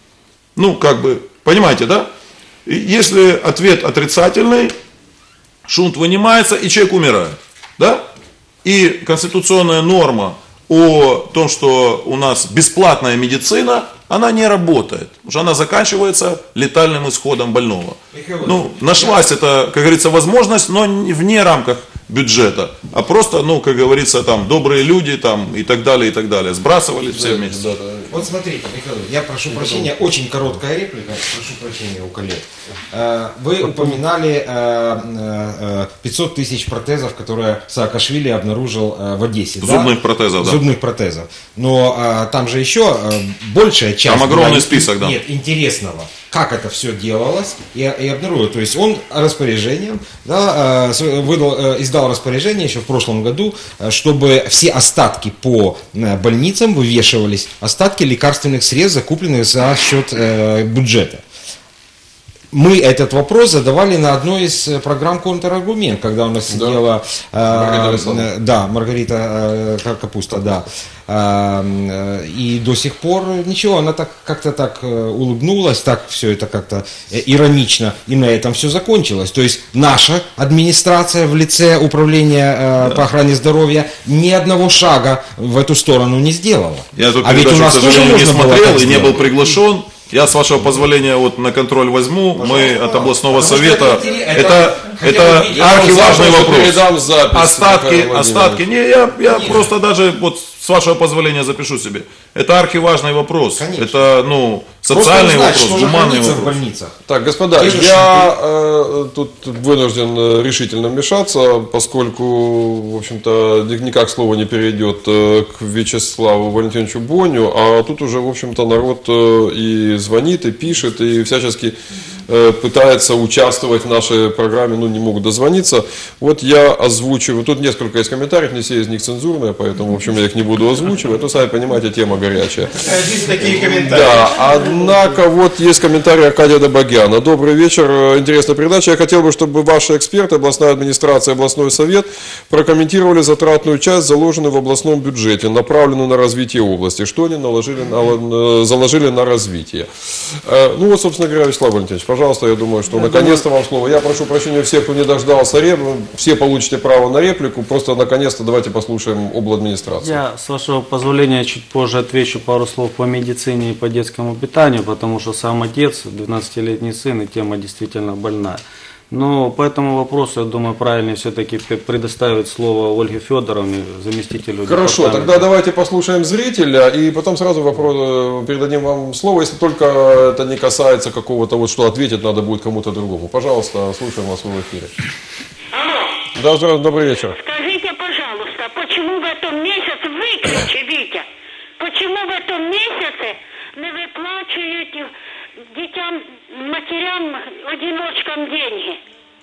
Ну, как бы, понимаете, да? Если ответ отрицательный, шунт вынимается, и человек умирает. Да? И конституционная норма о том, что у нас бесплатная медицина, она не работает. Потому что она заканчивается летальным исходом больного. Ну, нашлась эта, как говорится, возможность, но вне рамках бюджета, а просто, ну, как говорится, там, добрые люди, там, и так далее, и так далее. Сбрасывались все вместе. Да, да. Вот смотрите, Михаил, я прошу прощения, очень короткая реплика, прошу прощения у коллег. Вы упоминали пятьсот тысяч протезов, которые Саакашвили обнаружил в Одессе. Зубных да? протезов, да. Зубных протезов. Но там же еще большая часть... Там огромный была, список, да. Нет, интересного. Как это все делалось, и, и обнаружил. То есть он распоряжением, да, выдал, издал распоряжение еще в прошлом году, чтобы все остатки по больницам вывешивались, остатки лекарственных средств, закупленных за счет э, бюджета. Мы этот вопрос задавали на одной из программ «Контраргумент», когда у нас да. сидела э, Маргарита, да, Маргарита э, Капуста, да. Э, и до сих пор ничего, она так как-то так улыбнулась, так все это как-то иронично, и на этом все закончилось. То есть наша администрация в лице управления э, да. по охране здоровья ни одного шага в эту сторону не сделала. Я эту а ведь у нас к тоже не смотрел и не был сделать. приглашен. Я, с вашего позволения, вот на контроль возьму. Пожалуйста. Мы от областного Потому совета. Это, это, это архиважный вопрос. Запись, остатки, остатки. Не, я, я просто даже, вот, с вашего позволения, запишу себе. Это архиважный вопрос. Конечно. Это, ну, социальный узнать, вопрос, гуманный вопрос. В больницах. Так, господа, Те я э, тут вынужден решительно вмешаться, поскольку, в общем-то, никак слово не перейдет э, к Вячеславу Валентиновичу Боню, а тут уже, в общем-то, народ э, и звонит, и пишет, и всячески э, пытается участвовать в нашей программе, ну, не могут дозвониться. Вот я озвучиваю, тут несколько есть комментариев, не все из них цензурные, поэтому, в общем, я их не буду озвучивать. Ну, сами понимаете, тема горячая. Есть такие комментарии. Да, однако вот есть комментарий Аркадия Добогяна. Добрый вечер, интересная передача. Я хотел бы, чтобы ваши эксперты, областная администрация, областной совет прокомментировали затратную часть, заложенную в областном бюджете, направленную на развитие области. Что они наложили на, заложили на развитие? Ну вот, собственно говоря, Вячеслав Валентинович, пожалуйста, я думаю, что наконец-то вам слово. Я прошу прощения у всех, кто не дождался реплики. Все получите право на реплику. Просто наконец-то давайте послушаем обладминистрацию. Я, с вашего позволения, чуть позже отвечу пару слов по медицине и по детскому питанию, потому что сам отец, двенадцатилетний сын, и тема действительно больная. Но по этому вопросу, я думаю, правильнее все-таки предоставить слово Ольге Федоровне, заместителю. Хорошо, тогда давайте послушаем зрителя, и потом сразу вопрос, передадим вам слово, если только это не касается какого-то, вот что ответить надо будет кому-то другому. Пожалуйста, слушаем вас в эфире. Алло. Да, добрый вечер. Скажите, пожалуйста, почему в этом месяце, выключи, Витя, почему в этом месяце не выплачивают детям, матерям, одиночкам деньги?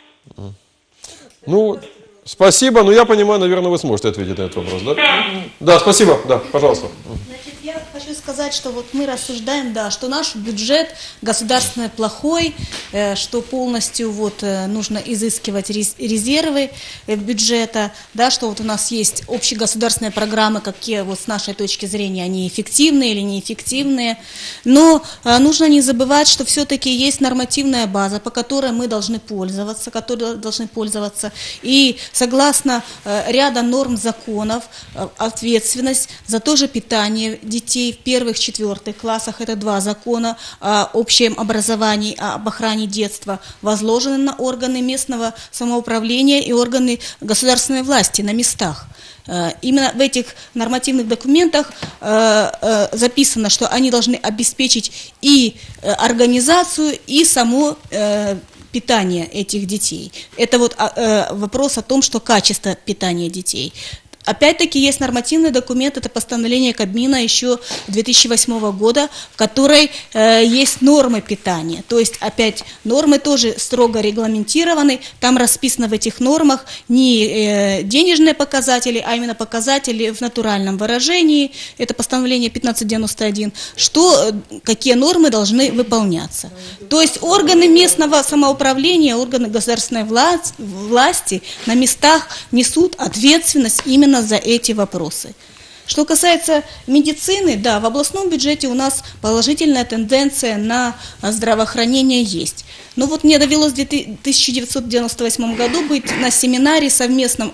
Ну, спасибо, но я понимаю, наверное, вы сможете ответить на этот вопрос, да? Да. Да, спасибо, да, пожалуйста. Значит, я хочу сказать, что вот мы рассуждаем, да, что наш бюджет государственный плохой, э, что полностью вот э, нужно изыскивать резервы э, бюджета, да, что вот у нас есть общегосударственные программы, какие вот с нашей точки зрения они эффективные или неэффективные, но э, нужно не забывать, что все-таки есть нормативная база, по которой мы должны пользоваться, которой должны пользоваться, и согласно э, ряда норм законов, э, ответственность за то же питание детей в первых, четвертых классах, это два закона о общем образовании, об охране детства, возложены на органы местного самоуправления и органы государственной власти на местах. Именно в этих нормативных документах записано, что они должны обеспечить и организацию, и само питание этих детей. Это вот вопрос о том, что качество питания детей. Опять-таки есть нормативный документ, это постановление Кабмина еще две тысячи восьмого года, в которой э, есть нормы питания. То есть опять нормы тоже строго регламентированы, там расписано в этих нормах не э, денежные показатели, а именно показатели в натуральном выражении, это постановление пятнадцать девяносто один, что, какие нормы должны выполняться. То есть органы местного самоуправления, органы государственной власти, власти на местах несут ответственность именно за эти вопросы. Что касается медицины, да, в областном бюджете у нас положительная тенденция на здравоохранение есть. Но вот мне довелось в тысяча девятьсот девяносто восьмом году быть на семинаре совместном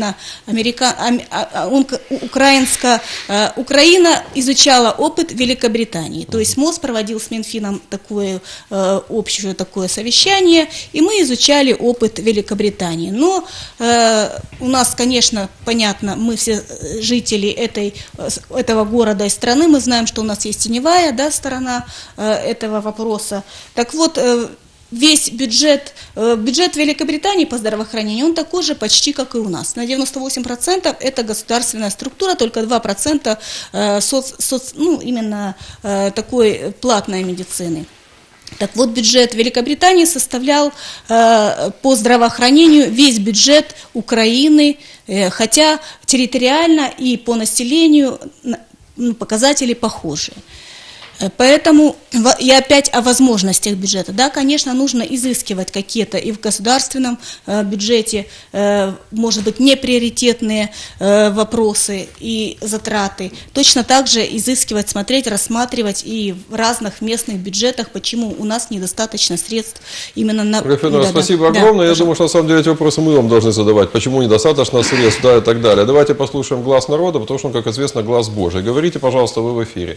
Украино-Украинско... Украина изучала опыт Великобритании. То есть МОЗ проводил с Минфином такое общее такое совещание, и мы изучали опыт Великобритании. Но у нас, конечно, понятно, мы все жители этой, этого города и страны, мы знаем, что у нас есть теневая, да, сторона этого вопроса. Так вот, весь бюджет, бюджет Великобритании по здравоохранению, он такой же почти, как и у нас. На девяносто восемь процентов это государственная структура, только два процента соц, соц, ну, именно такой платной медицины. Так вот, бюджет Великобритании составлял э, по здравоохранению весь бюджет Украины, э, хотя территориально и по населению ну, показатели похожи. Поэтому и опять о возможностях бюджета. Да, конечно, нужно изыскивать какие-то и в государственном э, бюджете, э, может быть, неприоритетные э, вопросы и затраты. Точно так же изыскивать, смотреть, рассматривать и в разных местных бюджетах, почему у нас недостаточно средств именно на... Федоровна, да, спасибо да, огромное. да, Я думаю, что на самом деле эти вопросы мы вам должны задавать. Почему недостаточно средств, да, и так далее. Давайте послушаем глаз народа, потому что он, как известно, глаз Божий. Говорите, пожалуйста, вы в эфире.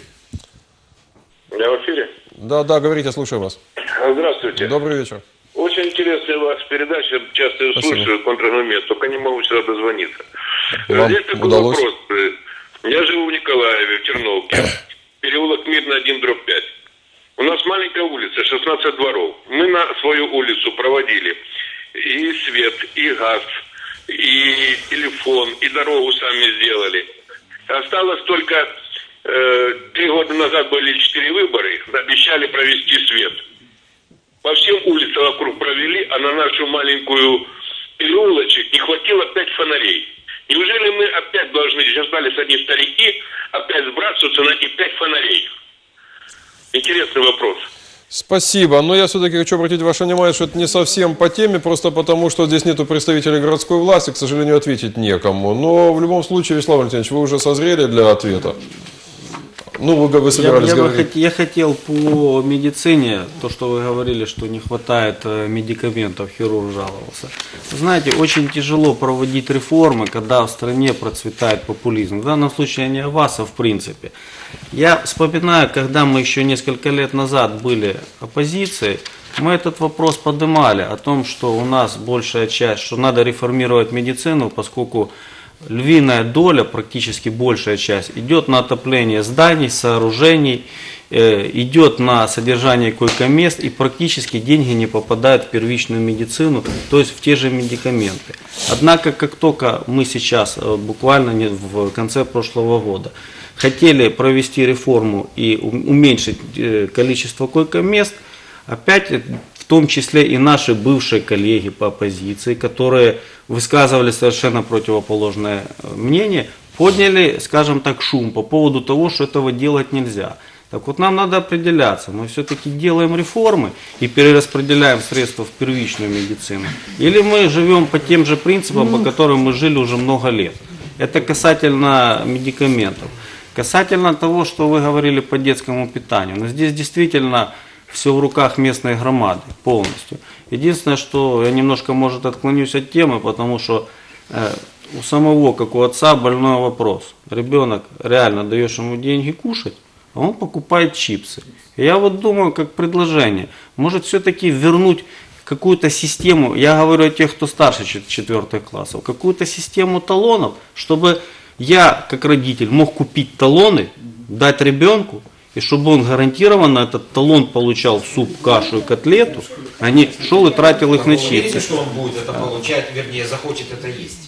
Я в эфире? Да, да, говорите, слушаю вас. Здравствуйте. Добрый вечер. Очень интересная у вас передача, часто ее слушаю, контраргумент, только не могу сюда дозвониться. Вам Здесь такой удалось? вопрос. Я живу в Николаеве, в Терновке, переулок Мирный один дробь пять. У нас маленькая улица, шестнадцать дворов. Мы на свою улицу проводили и свет, и газ, и телефон, и дорогу сами сделали. Осталось только... Три года назад были четыре выборы, обещали провести свет. По всем улицам вокруг провели, а на нашу маленькую переулочек не хватило пять фонарей. Неужели мы опять должны, сейчас остались одни старики, опять сбрасываться на эти пять фонарей? Интересный вопрос. Спасибо, но я все-таки хочу обратить ваше внимание, что это не совсем по теме, просто потому, что здесь нету представителей городской власти, к сожалению, ответить некому. Но в любом случае, Вячеслав Валентинович, вы уже созрели для ответа? Ну, вы, вы собирались я, я, говорить. Хот, я хотел по медицине, то, что вы говорили, что не хватает медикаментов, хирург жаловался. Знаете, очень тяжело проводить реформы, когда в стране процветает популизм. В данном случае не о вас, а в принципе. Я вспоминаю, когда мы еще несколько лет назад были оппозицией, мы этот вопрос поднимали о том, что у нас большая часть, что надо реформировать медицину, поскольку львиная доля, практически большая часть, идет на отопление зданий, сооружений, э, идет на содержание койко-мест, и практически деньги не попадают в первичную медицину, то есть в те же медикаменты. Однако, как только мы сейчас, э, буквально не, в конце прошлого года, хотели провести реформу и уменьшить э, количество койко-мест, опять в том числе и наши бывшие коллеги по оппозиции, которые высказывали совершенно противоположное мнение, подняли, скажем так, шум по поводу того, что этого делать нельзя. Так вот, нам надо определяться, мы все-таки делаем реформы и перераспределяем средства в первичную медицину, или мы живем по тем же принципам, по которым мы жили уже много лет. Это касательно медикаментов. Касательно того, что вы говорили по детскому питанию, но здесь действительно все в руках местной громады полностью. Единственное, что я немножко, может, отклонюсь от темы, потому что э, у самого, как у отца, больной вопрос. Ребенок, реально даешь ему деньги кушать, а он покупает чипсы. И я вот думаю, как предложение, может все-таки вернуть какую-то систему, я говорю о тех, кто старше четвертых классов, какую-то систему талонов, чтобы я, как родитель, мог купить талоны, дать ребенку, и чтобы он гарантированно этот талон получал суп, кашу и котлету, а не шел и тратил их на чипсы. Уверены, что он будет это получать, вернее, захочет это есть?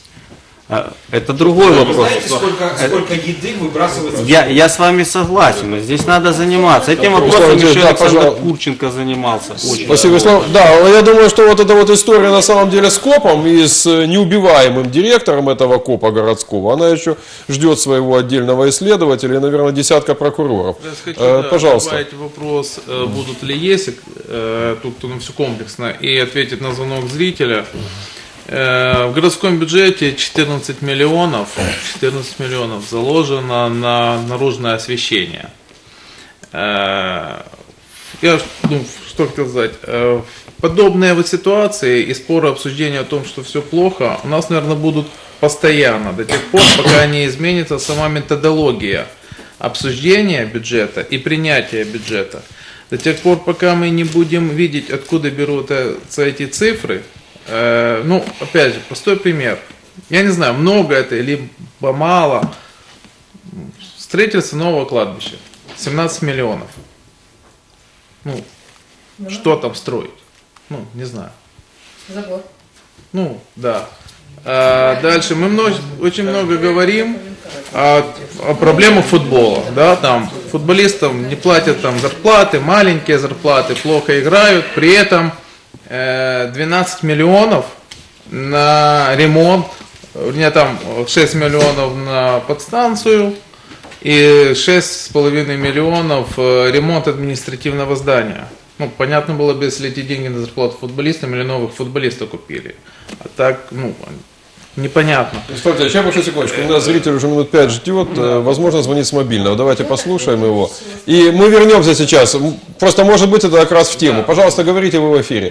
Это другой Вы вопрос. знаете, сколько, сколько еды выбрасывается? Я, я с вами согласен, здесь надо заниматься. Этим вопросом еще да, Александр пожалуйста. Курченко занимался. Очень. Спасибо, Вячеслав. Да, я думаю, что вот эта вот история на самом деле с КОПом и с неубиваемым директором этого КОПа городского, она еще ждет своего отдельного исследователя и, наверное, десятка прокуроров. Я хочу, э, да, пожалуйста. добавить вопрос, будут ли есть, тут ну, все комплексно, и ответить на звонок зрителя. Э, В городском бюджете четырнадцать миллионов, четырнадцать миллионов заложено на наружное освещение. Э, Я ну, что хотел сказать. Э, Подобные вот ситуации и споры, обсуждения о том, что все плохо, у нас, наверное, будут постоянно, до тех пор, пока не изменится сама методология обсуждения бюджета и принятия бюджета. До тех пор, пока мы не будем видеть, откуда берутся эти цифры. Э, ну, опять же, простой пример. Я не знаю, много это либо мало. Строительство нового кладбища. семнадцать миллионов. Ну, да. Что там строить? Ну, не знаю. Забор. Ну, да. А дальше мы много, очень много говорим о, о проблемах футбола. Да, там футболистам не платят там зарплаты, маленькие зарплаты, плохо играют. При этом э, двенадцать миллионов на ремонт, у меня там шесть миллионов на подстанцию и шесть с половиной миллионов ремонт административного здания. Ну, понятно было бы, если эти деньги на зарплату футболистам или новых футболистов купили. А так, ну, непонятно. Кстати, сейчас, прошу секундочку, у нас зритель уже минут пять ждет, возможно, звонит с мобильного. Давайте послушаем его. И мы вернемся сейчас. Просто, может быть, это как раз в тему. Пожалуйста, говорите вы в эфире.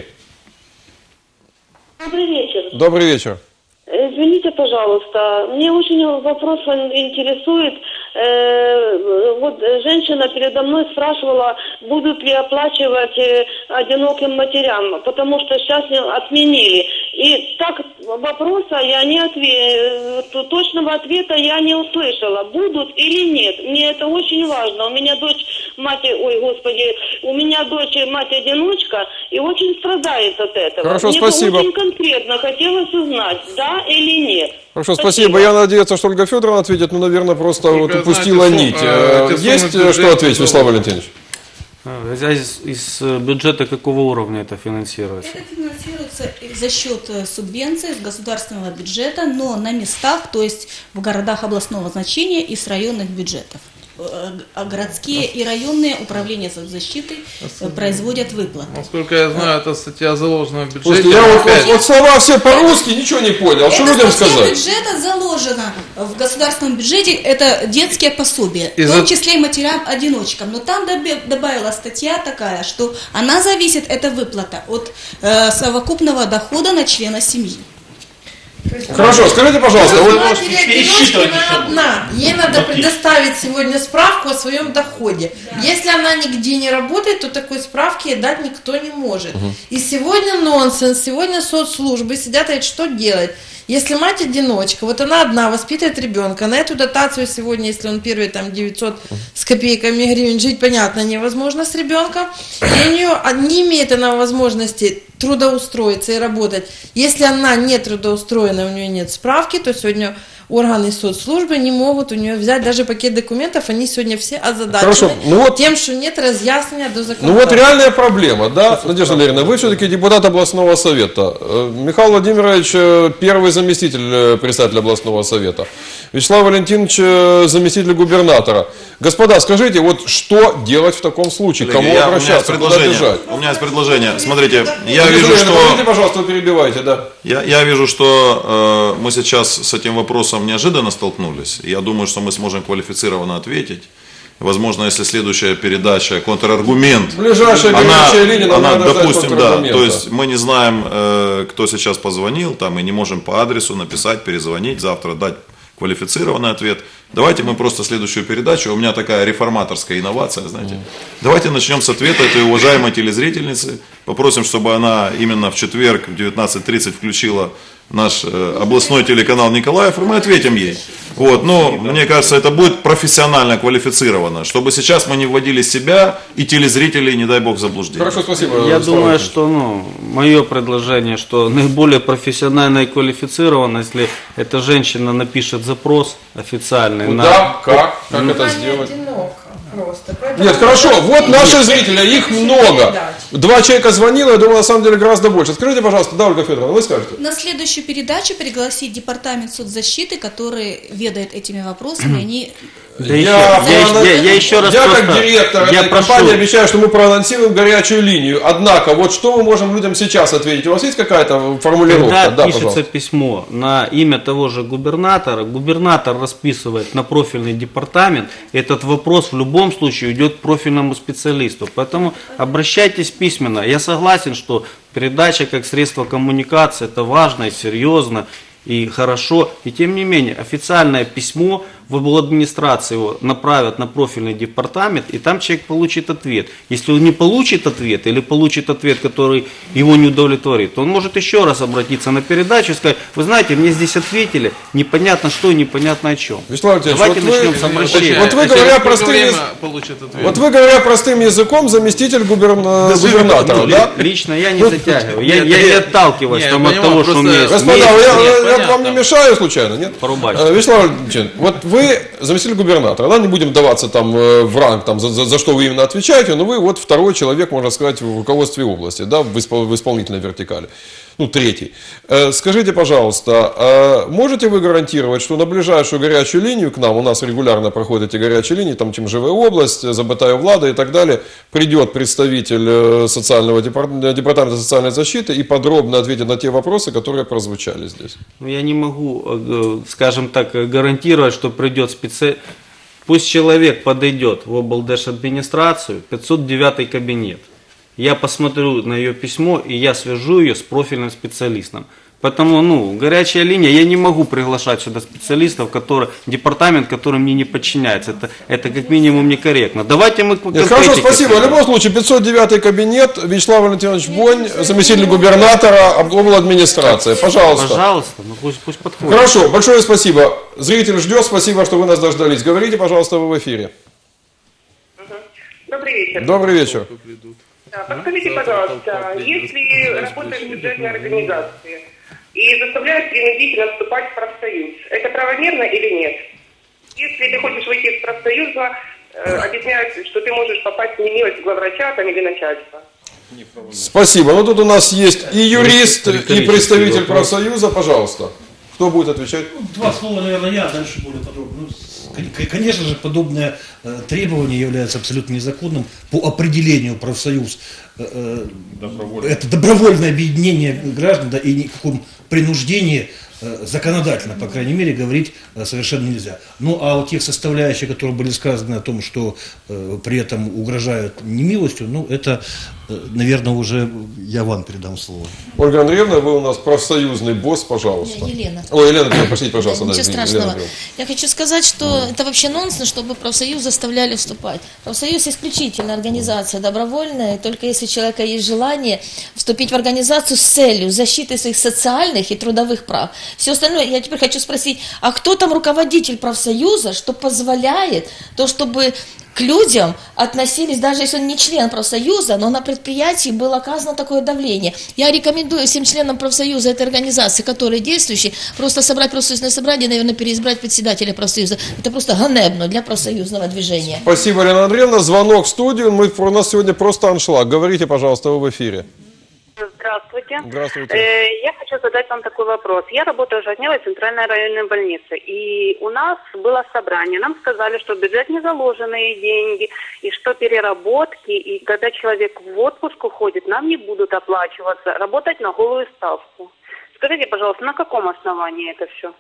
Добрый вечер. Добрый вечер. Извините, пожалуйста, мне очень вопрос интересует. Э, вот женщина передо мной спрашивала, будут ли оплачивать э, одиноким матерям, потому что сейчас отменили. И так вопроса я не отве... точного ответа я не услышала, будут или нет. Мне это очень важно. У меня дочь, мать, ой, господи, у меня дочь мать-одиночка и очень страдает от этого. Хорошо, мне спасибо. Очень конкретно хотелось узнать, да или нет. Хорошо, спасибо. спасибо. Я надеюсь, что Ольга Федоровна ответит, но, наверное, просто вот упустила знаете, нить. Э, Есть что ответить, Вячеслав Валентинович? А из, из бюджета какого уровня это финансируется? Это финансируется за счет субвенций из государственного бюджета, но на местах, то есть в городах областного значения и с районных бюджетов. А городские и районные управления соцзащиты производят выплаты. Насколько я знаю, это статья заложена в бюджете. Слушайте, я вот, вот, вот слова все по-русски, ничего не понял. Что людям сказать? Бюджета заложено в государственном бюджете, это детские пособия, в том числе и матерям-одиночкам. Но там добавилась статья такая, что она зависит, эта выплата, от э, совокупного дохода на члена семьи. Хорошо, скажите, пожалуйста, вот она одна, ей надо предоставить сегодня справку о своем доходе. Да. Если она нигде не работает, то такой справки дать никто не может. Угу. И сегодня нонсенс, сегодня соцслужбы сидят и говорят, что делать. Если мать-одиночка, вот она одна воспитывает ребенка, на эту дотацию сегодня, если он первый там девятьсот с копейками гривен, жить, понятно, невозможно с ребенком, и у нее не имеет она возможности трудоустроиться и работать. Если она не трудоустроена, у нее нет справки, то сегодня органы соцслужбы не могут у нее взять даже пакет документов, они сегодня все озадачены ну вот, тем, что нет разъяснения до законодательства. Ну вот реальная проблема, да, Надежда Валерьевна, вы все-таки депутат областного совета. Михаил Владимирович первый заместитель председателя областного совета. Вячеслав Валентинович заместитель губернатора. Господа, скажите, вот что делать в таком случае? Кому я, обращаться, куда бежать? У меня есть предложение. Смотрите, я Надежда вижу, что... Подождите, пожалуйста, вы перебивайте, да. Я, я вижу, что э, мы сейчас с этим вопросом неожиданно столкнулись. Я думаю, что мы сможем квалифицированно ответить. Возможно, если следующая передача, контраргумент, ближайшая она, линия, она допустим, да, то есть мы не знаем, э, кто сейчас позвонил, там, и не можем по адресу написать, перезвонить, завтра дать квалифицированный ответ. Давайте мы просто следующую передачу, у меня такая реформаторская инновация, знаете. Давайте начнем с ответа этой уважаемой телезрительницы. Попросим, чтобы она именно в четверг в девятнадцать тридцать включила наш э, областной телеканал Николаев, и мы ответим ей. Вот, но мне кажется, это будет профессионально квалифицировано, чтобы сейчас мы не вводили себя и телезрителей, не дай бог, в заблуждение. Хорошо, спасибо. Я думаю, что ну, мое предложение, что наиболее профессионально и квалифицированно, если эта женщина напишет запрос официальный. Куда, на... как, как ну, это сделать? Просто. Нет, хорошо, вот наши зрители, их много. Два человека звонило, я думаю, на самом деле гораздо больше. Скажите, пожалуйста, да, Ольга Федоровна, вы скажете? На следующую передачу пригласить департамент соцзащиты, который ведает этими вопросами, они Да я, еще, я, проана- я, я еще раз я просто, как директор я этой прошу. компании обещаю, что мы проанонсируем горячую линию. Однако, вот что мы можем людям сейчас ответить? У вас есть какая-то формулировка? Когда Да, пишется пожалуйста. письмо на имя того же губернатора, губернатор расписывает на профильный департамент, этот вопрос в любом случае идет к профильному специалисту. Поэтому обращайтесь письменно. Я согласен, что передача как средство коммуникации это важно и серьезно и хорошо. И тем не менее, официальное письмо в администрации его направят на профильный департамент, и там человек получит ответ. Если он не получит ответ, или получит ответ, который его не удовлетворит, то он может еще раз обратиться на передачу и сказать: вы знаете, мне здесь ответили, непонятно что и непонятно о чем. Вячеслав Владимирович, Давайте вот начнем вы- с обращения. Вот вы, говоря простым, яз- вот вы, говоря простым языком, заместитель губерна- губернатора, Ну, да? Лично я не Ну, затягиваю. Я, нет, я нет. не отталкиваюсь Не, там я от понимаю, того, что у меня есть. Господа, место. я, Нет, я понятно. вам не мешаю случайно, нет? Порубайте. Э, Вячеслав Валентинович, вот вы заместитель губернатора, да, не будем даваться там э, в ранг, там, за, за- за что вы именно отвечаете, но вы вот второй человек, можно сказать, в руководстве области, да, в, испол- в исполнительной вертикали. Ну, третий. Э, Скажите, пожалуйста, э, можете вы гарантировать, что на ближайшую горячую линию к нам, у нас регулярно проходят эти горячие линии, там чем живая область, Забытая Влада и так далее, придет представитель э, социального департ- департамента социальной защиты и подробно ответит на те вопросы, которые прозвучали здесь? Ну, я не могу, э, скажем так, э, гарантировать, что придет специалист. Пусть человек подойдет в облдержадминистрацию, пятьсот девятый кабинет. Я посмотрю на ее письмо, и я свяжу ее с профильным специалистом. Поэтому, ну, горячая линия, я не могу приглашать сюда специалистов, которые, департамент, который мне не подчиняется. Это, это как минимум некорректно. Давайте мы к Нет, хорошо, спасибо. В любом случае, пятьсот девятый кабинет, Вячеслав Валентинович Бонь, заместитель губернатора обладминистрации. Пожалуйста. Пожалуйста, ну пусть, пусть подходит. Хорошо, большое спасибо. Зритель ждет, спасибо, что вы нас дождались. Говорите, пожалуйста, вы в эфире. Добрый вечер. Добрый вечер. Да, подскажите, пожалуйста, если работают бюджетные организации и заставляют принудительно вступать в профсоюз, это правомерно или нет? Если ты хочешь выйти из профсоюза, э, объясняют, что ты можешь попасть в немилость главврача там, или начальства. Спасибо. Ну, тут у нас есть и юрист, и Риторический представитель вопрос. профсоюза. Пожалуйста. Кто будет отвечать? Два слова, наверное, я, а дальше более подробно. Ну, с- к- Конечно же, подобное э, требование является абсолютно незаконным по определению профсоюз. э, э, Это добровольное объединение граждан, да, и никаком принуждении э, законодательно, по крайней мере, говорить э, совершенно нельзя. Ну, а у тех составляющих, которые были сказаны о том, что э, при этом угрожают немилостью, ну, это, э, наверное, уже я вам передам слово. Ольга Андреевна, вы у нас профсоюзный босс, пожалуйста. Елена. Ой, Елена, простите, пожалуйста. Ничего да, извините, страшного. Елена. Я хочу сказать, что это вообще нонсенс, чтобы профсоюз заставляли вступать. Профсоюз исключительно организация добровольная, и только если у человека есть желание вступить в организацию с целью защиты своих социальных и трудовых прав. Все остальное, я теперь хочу спросить, а кто там руководитель профсоюза, что позволяет то, чтобы к людям относились, даже если он не член профсоюза, но на предприятии было оказано такое давление. Я рекомендую всем членам профсоюза этой организации, которые действующие, просто собрать профсоюзное собрание, наверное, переизбрать председателя профсоюза. Это просто ганебно для профсоюзного движения. Спасибо, Елена Андреевна. Звонок в студию. Мы, у нас сегодня просто аншлаг. Говорите, пожалуйста, вы в эфире. Здравствуйте. Здравствуйте. Э, Я хочу задать вам такой вопрос. Я работаю в Жадневой центральной районной больнице, и у нас было собрание. Нам сказали, что в бюджет не заложенные деньги, и что переработки, и когда человек в отпуск уходит, нам не будут оплачиваться, работать на голую ставку. Скажите, пожалуйста, на каком основании это все?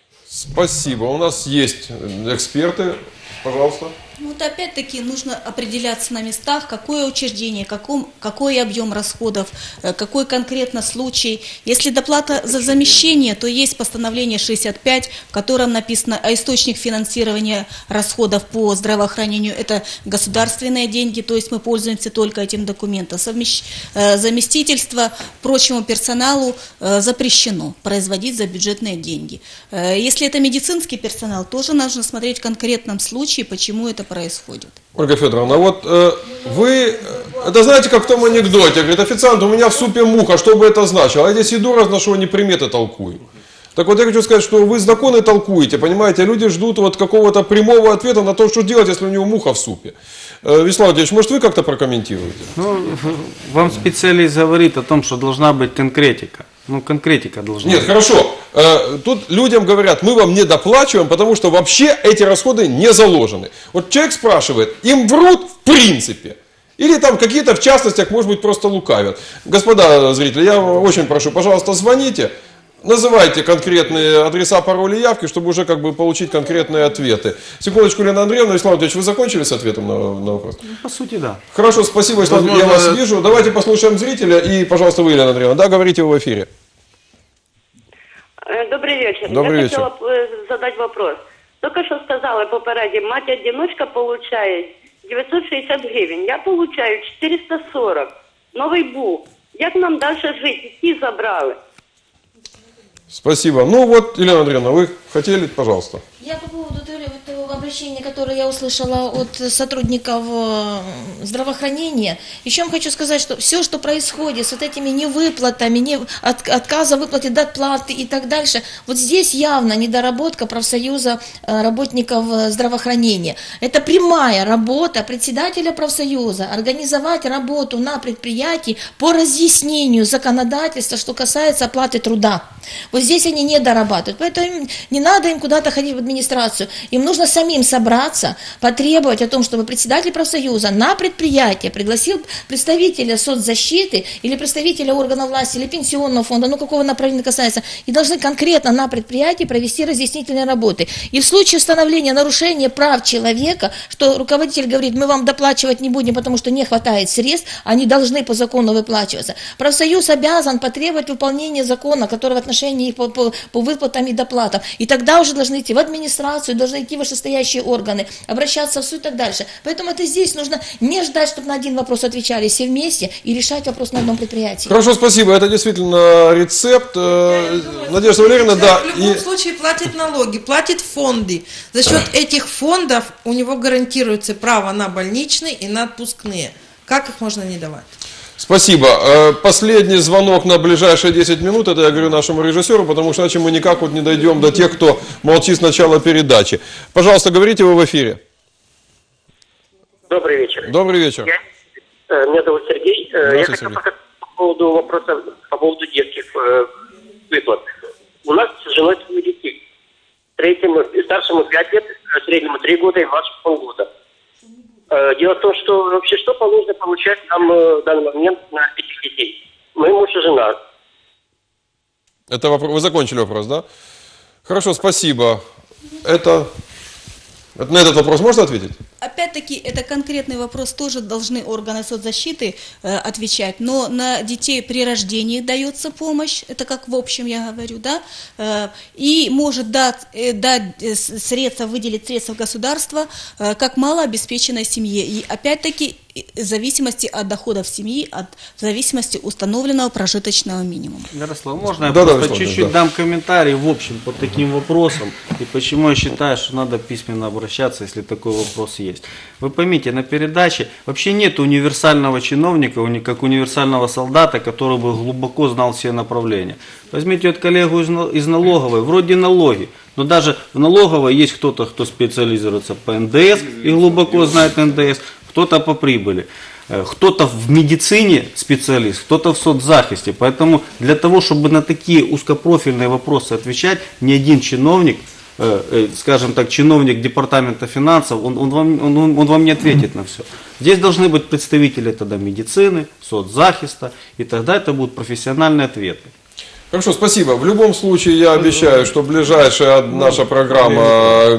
Спасибо. У нас есть эксперты. Пожалуйста. Ну, вот опять-таки нужно определяться на местах, какое учреждение, каком, какой объем расходов, э, какой конкретно случай. Если доплата за замещение, то есть постановление шестьдесят пять, в котором написано о источник финансирования расходов по здравоохранению. Это государственные деньги, то есть мы пользуемся только этим документом. Совмещ... э, Заместительство прочему персоналу э, запрещено производить за бюджетные деньги. Э, Если это медицинский персонал, тоже нужно смотреть в конкретном случае, почему это происходит. Ольга Федоровна, вот э, вы, это знаете, как в том анекдоте, говорит, официант, у меня в супе муха, что бы это значило? А я здесь еду разношу, а не приметы толкую. Так вот я хочу сказать, что вы законы толкуете, понимаете, люди ждут вот какого-то прямого ответа на то, что делать, если у него муха в супе. Э, Вячеслав Владимирович, может вы как-то прокомментируете? Ну, вам специалист говорит о том, что должна быть конкретика. Ну, конкретика должна Нет, быть. хорошо. э, тут людям говорят, мы вам не доплачиваем, потому что вообще эти расходы не заложены. Вот человек спрашивает, им врут в принципе. Или там какие-то в частностях, может быть, просто лукавят. Господа зрители, я очень прошу, пожалуйста, звоните. Называйте конкретные адреса, пароли, явки, чтобы уже как бы получить конкретные ответы. Секундочку, Елена Андреевна. Вячеслав Анатольевич, вы закончили с ответом на, на вопрос? По сути, да. Хорошо, спасибо, Вячеслав, я вас вижу. Давайте послушаем зрителя и, пожалуйста, вы, Елена Андреевна. Да, говорите вы в эфире. Добрый вечер. Добрый я вечер. хотела задать вопрос. Только что сказала попередньо, мать-одиночка получает девятьсот шестьдесят гривен. Я получаю четыреста сорок. Новый БУ. Як нам дальше жить? Які забрали? Спасибо. Ну вот, Елена Андреевна, вы хотели, пожалуйста. Я по поводу того обращения, которое я услышала от сотрудников здравоохранения, еще вам хочу сказать, что все, что происходит с вот этими невыплатами, не, от, отказа выплаты доплаты и так дальше, вот здесь явно недоработка профсоюза работников здравоохранения. Это прямая работа председателя профсоюза организовать работу на предприятии по разъяснению законодательства, что касается оплаты труда. Вот здесь они не дорабатывают, поэтому не надо им куда-то ходить в администрацию. Им нужно самим собраться, потребовать о том, чтобы председатель профсоюза на предприятие пригласил представителя соцзащиты или представителя органов власти или пенсионного фонда, ну какого направления касается, и должны конкретно на предприятии провести разъяснительные работы. И в случае установления нарушения прав человека, что руководитель говорит, мы вам доплачивать не будем, потому что не хватает средств, они должны по закону выплачиваться. Профсоюз обязан потребовать выполнения закона, который в отношении их по, по, по выплатам и доплатам. И тогда уже должны идти в администрацию, должны идти вышестоящие органы, обращаться в суд и так дальше. Поэтому это здесь нужно не ждать, чтобы на один вопрос отвечали все вместе и решать вопрос на одном предприятии. Хорошо, спасибо. Это действительно рецепт. Надежда Валерьевна, да. В любом и... случае платит налоги, платит фонды. За счет этих фондов у него гарантируется право на больничные и на отпускные. Как их можно не давать? Спасибо. Последний звонок на ближайшие десять минут, это я говорю нашему режиссеру, потому что иначе мы никак вот не дойдем до тех, кто молчит с начала передачи. Пожалуйста, говорите вы в эфире. Добрый вечер. Добрый вечер. Я, меня зовут Сергей. Я хотел сказать по поводу вопроса, по поводу детских э, выплат. У нас с женой двое детей. Третьему, старшему пять лет, среднему три года и младшему полгода. Дело в том, что вообще что нужно получать нам в данный момент на этих детей. Мы муж и жена. Это вопрос, вы закончили вопрос, да? Хорошо, спасибо. Это, на этот вопрос можно ответить? Опять-таки, это конкретный вопрос, тоже должны органы соцзащиты э, отвечать, но на детей при рождении дается помощь, это как в общем я говорю, да, э, и может дать, э, дать средства, выделить средства государства э, как малообеспеченной семье. И опять-таки, в зависимости от доходов семьи, от, в зависимости установленного прожиточного минимума. Ярослав, можно я да, просто да, чуть-чуть да. дам комментарий в общем по таким вопросам и почему я считаю, что надо письменно обращаться, если такой вопрос есть. Вы поймите, на передаче вообще нет универсального чиновника, как универсального солдата, который бы глубоко знал все направления. Возьмите вот коллегу из налоговой, вроде налоги, но даже в налоговой есть кто-то, кто специализируется по эн дэ эс и глубоко знает эн дэ эс, кто-то по прибыли, кто-то в медицине специалист, кто-то в соцзахисте. Поэтому для того, чтобы на такие узкопрофильные вопросы отвечать, ни один чиновник, скажем так, чиновник департамента финансов, он, он, вам, он, он вам не ответит на все. Здесь должны быть представители тогда медицины, соцзахиста, и тогда это будут профессиональные ответы. Хорошо, спасибо. В любом случае я обещаю, что ближайшая наша программа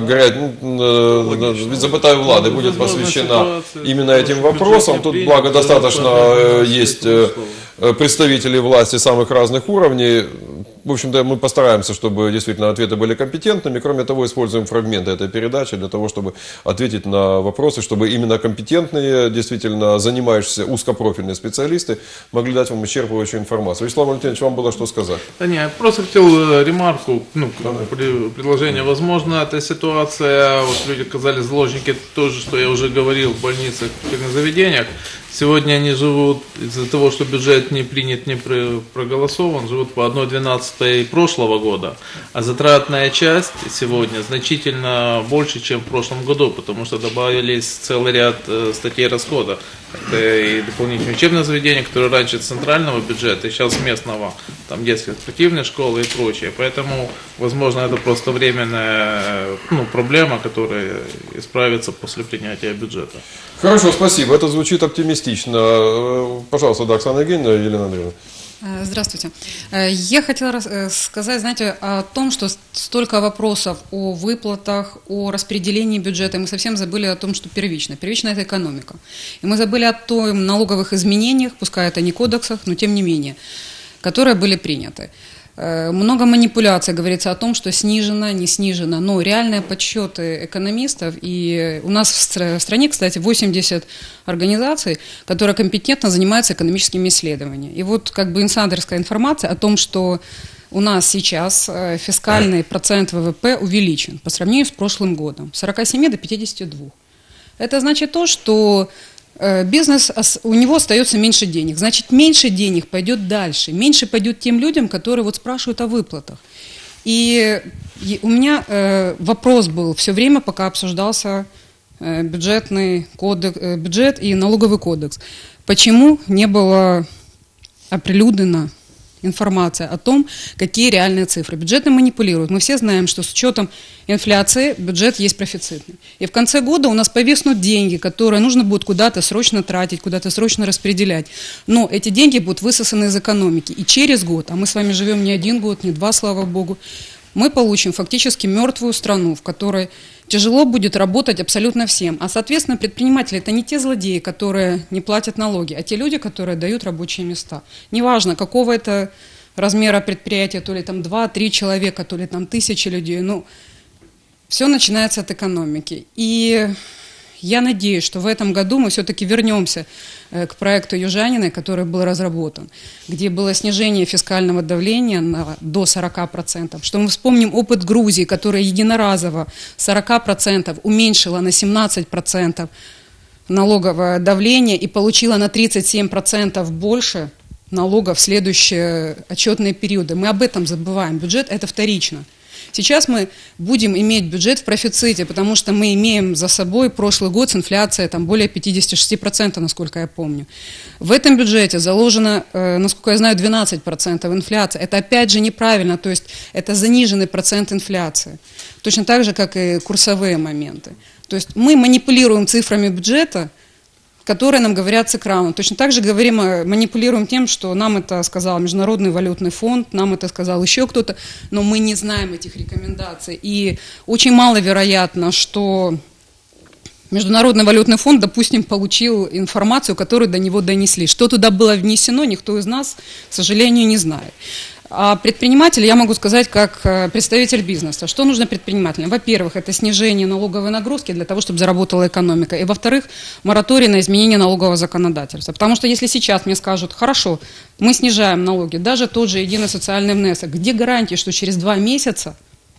«Запытай Влады» будет посвящена именно этим вопросам. Тут, благо, достаточно есть представителей власти самых разных уровней. В общем-то, мы постараемся, чтобы действительно ответы были компетентными. Кроме того, используем фрагменты этой передачи для того, чтобы ответить на вопросы, чтобы именно компетентные, действительно занимающиеся узкопрофильные специалисты могли дать вам исчерпывающую информацию. Вячеслав Валентинович, вам было что сказать? Да не, я просто хотел ремарку, ну, предложение. Возможно, эта ситуация, вот люди оказались заложники, тоже, что я уже говорил, в больницах, в заведениях. Сегодня они живут, из-за того, что бюджет не принят, не проголосован, живут по одной двенадцатой прошлого года. А затратная часть сегодня значительно больше, чем в прошлом году, потому что добавились целый ряд статей расхода. Это и дополнительные учебные заведения, которые раньше центрального бюджета, и сейчас местного, там детские спортивные школы и прочее. Поэтому, возможно, это просто временная ну, проблема, которая исправится после принятия бюджета. Хорошо, спасибо. Это звучит оптимистично. Пожалуйста, да, Оксана Евгеньевна, Елена Андреевна. Здравствуйте. Я хотела сказать, знаете, о том, что столько вопросов о выплатах, о распределении бюджета, мы совсем забыли о том, что первично. Первично – это экономика. И мы забыли о том налоговых изменениях, пускай это не кодексах, но тем не менее, которые были приняты. Много манипуляций говорится о том, что снижено, не снижено, но реальные подсчеты экономистов, и у нас в стране, кстати, восемьдесят организаций, которые компетентно занимаются экономическими исследованиями. И вот как бы инсайдерская информация о том, что у нас сейчас фискальный процент вэ вэ пэ увеличен по сравнению с прошлым годом, с сорока семи до пятидесяти двух. Это значит то, что бизнес, у него остается меньше денег. Значит, меньше денег пойдет дальше. Меньше пойдет тем людям, которые вот спрашивают о выплатах. И у меня э, вопрос был все время, пока обсуждался э, бюджетный кодекс, э, бюджет и налоговый кодекс. Почему не было оприлюднена информация о том, какие реальные цифры. Бюджеты манипулируют. Мы все знаем, что с учетом инфляции бюджет есть профицитный. И в конце года у нас повиснут деньги, которые нужно будет куда-то срочно тратить, куда-то срочно распределять. Но эти деньги будут высосаны из экономики. И через год, а мы с вами живем не один год, не два, слава богу, мы получим фактически мертвую страну, в которой тяжело будет работать абсолютно всем. А, соответственно, предприниматели – это не те злодеи, которые не платят налоги, а те люди, которые дают рабочие места. Неважно, какого это размера предприятия, то ли там два-три человека, то ли там тысячи людей, ну, все начинается от экономики. И я надеюсь, что в этом году мы все-таки вернемся к проекту Южаниной, который был разработан, где было снижение фискального давления на, до сорока процентов, что мы вспомним опыт Грузии, которая единоразово с сорока процентов уменьшила на семнадцать процентов налоговое давление и получила на тридцать семь процентов больше налогов в следующие отчетные периоды. Мы об этом забываем. Бюджет – это вторично. Сейчас мы будем иметь бюджет в профиците, потому что мы имеем за собой прошлый год с инфляцией там, более пятьдесят шесть процентов, насколько я помню. В этом бюджете заложено, э, насколько я знаю, двенадцать процентов инфляции. Это опять же неправильно, то есть это заниженный процент инфляции. Точно так же, как и курсовые моменты. То есть мы манипулируем цифрами бюджета, которые нам говорят с экрана. Точно так же говорим, манипулируем тем, что нам это сказал Международный валютный фонд, нам это сказал еще кто-то, но мы не знаем этих рекомендаций. И очень маловероятно, что Международный валютный фонд, допустим, получил информацию, которую до него донесли. Что туда было внесено, никто из нас, к сожалению, не знает. А предприниматель, я могу сказать, как представитель бизнеса, что нужно предпринимателям? Во-первых, это снижение налоговой нагрузки для того, чтобы заработала экономика. И во-вторых, мораторий на изменение налогового законодательства. Потому что если сейчас мне скажут, хорошо, мы снижаем налоги, даже тот же единый социальный внесок, где гарантия, что через два месяца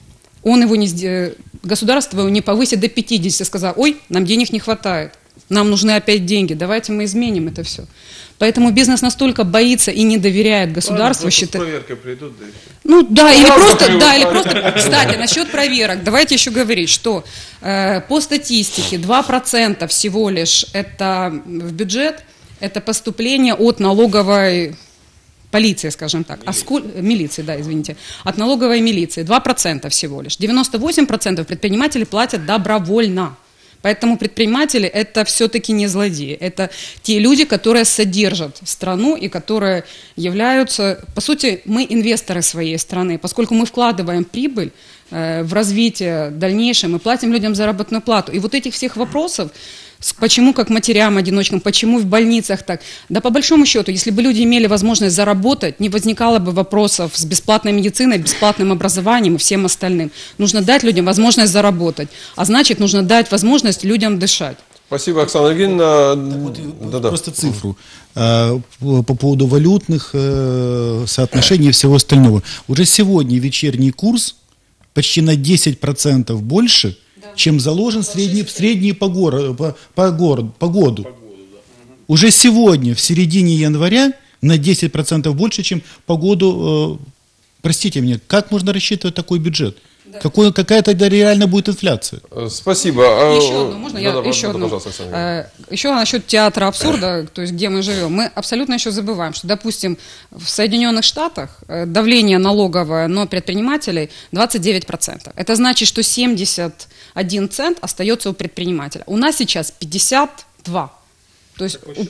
он его не, государство его не повысит до пятидесяти, сказав, ой, нам денег не хватает, нам нужны опять деньги, давайте мы изменим это все. Поэтому бизнес настолько боится и не доверяет государству. Ладно, считает... с проверкой придут, да. Ну да, ну, или ладно, просто, привык, да, или просто, кстати, насчет проверок, давайте еще говорить, что э, по статистике два процента всего лишь это в бюджет, это поступление от налоговой полиции, скажем так, а сколь... милиции, да, извините, от налоговой милиции, два процента всего лишь. девяносто восемь процентов предприниматели платят добровольно. Поэтому предприниматели – это все-таки не злодеи, это те люди, которые содержат страну и которые являются… По сути, мы инвесторы своей страны, поскольку мы вкладываем прибыль э, в развитие дальнейшее, мы платим людям заработную плату. И вот этих всех вопросов, почему как матерям-одиночкам, почему в больницах так, да по большому счету, если бы люди имели возможность заработать, не возникало бы вопросов с бесплатной медициной, бесплатным образованием и всем остальным. Нужно дать людям возможность заработать, а значит, нужно дать возможность людям дышать. Спасибо, Оксана Евгеньевна. Вот, да, просто да. цифру по поводу валютных соотношений и всего остального. Уже сегодня вечерний курс почти на десять процентов больше, чем заложен средний, средний по, горо, по, по, городу, по году. уже сегодня, в середине января, на десять процентов больше, чем по году, э, простите меня, как можно рассчитывать такой бюджет? Да. Какой, какая тогда реально будет инфляция? Спасибо. Еще одну, можно я да, еще да, одну? Э, еще насчет театра абсурда, то есть где мы живем. Мы абсолютно еще забываем, что, допустим, в Соединенных Штатах давление налоговое на предпринимателей двадцать девять процентов. Это значит, что семьдесят один цент остается у предпринимателя. У нас сейчас пятьдесят два. То есть, у...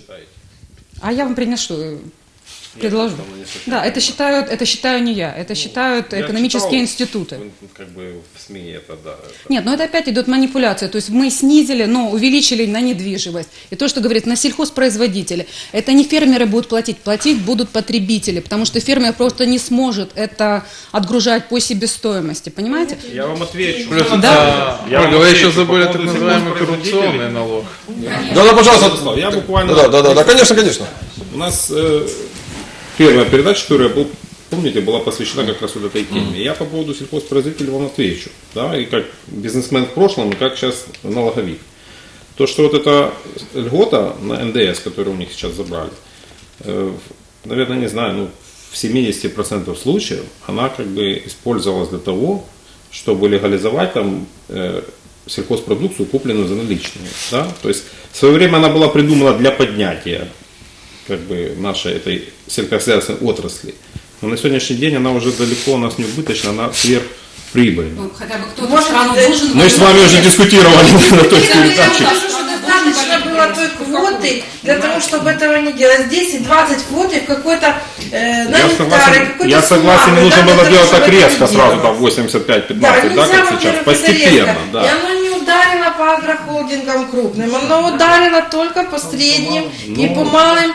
А я вам принесу. Предложу. Да, это считают, это считаю не я, это ну, считают экономические читал, институты. Как бы в СМИ это, да. Это... Нет, но это опять идет манипуляция. То есть мы снизили, но увеличили на недвижимость. И то, что говорит на сельхозпроизводители, это не фермеры будут платить, платить будут потребители, потому что фермер просто не сможет это отгружать по себестоимости, понимаете? Я вам отвечу. Плюс, да. Я Ольга, вы еще забыли так называемый коррупционный налог. Да, да, пожалуйста. Я буквально... Да, да, да, да, конечно, конечно. У нас... Э... Первая передача, которая, был, помните, была посвящена как раз вот этой теме. Я по поводу сельхозпроизводителей вам отвечу. Да, и как бизнесмен в прошлом, и как сейчас налоговик. То, что вот эта льгота на эн дэ эс, которую у них сейчас забрали, э, наверное, не знаю, ну, в семидесяти процентах случаев она как бы использовалась для того, чтобы легализовать там э, сельхозпродукцию, купленную за наличные. Да? То есть в свое время она была придумана для поднятия как бы нашей этой сельскохозяйственной отрасли. Но на сегодняшний день она уже далеко у нас не убыточна, она сверхприбыльна. Ну, хотя бы кто-то страну должен... Мы с вами уже дискутировали на той передаче. Достаточно было той квоты для того, чтобы этого не делать. Здесь и двадцать квоты в какой-то э, на гектары, какой-то Я согласен, не нужно было делать так резко сразу, там восемьдесят пять пятнадцать, да, как сейчас, постепенно. И оно не ударило по агрохолдингам крупным, оно ударило только по средним и по малым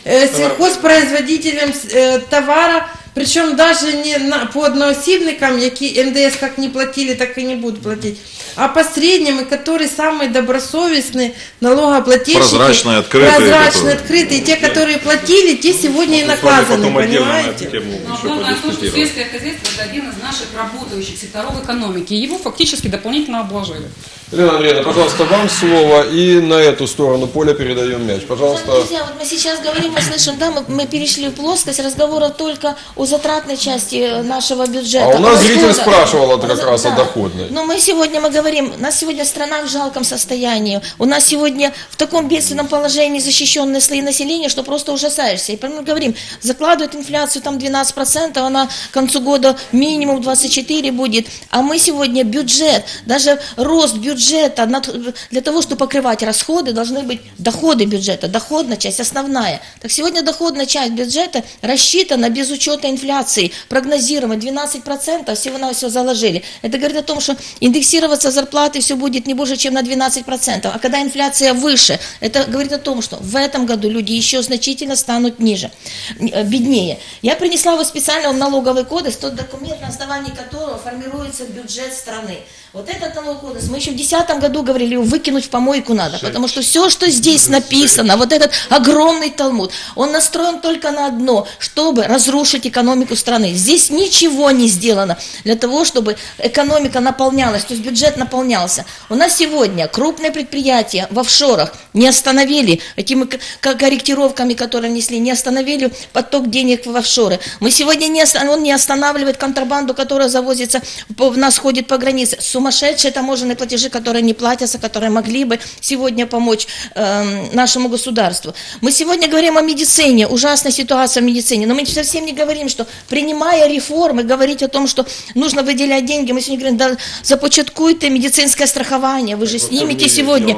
сельхозпроизводителям э, товара, причем даже не на, по одноосібникам, які эн дэ эс как не платили, так и не будут платить, а по средним, и которые самые добросовестные налогоплательщики, прозрачные, открытые, прозрачные, открытые, те, которые платили, те сегодня и наказаны, понимаете? Но главное то, что сельское хозяйство – это один из наших работающих секторов экономики, его фактически дополнительно обложили. Елена Андреевна, пожалуйста, вам слово, и на эту сторону поля передаем мяч. Пожалуйста. Друзья, вот мы сейчас говорим, мы слышим, да, мы, мы перешли в плоскость разговора только о затратной части нашего бюджета. А у нас расхода. Зритель спрашивал это как раз да. о доходной. Но мы сегодня мы говорим, у нас сегодня страна в жалком состоянии, у нас сегодня в таком бедственном положении защищенные слои населения, что просто ужасаешься. И мы говорим, закладывают инфляцию там двенадцать процентов, она к концу года минимум двадцать четыре будет, а мы сегодня бюджет, даже рост бюджета, бюджета, для того, чтобы покрывать расходы, должны быть доходы бюджета, доходная часть основная. Так сегодня доходная часть бюджета рассчитана без учета инфляции, прогнозируемо двенадцать процентов всего-навсего заложили. Это говорит о том, что индексироваться зарплаты все будет не больше, чем на двенадцать процентов. А когда инфляция выше, это говорит о том, что в этом году люди еще значительно станут ниже, беднее. Я принесла вот специально налоговый кодекс, тот документ, на основании которого формируется бюджет страны. Вот этот налоговый кодекс, мы еще в две тысячи десятом году говорили, его выкинуть в помойку надо, шесть. Потому что все, что здесь написано, вот этот огромный талмуд, он настроен только на одно, чтобы разрушить экономику страны. Здесь ничего не сделано для того, чтобы экономика наполнялась, то есть бюджет наполнялся. У нас сегодня крупные предприятия в офшорах не остановили этими корректировками, которые внесли, не остановили поток денег в офшоры. Мы сегодня не, он не останавливает контрабанду, которая завозится, в нас ходит по границе. Сумасшедшие таможенные платежи, которые не платятся, которые могли бы сегодня помочь э, нашему государству. Мы сегодня говорим о медицине, ужасная ситуация в медицине, но мы совсем не говорим, что принимая реформы, говорить о том, что нужно выделять деньги, мы сегодня говорим, да започаткуйте медицинское страхование, вы же снимете сегодня...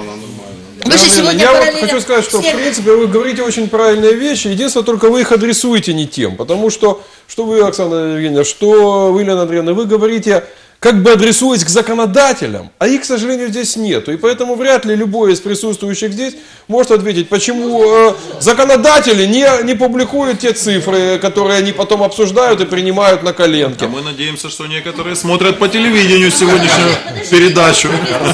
Вы же сегодня я вот хочу сказать, что всех... в принципе вы говорите очень правильные вещи, единственное, только вы их адресуете не тем, потому что, что вы, Оксана Евгеньевна, что вы, Елена Андреевна, вы говорите... как бы адресуясь к законодателям, а их, к сожалению, здесь нету. И поэтому вряд ли любой из присутствующих здесь может ответить, почему э, законодатели не, не публикуют те цифры, которые они потом обсуждают и принимают на коленке. А мы надеемся, что некоторые смотрят по телевидению сегодняшнюю передачу.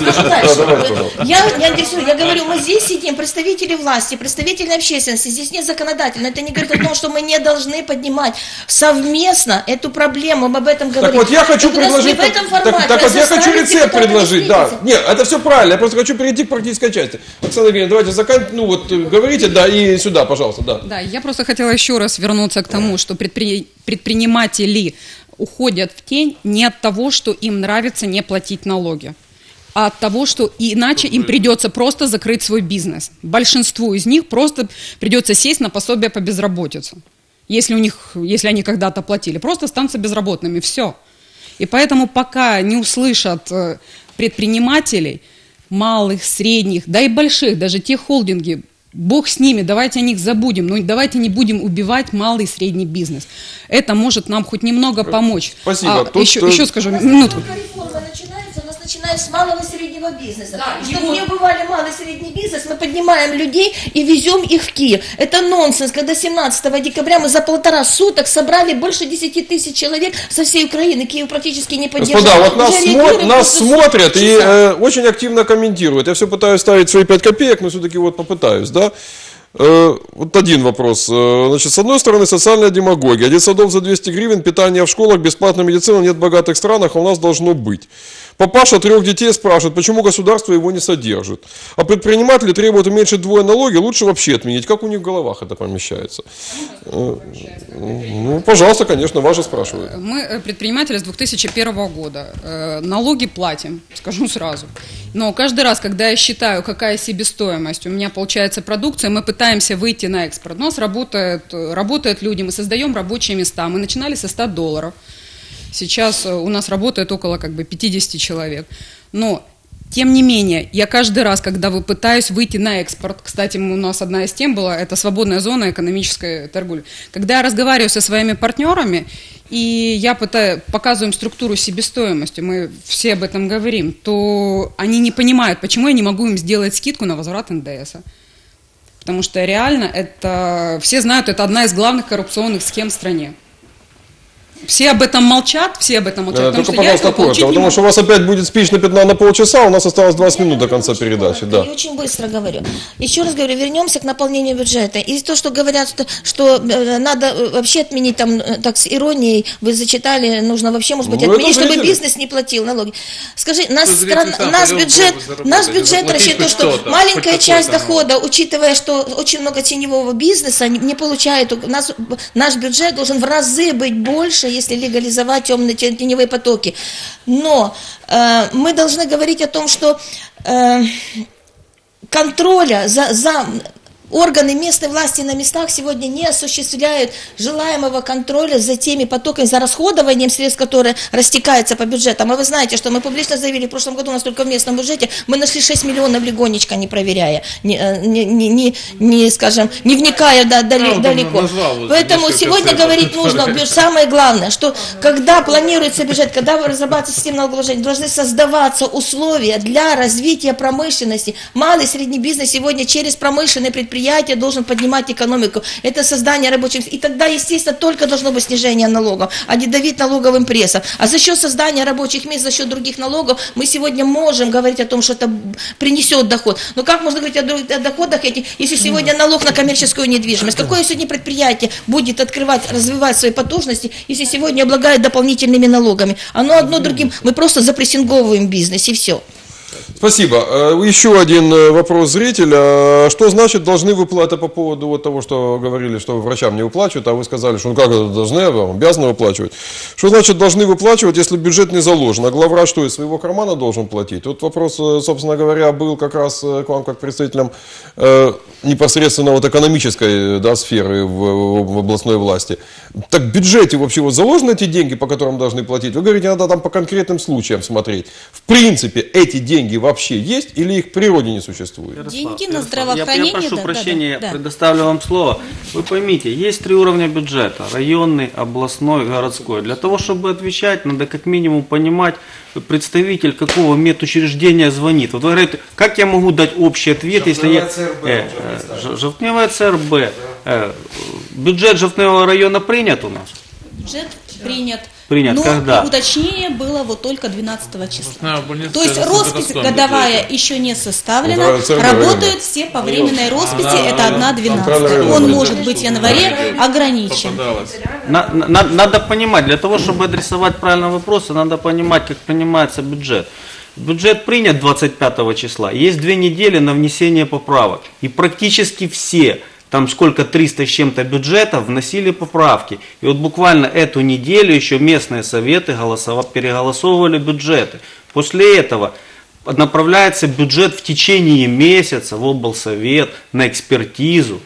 Я, я, я говорю, мы здесь сидим, представители власти, представители общественности, здесь нет законодателя. Но это не говорит о том, что мы не должны поднимать совместно эту проблему, мы об этом говорим. Так вот, я хочу предложить такой этом формате. Так, так вот я хочу рецепт предложить, да. Нет, это все правильно, я просто хочу перейти к практической части. Оксана Евгеньевна, давайте заканчивать, ну вот говорите, да, и сюда, пожалуйста, да. Да, я просто хотела еще раз вернуться к тому, что предпри... предприниматели уходят в тень не от того, что им нравится не платить налоги, а от того, что иначе им придется просто закрыть свой бизнес. Большинству из них просто придется сесть на пособие по безработице, если, у них, если они когда-то платили. Просто останутся безработными, все. И поэтому пока не услышат предпринимателей, малых, средних, да и больших, даже те холдинги, Бог с ними, давайте о них забудем, но давайте не будем убивать малый и средний бизнес. Это может нам хоть немного помочь. Спасибо. А, Тут, еще, э... еще скажу, минутку. Реформа начинается, у нас начинается с малого и среднего бизнеса. Да, Чтобы его... не убывали малый и средний бизнес, мы поднимаем людей и везем их в Киев. Это нонсенс, когда семнадцатого декабря мы за полтора суток собрали больше десяти тысяч человек со всей Украины. Киев практически не поддержал. Господа, вот нас, смо... нас смотрят и э, очень активно комментируют. Я все пытаюсь ставить свои пять копеек, но все-таки вот попытаюсь, да? Вот один вопрос. Значит, с одной стороны, социальная демагогия. Детсадов за двести гривен, питание в школах, бесплатная медицина нет в богатых странах, а у нас должно быть. Папаша трех детей спрашивает, почему государство его не содержит. А предприниматели требуют уменьшить двое налоги, лучше вообще отменить. Как у них в головах это помещается? Ну, пожалуйста, конечно, вас же спрашивают. Мы предприниматели с две тысячи первого года. Налоги платим, скажу сразу. Но каждый раз, когда я считаю, какая себестоимость у меня получается продукция, мы пытаемся выйти на экспорт. У нас работают, работают люди, мы создаем рабочие места. Мы начинали со ста долларов. Сейчас у нас работает около как бы пятидесяти человек. Но, тем не менее, я каждый раз, когда вы пытаюсь выйти на экспорт, кстати, у нас одна из тем была, это свободная зона экономической торговли. Когда я разговариваю со своими партнерами, и я пытаюсь, показываю им структуру себестоимости, мы все об этом говорим, то они не понимают, почему я не могу им сделать скидку на возврат эн дэ эса. Потому что реально это, все знают, это одна из главных коррупционных схем в стране. Все об этом молчат, все об этом молчат. Только, пожалуйста, коротко, потому что у вас опять будет спич на пятнадцать на полчаса, у нас осталось двадцать минут до конца передачи. Да. Я очень быстро говорю. Еще раз говорю, вернемся к наполнению бюджета. И то, что говорят, что, что надо вообще отменить, там, так с иронией, вы зачитали, нужно вообще, может быть, ну, отменить, чтобы бизнес не платил налоги. Скажи, нас, стран, нас бюджет, наш бюджет рассчитывает, что маленькая часть дохода, учитывая, что очень много теневого бизнеса, не получает, у нас, наш бюджет должен в разы быть больше, если легализовать темные теневые потоки. Но э, мы должны говорить о том, что э, контроля за, за органы местной власти на местах сегодня не осуществляют желаемого контроля за теми потоками, за расходованием средств, которые растекаются по бюджетам. А вы знаете, что мы публично заявили, в прошлом году у нас только в местном бюджете мы нашли шесть миллионов легонечко, не проверяя, не, не, не, не, не скажем, не вникая да, дали, далеко. Поэтому сегодня цифр. Говорить нужно, самое главное, что когда планируется бюджет, когда разрабатывается система налогообложения, должны создаваться условия для развития промышленности. Малый и средний бизнес сегодня через промышленные предприятия должен поднимать экономику, это создание рабочих мест. И тогда, естественно, только должно быть снижение налогов, а не давить налоговым прессом. А за счет создания рабочих мест, за счет других налогов, мы сегодня можем говорить о том, что это принесет доход. Но как можно говорить о, о доходах этих, если сегодня налог на коммерческую недвижимость? Какое сегодня предприятие будет открывать, развивать свои потужности, если сегодня облагают дополнительными налогами? Оно одно другим, мы просто запрессинговываем бизнес и все. Спасибо. Еще один вопрос зрителя. Что значит должны выплаты по поводу вот того, что говорили, что врачам не выплачивают, а вы сказали, что ну как это должны, обязаны выплачивать. Что значит должны выплачивать, если бюджет не заложен? А главврач что, из своего кармана должен платить? Вот вопрос, собственно говоря, был как раз к вам, как представителям э, непосредственно вот экономической да, сферы в, в областной власти. Так в бюджете вообще вот заложены эти деньги, по которым должны платить? Вы говорите, надо там по конкретным случаям смотреть. В принципе, эти деньги вообще есть или их в природе не существует? Ярослав, Деньги на здравоохранение. Я, я прошу да, прощения, да, да. предоставлю вам слово. Вы поймите, есть три уровня бюджета: районный, областной, городской. Для того, чтобы отвечать, надо как минимум понимать, представитель какого медучреждения звонит. Вот вы говорите, как я могу дать общий ответ, Жовтневая если я... ЦРБ, Э, э, Жовтневая ЦРБ. Э, бюджет Жовтневого района принят у нас? Бюджет принят. принят Но когда? уточнение было вот только двенадцатого числа. больница, То есть роспись годовая еще не составлена, Ну, работают все по временной росписи, А, это одна двенадцатая. района. Он может быть в январе ограничен. На- на- надо понимать, для того, чтобы адресовать правильно вопросы, надо понимать, как принимается бюджет. Бюджет принят двадцать пятого числа, есть две недели на внесение поправок. И практически все, там сколько, триста с чем-то бюджетов, вносили поправки. И вот буквально эту неделю еще местные советы голосова- переголосовывали бюджеты. После этого направляется бюджет в течение месяца в облсовет на экспертизу.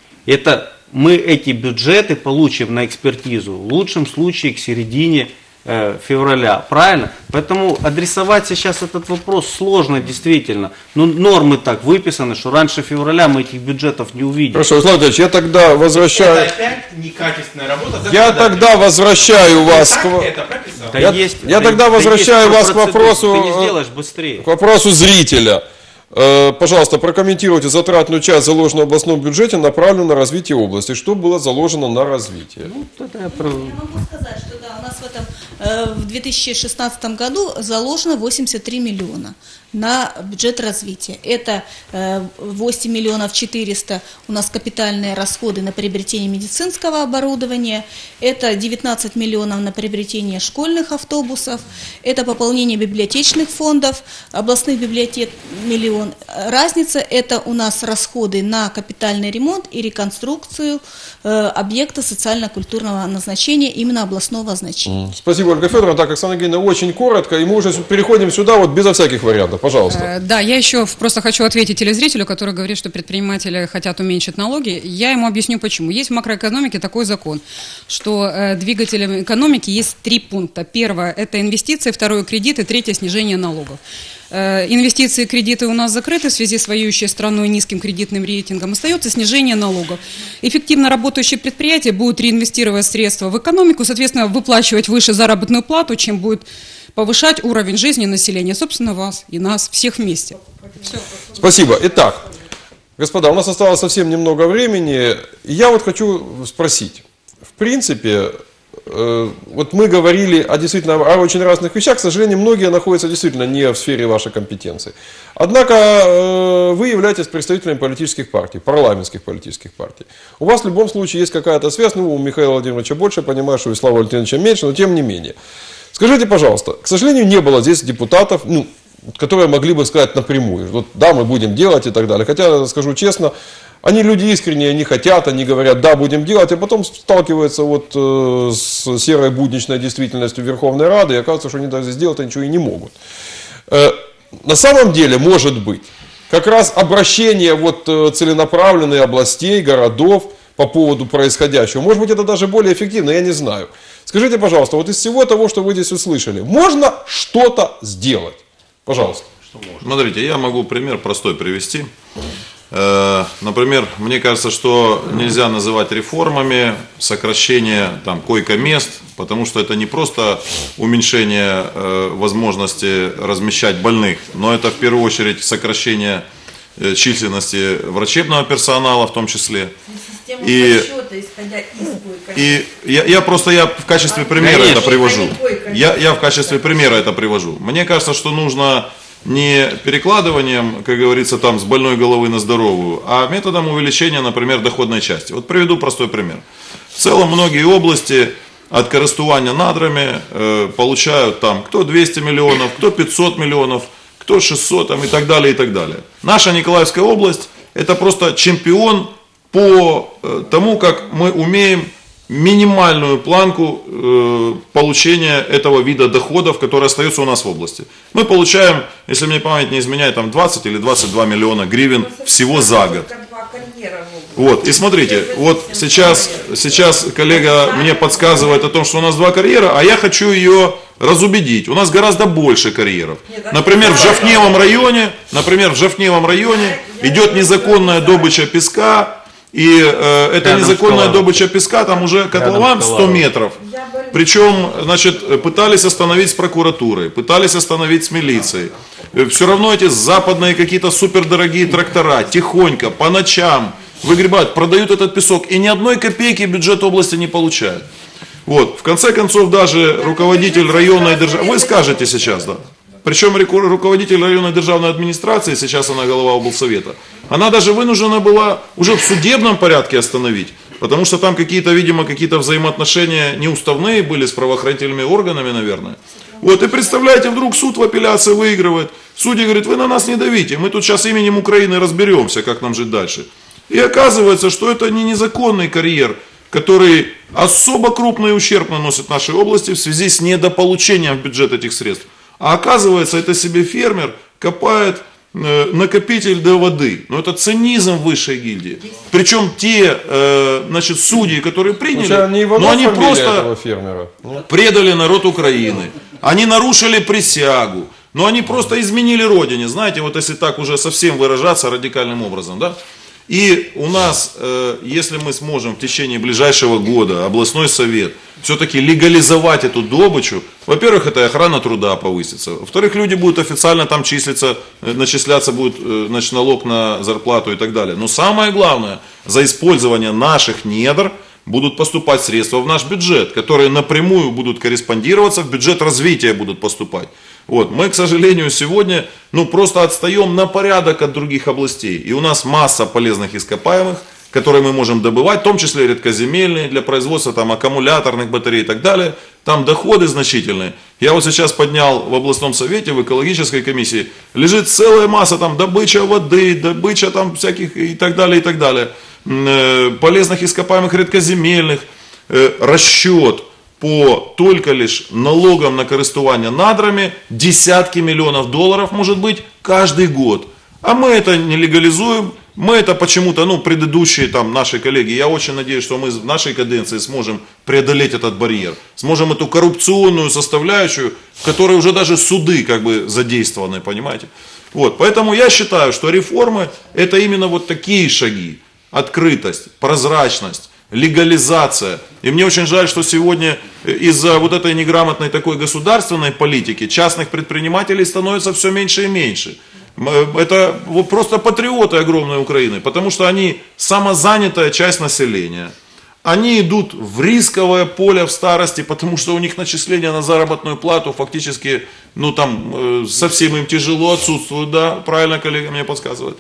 Это мы эти бюджеты получим на экспертизу в лучшем случае к середине э, февраля, правильно? Поэтому адресовать сейчас этот вопрос сложно действительно. Но нормы так выписаны, что раньше февраля мы этих бюджетов не увидим. Хорошо, Руслан Владимирович, я тогда возвращаю... Это опять некачественная работа. Я тогда возвращаю вас к... Да Я, есть, я да- тогда да возвращаю есть вас к процедура, вопросу, ты не э, сделаешь быстрее. к вопросу зрителя. Э, Пожалуйста, прокомментируйте затратную часть, заложенную в областном бюджете, направленную на развитие области. Что было заложено на развитие? Ну, тогда я про- Я могу сказать, что да, у нас в этом э, в две тысячи шестнадцатом году заложено восемьдесят три миллиона на бюджет развития. Это э, восемь миллионов четыреста у нас капитальные расходы на приобретение медицинского оборудования, это девятнадцать миллионов на приобретение школьных автобусов, это пополнение библиотечных фондов, областных библиотек миллион. Разница это у нас расходы на капитальный ремонт и реконструкцию э, объекта социально-культурного назначения, именно областного значения. Спасибо, Ольга Федоровна. Так, Оксана Евгеньевна, очень коротко, и мы уже переходим сюда вот безо всяких вариантов. Пожалуйста. Э, Да, я еще просто хочу ответить телезрителю, который говорит, что предприниматели хотят уменьшить налоги. Я ему объясню почему. Есть в макроэкономике такой закон, что э, двигателем экономики есть три пункта. Первое – это инвестиции, второе – кредиты, третье – снижение налогов. Э, Инвестиции и кредиты у нас закрыты в связи с воюющей страной низким кредитным рейтингом. Остается снижение налогов. Эффективно работающие предприятия будут реинвестировать средства в экономику, соответственно, выплачивать выше заработную плату, чем будет повышать уровень жизни населения, собственно, вас и нас, всех вместе. Все. Спасибо. Итак, господа, у нас осталось совсем немного времени. И я вот хочу спросить. В принципе, э, вот мы говорили о действительно о очень разных вещах. К сожалению, многие находятся действительно не в сфере вашей компетенции. Однако э, вы являетесь представителем политических партий, парламентских политических партий. У вас в любом случае есть какая-то связь. Ну, у Михаила Владимировича больше, я понимаю, что у Славы Валентиновича меньше, но тем не менее. Скажите, пожалуйста, к сожалению, не было здесь депутатов, ну, которые могли бы сказать напрямую, вот да, мы будем делать и так далее. Хотя, скажу честно, они люди искренние, они хотят, они говорят, да, будем делать, а потом сталкиваются вот э, с серой будничной действительностью Верховной Рады, и оказывается, что они даже сделать ничего и не могут. Э, на самом деле, может быть, как раз обращение вот э, целенаправленные областей, городов по поводу происходящего, может быть, это даже более эффективно, я не знаю. Скажите, пожалуйста, вот из всего того, что вы здесь услышали, можно что-то сделать? Пожалуйста. Смотрите, я могу пример простой привести. Э, Например, мне кажется, что нельзя называть реформами сокращение там койко-мест, потому что это не просто уменьшение э, возможности размещать больных, но это в первую очередь сокращение э, численности врачебного персонала в том числе. И, и я, я просто я в качестве примера Конечно. это привожу. Я, я в качестве примера это привожу. Мне кажется, что нужно не перекладыванием, как говорится, там с больной головы на здоровую, а методом увеличения, например, доходной части. Вот приведу простой пример. В целом многие области от користування надрами э, получают там кто двести миллионов, кто пятьсот миллионов, кто шестьсот там, и так далее, и так далее. Наша Николаевская область это просто чемпион по э, тому, как мы умеем минимальную планку э, получения этого вида доходов, который остается у нас в области. Мы получаем, если мне память не изменяет, там двадцать или двадцать два миллиона гривен всего за год. Вот, и смотрите, вот сейчас, сейчас коллега мне подсказывает о том, что у нас два карьера, а я хочу ее разубедить. У нас гораздо больше карьеров. Например, в Жовтневом районе, например, в Жовтневом районе идет незаконная добыча песка, и э, эта Рядом незаконная с добыча песка, там уже котлован сто метров. Причем, значит, пытались остановить с прокуратурой, пытались остановить с милицией. Все равно эти западные какие-то супердорогие трактора тихонько, по ночам выгребают, продают этот песок, и ни одной копейки бюджет области не получают. Вот. В конце концов, даже руководитель районной державы, вы скажете сейчас, да, причем руководитель районной державной администрации, сейчас она глава облсовета, она даже вынуждена была уже в судебном порядке остановить, потому что там какие-то, видимо, какие-то взаимоотношения неуставные были с правоохранительными органами, наверное. Вот, и представляете, вдруг суд в апелляции выигрывает, судья говорит, вы на нас не давите, мы тут сейчас именем Украины разберемся, как нам жить дальше. И оказывается, что это не незаконный карьер, который особо крупный ущерб наносит нашей области в связи с недополучением в бюджет этих средств. А оказывается, это себе фермер копает э, накопитель для воды. Но это цинизм высшей гильдии. Причем те э, значит, судьи, которые приняли, не но они просто этого фермера. предали народ Украины. Они нарушили присягу. Но они просто изменили родине. Знаете, вот если так уже совсем выражаться радикальным образом, да? И у нас, э, если мы сможем в течение ближайшего года, областной совет, все-таки легализовать эту добычу, во-первых, это охрана труда повысится, во-вторых, люди будут официально там числиться, начисляться будет э, значит, налог на зарплату и так далее. Но самое главное, за использование наших недр будут поступать средства в наш бюджет, которые напрямую будут корреспондироваться, в бюджет развития будут поступать. Вот. Мы, к сожалению, сегодня ну, просто отстаем на порядок от других областей. И у нас масса полезных ископаемых, которые мы можем добывать, в том числе редкоземельные, для производства там, аккумуляторных батарей и так далее. Там доходы значительные. Я вот сейчас поднял в областном совете, в экологической комиссии, лежит целая масса там добыча воды, добыча там всяких и так далее, и так далее. Полезных ископаемых редкоземельных, расчет по только лишь налогам на користування надрами десятки миллионов долларов может быть каждый год. А мы это не легализуем, мы это почему-то, ну, предыдущие там наши коллеги, я очень надеюсь, что мы в нашей каденции сможем преодолеть этот барьер, сможем эту коррупционную составляющую, в которой уже даже суды как бы задействованы, понимаете. Вот, поэтому я считаю, что реформы это именно вот такие шаги, открытость, прозрачность, легализация. И мне очень жаль, что сегодня из-за вот этой неграмотной такой государственной политики частных предпринимателей становится все меньше и меньше. Это просто патриоты огромной Украины, потому что они самозанятая часть населения. Они идут в рисковое поле в старости, потому что у них начисления на заработную плату фактически, ну там, совсем им тяжело отсутствуют, да, правильно коллега мне подсказывает.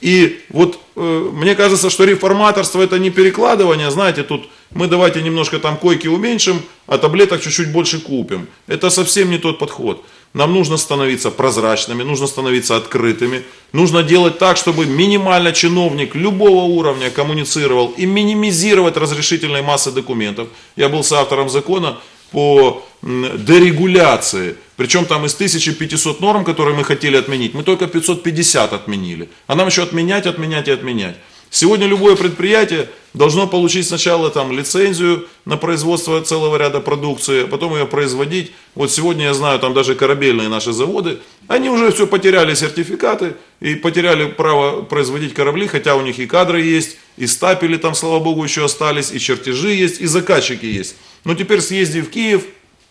И вот э, мне кажется, что реформаторство это не перекладывание, знаете, тут мы давайте немножко там койки уменьшим, а таблеток чуть-чуть больше купим. Это совсем не тот подход. Нам нужно становиться прозрачными, нужно становиться открытыми, нужно делать так, чтобы минимально чиновник любого уровня коммуницировал и минимизировать разрешительные массы документов. Я был соавтором закона по дерегуляции, причем там из тысячи пятисот норм, которые мы хотели отменить, мы только пятьсот пятьдесят отменили, а нам еще отменять, отменять и отменять. Сегодня любое предприятие должно получить сначала там лицензию на производство целого ряда продукции, потом ее производить. Вот сегодня я знаю, там даже корабельные наши заводы, они уже все потеряли сертификаты и потеряли право производить корабли, хотя у них и кадры есть, и стапели там, слава богу, еще остались, и чертежи есть, и заказчики есть. Но теперь съезди в Киев,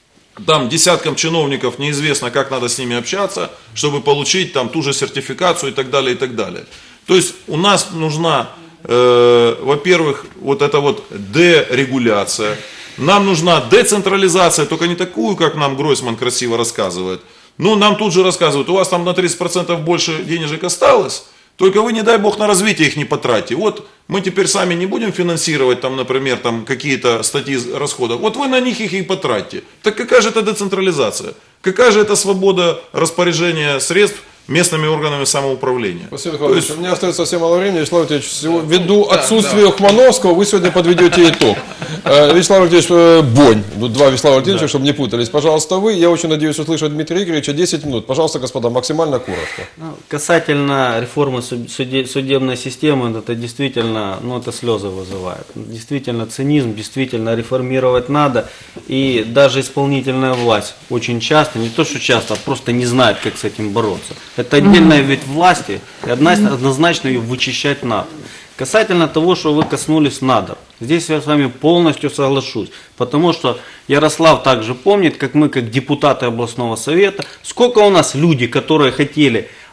там десяткам чиновников неизвестно, как надо с ними общаться, чтобы получить там ту же сертификацию и так далее, и так далее. То есть у нас нужна, э, во-первых, вот эта вот дерегуляция, нам нужна децентрализация, только не такую, как нам Гройсман красиво рассказывает. Ну, нам тут же рассказывают, у вас там на тридцать процентов больше денежек осталось, только вы, не дай бог, на развитие их не потратите. Вот мы теперь сами не будем финансировать, там, например, там, какие-то статьи расходов. Вот вы на них их и потратите. Так какая же это децентрализация? Какая же это свобода распоряжения средств местными органами самоуправления? Василий Николаевич, есть... у меня остается совсем мало времени. Вячеслав Владимирович, ввиду да, отсутствия да. Хмановского, вы сегодня подведете итог. Вячеслав Владимирович Бонь, два Вячеслава Владимировича, да. чтобы не путались. Пожалуйста, вы. Я очень надеюсь услышать Дмитрия Игоревича. десять минут. Пожалуйста, господа, максимально коротко. Ну, касательно реформы судебной системы, это действительно, ну, это слезы вызывает. Действительно цинизм, действительно реформировать надо. И даже исполнительная власть очень часто, не то что часто, а просто не знает, как с этим бороться. Это отдельная ветвь власти, и однозначно ее вычищать надо. Касательно того, что вы коснулись надр, здесь я с вами полностью соглашусь, потому что Ярослав также помнит, как мы, как депутаты областного совета, сколько у нас люди, которые хотели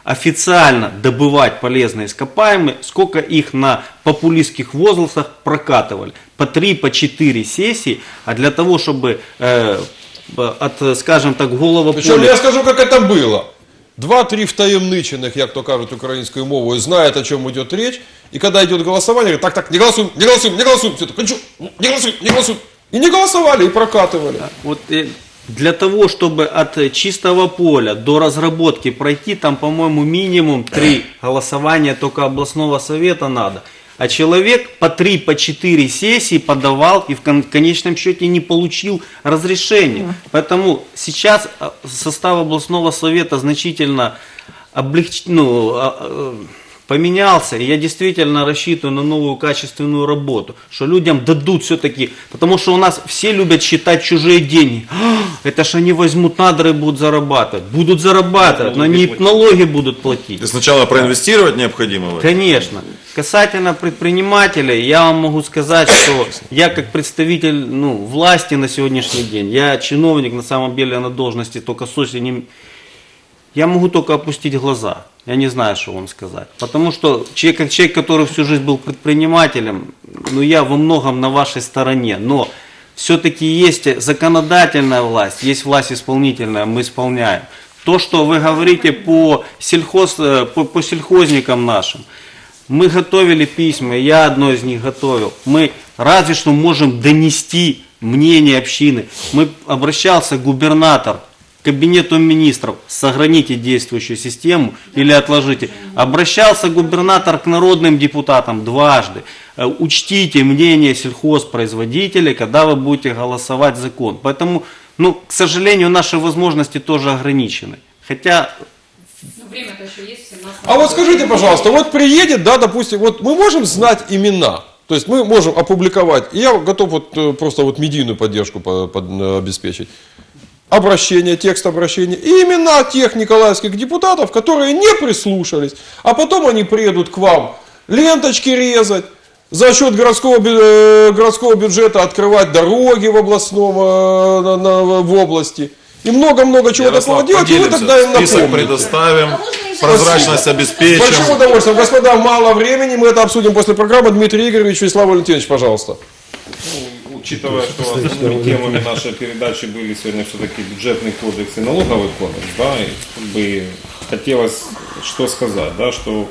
официально добывать полезные ископаемые, сколько их на популистских возгласах прокатывали. По три, по четыре сессии, а для того, чтобы э, от, скажем так, голого Причем поля... я скажу, как это было. Два-три втаємничених, як то кажуть українською мовою, знають, о чем идет речь, и когда идет голосование, говорят, так, так, не голосуем, не голосуем, не голосуем, все, так, не голосуем, не голосуем. И не голосовали, и прокатывали. Вот для того, чтобы от чистого поля до разработки пройти, там, по-моему, минимум три голосования только областного совета надо. А человек по три, по четыре сессии подавал и в конечном счете не получил разрешения. Поэтому сейчас состав областного совета значительно облегч... ну, поменялся. И я действительно рассчитываю на новую качественную работу. Что людям дадут все-таки. Потому что у нас все любят считать чужие деньги. Это ж они возьмут надры и будут зарабатывать. Будут зарабатывать, но они налоги будут платить. И сначала проинвестировать необходимо? Конечно. Касательно предпринимателей, я вам могу сказать, что я как представитель ну, власти на сегодняшний день, я чиновник на самом деле на должности только с осени, я могу только опустить глаза. Я не знаю, что вам сказать. Потому что человек, как человек, который всю жизнь был предпринимателем, ну я во многом на вашей стороне. Но все-таки есть законодательная власть, есть власть исполнительная, мы исполняем. То, что вы говорите по, сельхоз, по, по сельхозникам нашим, мы готовили письма, я одно из них готовил. Мы разве что можем донести мнение общины. Мы обращался губернатор к кабинету министров, сохраните действующую систему или отложите. Обращался губернатор к народным депутатам дважды. Учтите мнение сельхозпроизводителей, когда вы будете голосовать закон. Поэтому, ну, к сожалению, наши возможности тоже ограничены. Хотя... А вот скажите, пожалуйста, вот приедет, да, допустим, вот мы можем знать имена, то есть мы можем опубликовать, и я готов вот просто вот медийную поддержку по, по, обеспечить, обращение, текст обращения и имена тех николаевских депутатов, которые не прислушались, а потом они приедут к вам ленточки резать, за счет городского, городского бюджета открывать дороги в областном, на, на, в области. И много-много чего такого делать, и вы тогда им напомните. Список предоставим, прозрачность обеспечим. С большим удовольствием. Господа, мало времени, мы это обсудим после программы. Дмитрий Игоревич, Вячеслав Валентинович, пожалуйста. Ну, учитывая, что основными темами нашей передачи были сегодня все-таки бюджетный кодекс и налоговый кодекс, да, и как бы хотелось что сказать, да, что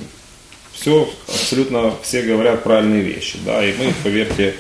все, абсолютно все говорят правильные вещи, да, и мы, поверьте,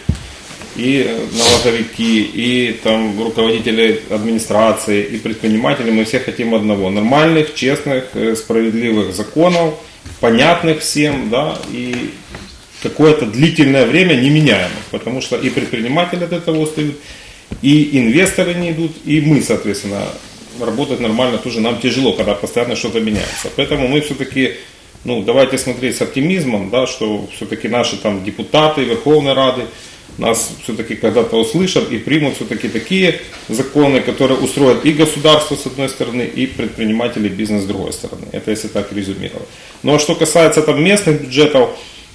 и налоговики, и там руководители администрации, и предприниматели, мы все хотим одного: нормальных, честных, справедливых законов, понятных всем, да, и какое-то длительное время неменяемых, потому что и предприниматели от этого устают, и инвесторы не идут, и мы, соответственно, работать нормально тоже нам тяжело, когда постоянно что-то меняется. Поэтому мы все-таки, ну, давайте смотреть с оптимизмом, да, что все-таки наши там депутаты Верховной Рады нас все-таки когда-то услышат и примут все-таки такие законы, которые устроят и государство с одной стороны, и предприниматели, бизнес с другой стороны. Это если так резюмировать. Ну а что касается там местных бюджетов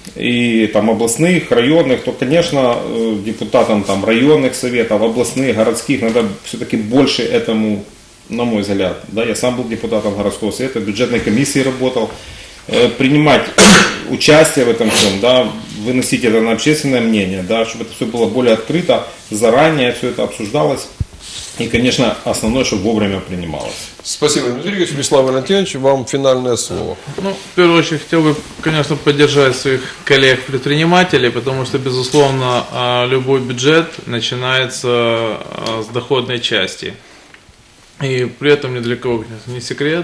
и там областных, районных, то, конечно, депутатам там районных советов, областных, городских надо все-таки больше этому, на мой взгляд. Да, я сам был депутатом городского совета, в бюджетной комиссии работал. Принимать участие в этом всем, да, выносить это на общественное мнение, да, чтобы это все было более открыто, заранее все это обсуждалось. И, конечно, основное, чтобы вовремя принималось. Спасибо, Дмитрий Ильич. Вячеслав Валентинович, вам финальное слово. Ну, в первую очередь, хотел бы, конечно, поддержать своих коллег-предпринимателей, потому что, безусловно, любой бюджет начинается с доходной части. И при этом ни для кого, конечно, не секрет,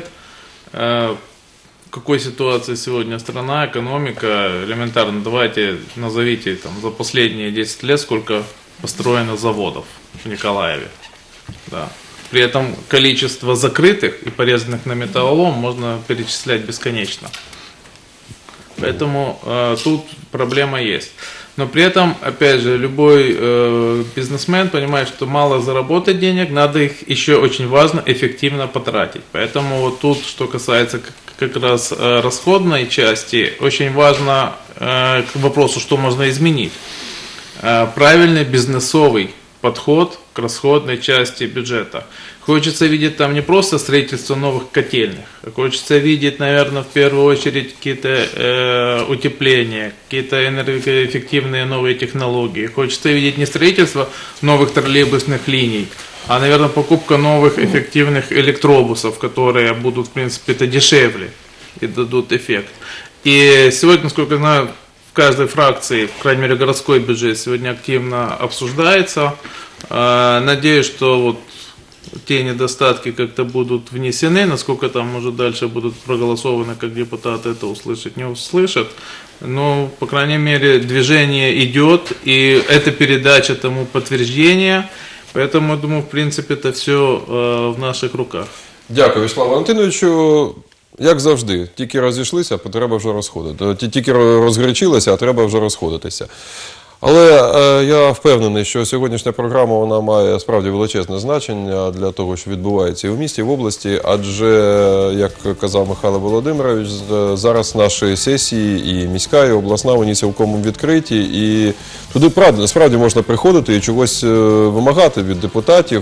в какой ситуации сегодня страна, экономика, элементарно, давайте назовите там, за последние десять лет, сколько построено заводов в Николаеве. Да. При этом количество закрытых и порезанных на металлолом можно перечислять бесконечно. Поэтому э, тут проблема есть. Но при этом, опять же, любой э, бизнесмен понимает, что мало заработать денег, надо их еще очень важно эффективно потратить. Поэтому вот тут, что касается как раз э, расходной части, очень важно э, к вопросу, что можно изменить. Э, правильный бизнесовый подход к расходной части бюджета. Хочется видеть там не просто строительство новых котельных, а хочется видеть, наверное, в первую очередь какие-то э, утепления, какие-то энергоэффективные новые технологии. Хочется видеть не строительство новых троллейбусных линий, а, наверное, покупка новых эффективных электробусов, которые будут, в принципе, это дешевле и дадут эффект. И сегодня, насколько я знаю, в каждой фракции, по крайней мере, городской бюджет сегодня активно обсуждается. Надеюсь, что вот те недостатки как-то будут внесены, насколько там, может, дальше будут проголосованы, как депутаты это услышат, не услышат. Но, по крайней мере, движение идет, и эта передача тому подтверждение. Поэтому, я думаю, в принципе, это все э, в наших руках. Дякую, Вячеслав Валентиновичу. Як завжди, тільки розійшлися, а треба вже розходити. Тільки розгорячилися, а треба вже розходитися. Але е, я впевнений, що сьогоднішня програма вона має справді величезне значення для того, що відбувається і в місті, і в області. Адже, як казав Михайло Володимирович, зараз наші сесії і міська, і обласна, вони цілком відкриті. І туди правда, справді можна приходити і чогось вимагати від депутатів.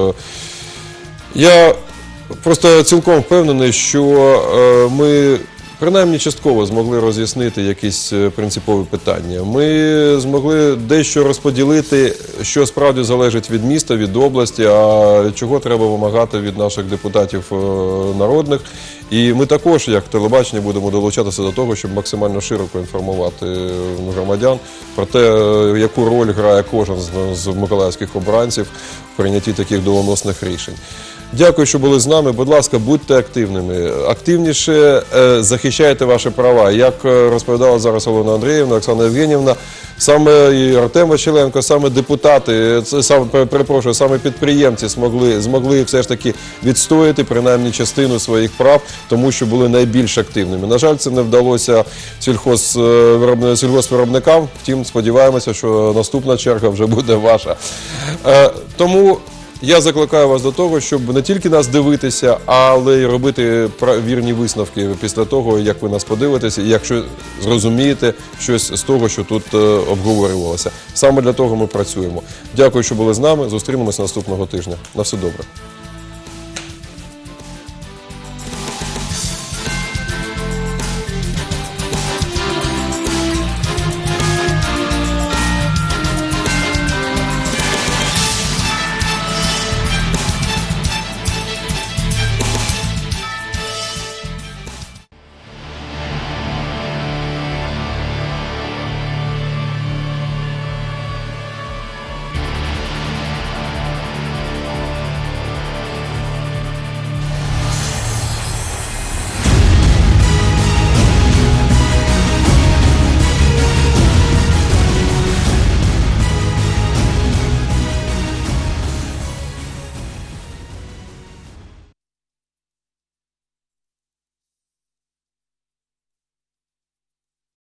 Я просто цілком впевнений, що ми принаймні частково змогли роз'яснити якісь принципові питання. Ми змогли дещо розподілити, що справді залежить від міста, від області, а чого треба вимагати від наших депутатів народних. І ми також, як телебачення, будемо долучатися до того, щоб максимально широко інформувати громадян про те, яку роль грає кожен з миколаївських обранців в прийнятті таких доленосних рішень. Дякую, що були з нами. Будь ласка, будьте активними. Активніше е, захищайте ваші права. Як розповідала зараз Олена Андріївна, Оксана Євгенівна, саме і Артем Вачеленко, саме депутати, це, саме, перепрошую, саме підприємці змогли, змогли все ж таки відстояти принаймні частину своїх прав, тому що були найбільш активними. На жаль, це не вдалося сільхоз, сільгоспвиробникам, втім, сподіваємося, що наступна черга вже буде ваша. Е, тому я закликаю вас до того, щоб не тільки нас дивитися, але й робити вірні висновки після того, як ви нас подивитеся, і якщо зрозумієте щось з того, що тут обговорювалося. Саме для того ми працюємо. Дякую, що були з нами. Зустрінемося наступного тижня. На все добре.